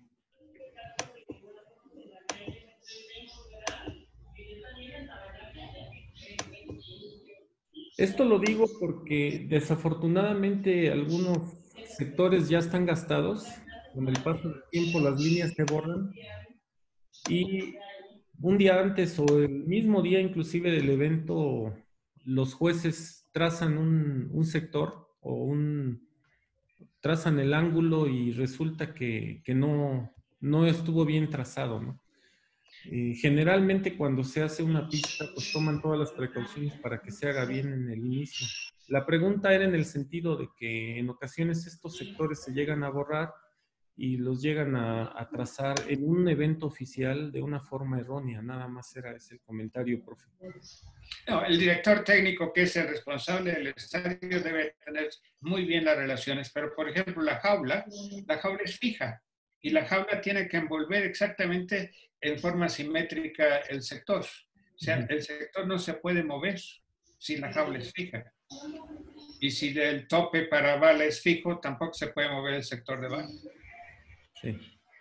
Esto lo digo porque desafortunadamente algunos sectores ya están gastados. Con el paso del tiempo las líneas se borran y un día antes o el mismo día inclusive del evento, los jueces trazan un sector o trazan el ángulo y resulta que no estuvo bien trazado, ¿no? Generalmente cuando se hace una pista, pues toman todas las precauciones para que se haga bien en el inicio. La pregunta era en el sentido de que en ocasiones estos sectores se llegan a borrar y los llegan a trazar en un evento oficial de una forma errónea. Nada más era ese el comentario, profe. No, el director técnico, que es el responsable del estadio, debe tener muy bien las relaciones, pero por ejemplo la jaula es fija y la jaula tiene que envolver exactamente en forma simétrica el sector. O sea, el sector no se puede mover si la jaula es fija. Y si el tope para bala es fijo, tampoco se puede mover el sector de bala. Sí.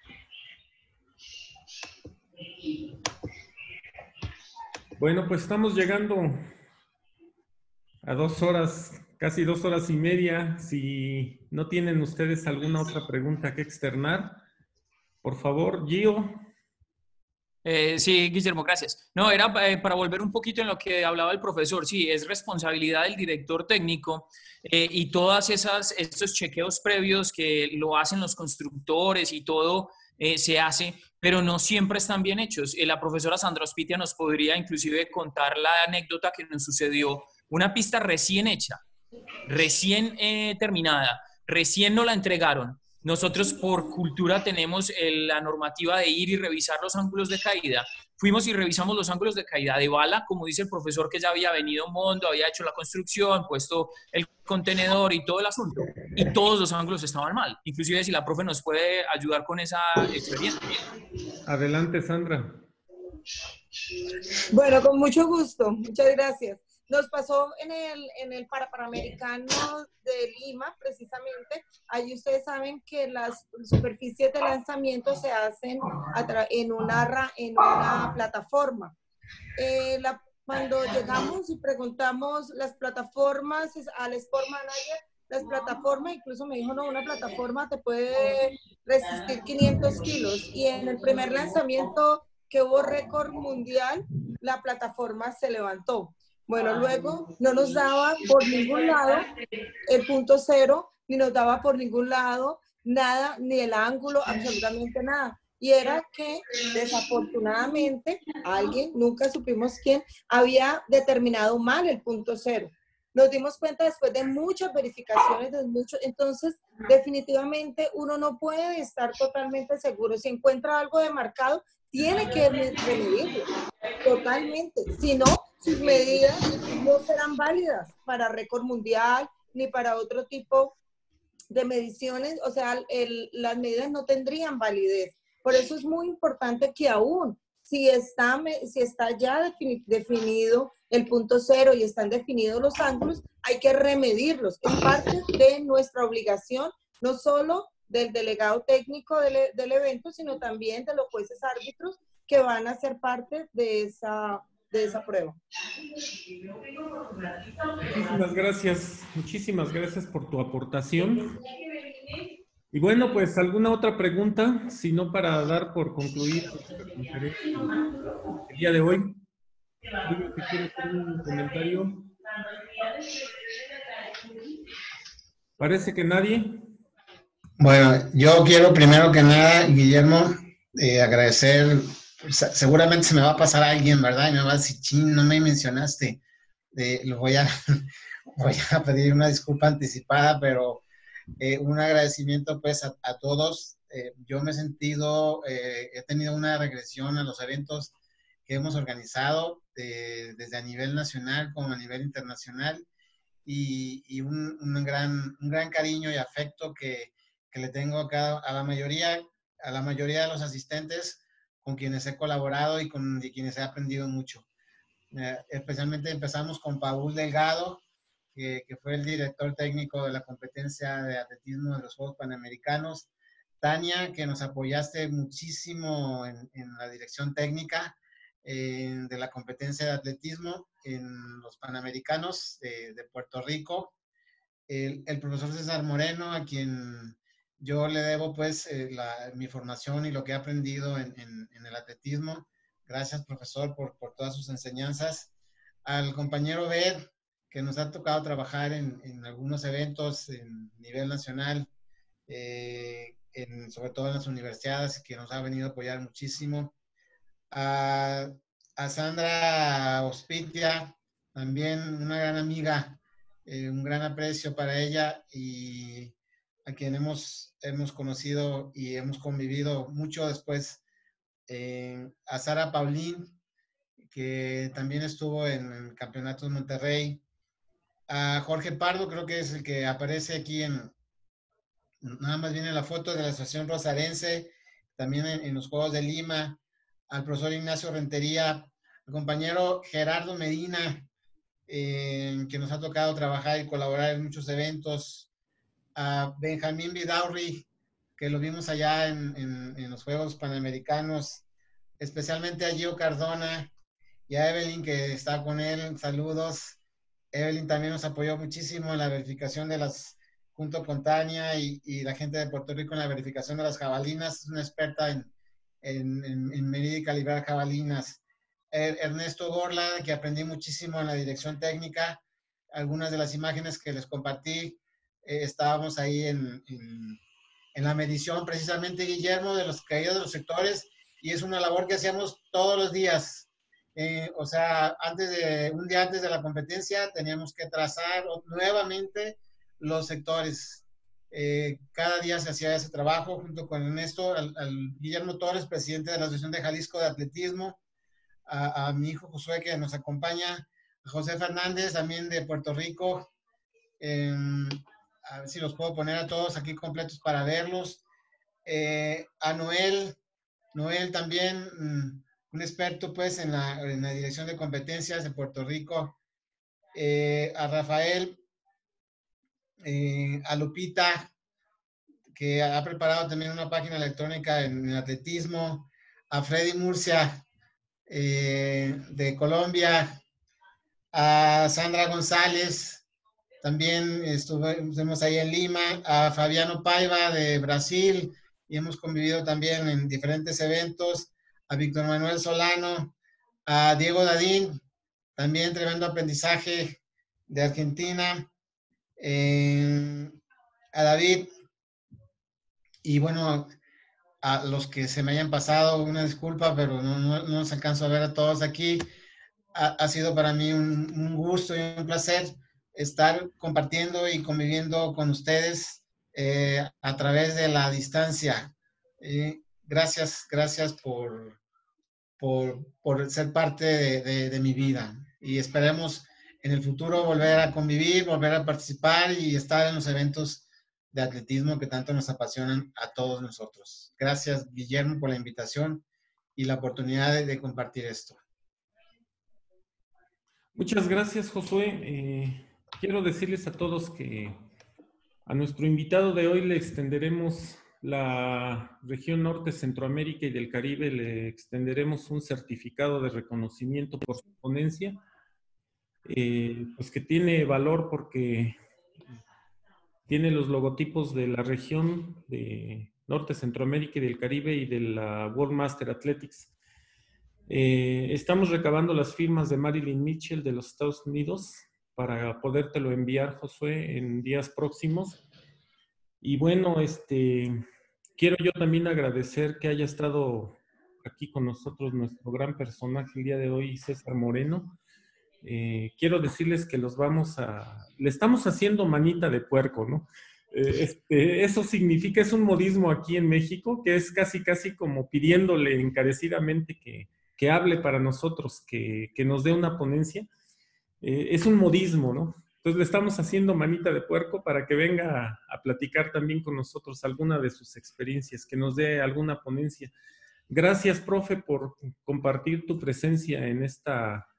Bueno, pues estamos llegando a 2 horas, casi 2 horas y media. Si no tienen ustedes alguna otra pregunta que externar, por favor, Gio. Sí, Guillermo, gracias. No, era para volver un poquito en lo que hablaba el profesor. Sí, es responsabilidad del director técnico y todas estos chequeos previos que lo hacen los constructores y todo se hace, pero no siempre están bien hechos. La profesora Sandra Ospitia nos podría inclusive contar la anécdota que nos sucedió. Una pista recién hecha, recién terminada, recién nos la entregaron. Nosotros por cultura tenemos la normativa de ir y revisar los ángulos de caída. Fuimos y revisamos los ángulos de caída de bala, como dice el profesor, que ya había venido Mondo, había hecho la construcción, puesto el contenedor y todo el asunto. Y todos los ángulos estaban mal. Inclusive si la profe nos puede ayudar con esa experiencia. Adelante, Sandra. Bueno, con mucho gusto. Muchas gracias. Nos pasó en el Panamericano de Lima, precisamente. Allí ustedes saben que las superficies de lanzamiento se hacen en una plataforma. Cuando llegamos y preguntamos las plataformas al Sport Manager, las plataformas, incluso me dijo, no, una plataforma te puede resistir 500 kilos. Y en el primer lanzamiento que hubo récord mundial, la plataforma se levantó. Bueno, luego no nos daba por ningún lado el punto cero, ni nos daba por ningún lado nada, ni el ángulo, absolutamente nada. Y era que desafortunadamente alguien, nunca supimos quién, había determinado mal el punto cero. Nos dimos cuenta después de muchas verificaciones, entonces definitivamente uno no puede estar totalmente seguro. Si encuentra algo demarcado, tiene que remedirlo totalmente. Si no, sus medidas no serán válidas para récord mundial ni para otro tipo de mediciones. O sea, las medidas no tendrían validez. Por eso es muy importante que aún si está ya definido el punto cero y están definidos los ángulos, hay que remedirlos. Es parte de nuestra obligación, no solo del delegado técnico del evento, sino también de los jueces árbitros que van a ser parte de esa prueba. Muchísimas gracias por tu aportación. Y bueno, pues alguna otra pregunta, si no para dar por concluir esta conferencia el día de hoy. ¿Alguien que quiere hacer un comentario? Parece que nadie. Bueno, yo quiero primero que nada, Guillermo, agradecer. Seguramente se me va a pasar a alguien, ¿verdad? Y me va a decir, chin, no me mencionaste. Voy a pedir una disculpa anticipada, pero un agradecimiento pues a todos. Yo me he sentido, he tenido una regresión a los eventos que hemos organizado, desde a nivel nacional como a nivel internacional, y un gran cariño y afecto que le tengo a la mayoría de los asistentes con quienes he colaborado y con quienes he aprendido mucho. Especialmente empezamos con Paul Delgado, que fue el director técnico de la competencia de atletismo de los Juegos Panamericanos. Tania, que nos apoyaste muchísimo en la dirección técnica de la competencia de atletismo en los Panamericanos de Puerto Rico. El profesor César Moreno, a quien yo le debo pues mi formación y lo que he aprendido en el atletismo. Gracias, profesor, por todas sus enseñanzas. Al compañero Bed, que nos ha tocado trabajar en algunos eventos en nivel nacional, sobre todo en las universidades, que nos ha venido a apoyar muchísimo. A Sandra Ospitia, también una gran amiga, un gran aprecio para ella, y a quien hemos conocido y hemos convivido mucho después. A Sara Paulín, que también estuvo en el Campeonato de Monterrey. A Jorge Pardo, creo que es el que aparece aquí nada más viene la foto de la Asociación Rosarense, también en los Juegos de Lima. Al profesor Ignacio Rentería, al compañero Gerardo Medina, que nos ha tocado trabajar y colaborar en muchos eventos. A Benjamín Vidaurri, que lo vimos allá en los Juegos Panamericanos, especialmente a Gio Cardona, y a Evelyn, que está con él. Saludos. Evelyn también nos apoyó muchísimo en la verificación junto con Tania y la gente de Puerto Rico, en la verificación de las jabalinas. Es una experta en medir y calibrar jabalinas. Ernesto Gorla, que aprendí muchísimo en la dirección técnica. Algunas de las imágenes que les compartí, estábamos ahí en la medición, precisamente, Guillermo, de los caídos de los sectores, y es una labor que hacíamos todos los días. O sea, un día antes de la competencia teníamos que trazar nuevamente los sectores. Cada día se hacía ese trabajo junto con Ernesto, al Guillermo Torres, presidente de la Asociación de Jalisco de Atletismo, a mi hijo Josué, que nos acompaña, a José Fernández, también de Puerto Rico. A ver si los puedo poner a todos aquí completos para verlos. A Noel también, un experto pues en la dirección de competencias de Puerto Rico. A Rafael, a Lupita, que ha preparado también una página electrónica en atletismo. A Freddy Murcia, de Colombia. A Sandra González, también estuvimos ahí en Lima. A Fabiano Paiva de Brasil, y hemos convivido también en diferentes eventos. A Víctor Manuel Solano, a Diego Dadín, también tremendo aprendizaje, de Argentina. A David, y bueno, a los que se me hayan pasado, una disculpa, pero no los alcanzo a ver a todos aquí. Ha sido para mí un gusto y un placer estar compartiendo y conviviendo con ustedes a través de la distancia. Gracias por por ser parte de mi vida. Y esperemos en el futuro volver a convivir, volver a participar y estar en los eventos de atletismo que tanto nos apasionan a todos nosotros. Gracias, Guillermo, por la invitación y la oportunidad de compartir esto. Muchas gracias, Josué. Quiero decirles a todos que a nuestro invitado de hoy le extenderemos la región norte, Centroamérica y del Caribe, le extenderemos un certificado de reconocimiento por su ponencia, pues que tiene valor porque tiene los logotipos de la región de Norte, Centroamérica y del Caribe y de la World Master Athletics. Estamos recabando las firmas de Marilyn Mitchell de los Estados Unidos para podértelo enviar, Josué, en días próximos. Y bueno, quiero yo también agradecer que haya estado aquí con nosotros nuestro gran personaje el día de hoy, César Moreno. Quiero decirles que le estamos haciendo manita de puerco, ¿no? Eso significa, es un modismo aquí en México, que es casi como pidiéndole encarecidamente que hable para nosotros, que nos dé una ponencia. Es un modismo, ¿no? Entonces le estamos haciendo manita de puerco para que venga a platicar también con nosotros alguna de sus experiencias, que nos dé alguna ponencia. Gracias, profe, por compartir tu presencia en esta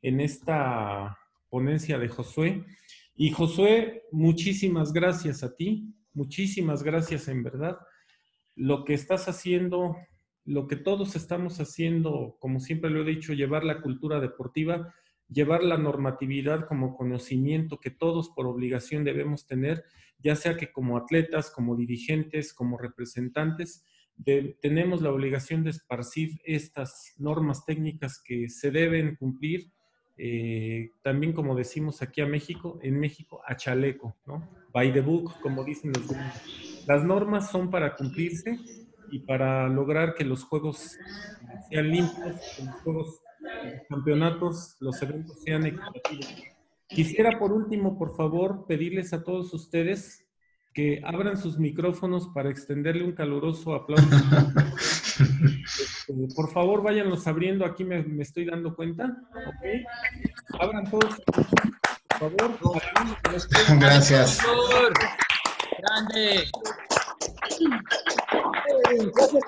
ponencia de Josué. Y Josué, muchísimas gracias a ti, muchísimas gracias en verdad. Lo que estás haciendo, lo que todos estamos haciendo, como siempre lo he dicho, llevar la cultura deportiva, llevar la normatividad como conocimiento que todos por obligación debemos tener, ya sea que como atletas, como dirigentes, como representantes, tenemos la obligación de esparcir estas normas técnicas que se deben cumplir. También, como decimos aquí en México, a chaleco, ¿no? By the book, como dicen los gringos. Las normas son para cumplirse y para lograr que los juegos sean limpios, que los juegos, los campeonatos, los eventos sean equitativos. Quisiera, por último, por favor, pedirles a todos ustedes que abran sus micrófonos para extenderle un caluroso aplauso. Por favor, váyanlos abriendo. Aquí me estoy dando cuenta. ¿Okay? Abran todos, por favor. Gracias. Grande. Gracias,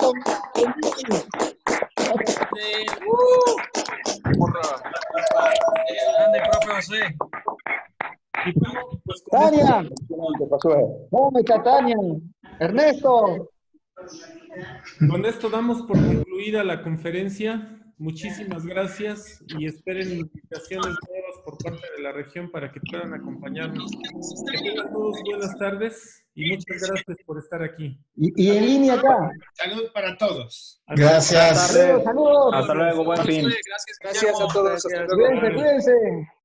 Grande, profe José. Tania. ¿Cómo está Tania? Ernesto. Con esto damos por concluida la conferencia. Muchísimas gracias y esperen invitaciones nuevas por parte de la región para que puedan acompañarnos. Que tengan todos buenas tardes y muchas gracias por estar aquí. Y en línea acá. Salud para todos. Gracias. Saludos. Hasta luego, buen fin. Gracias a todos. Cuídense.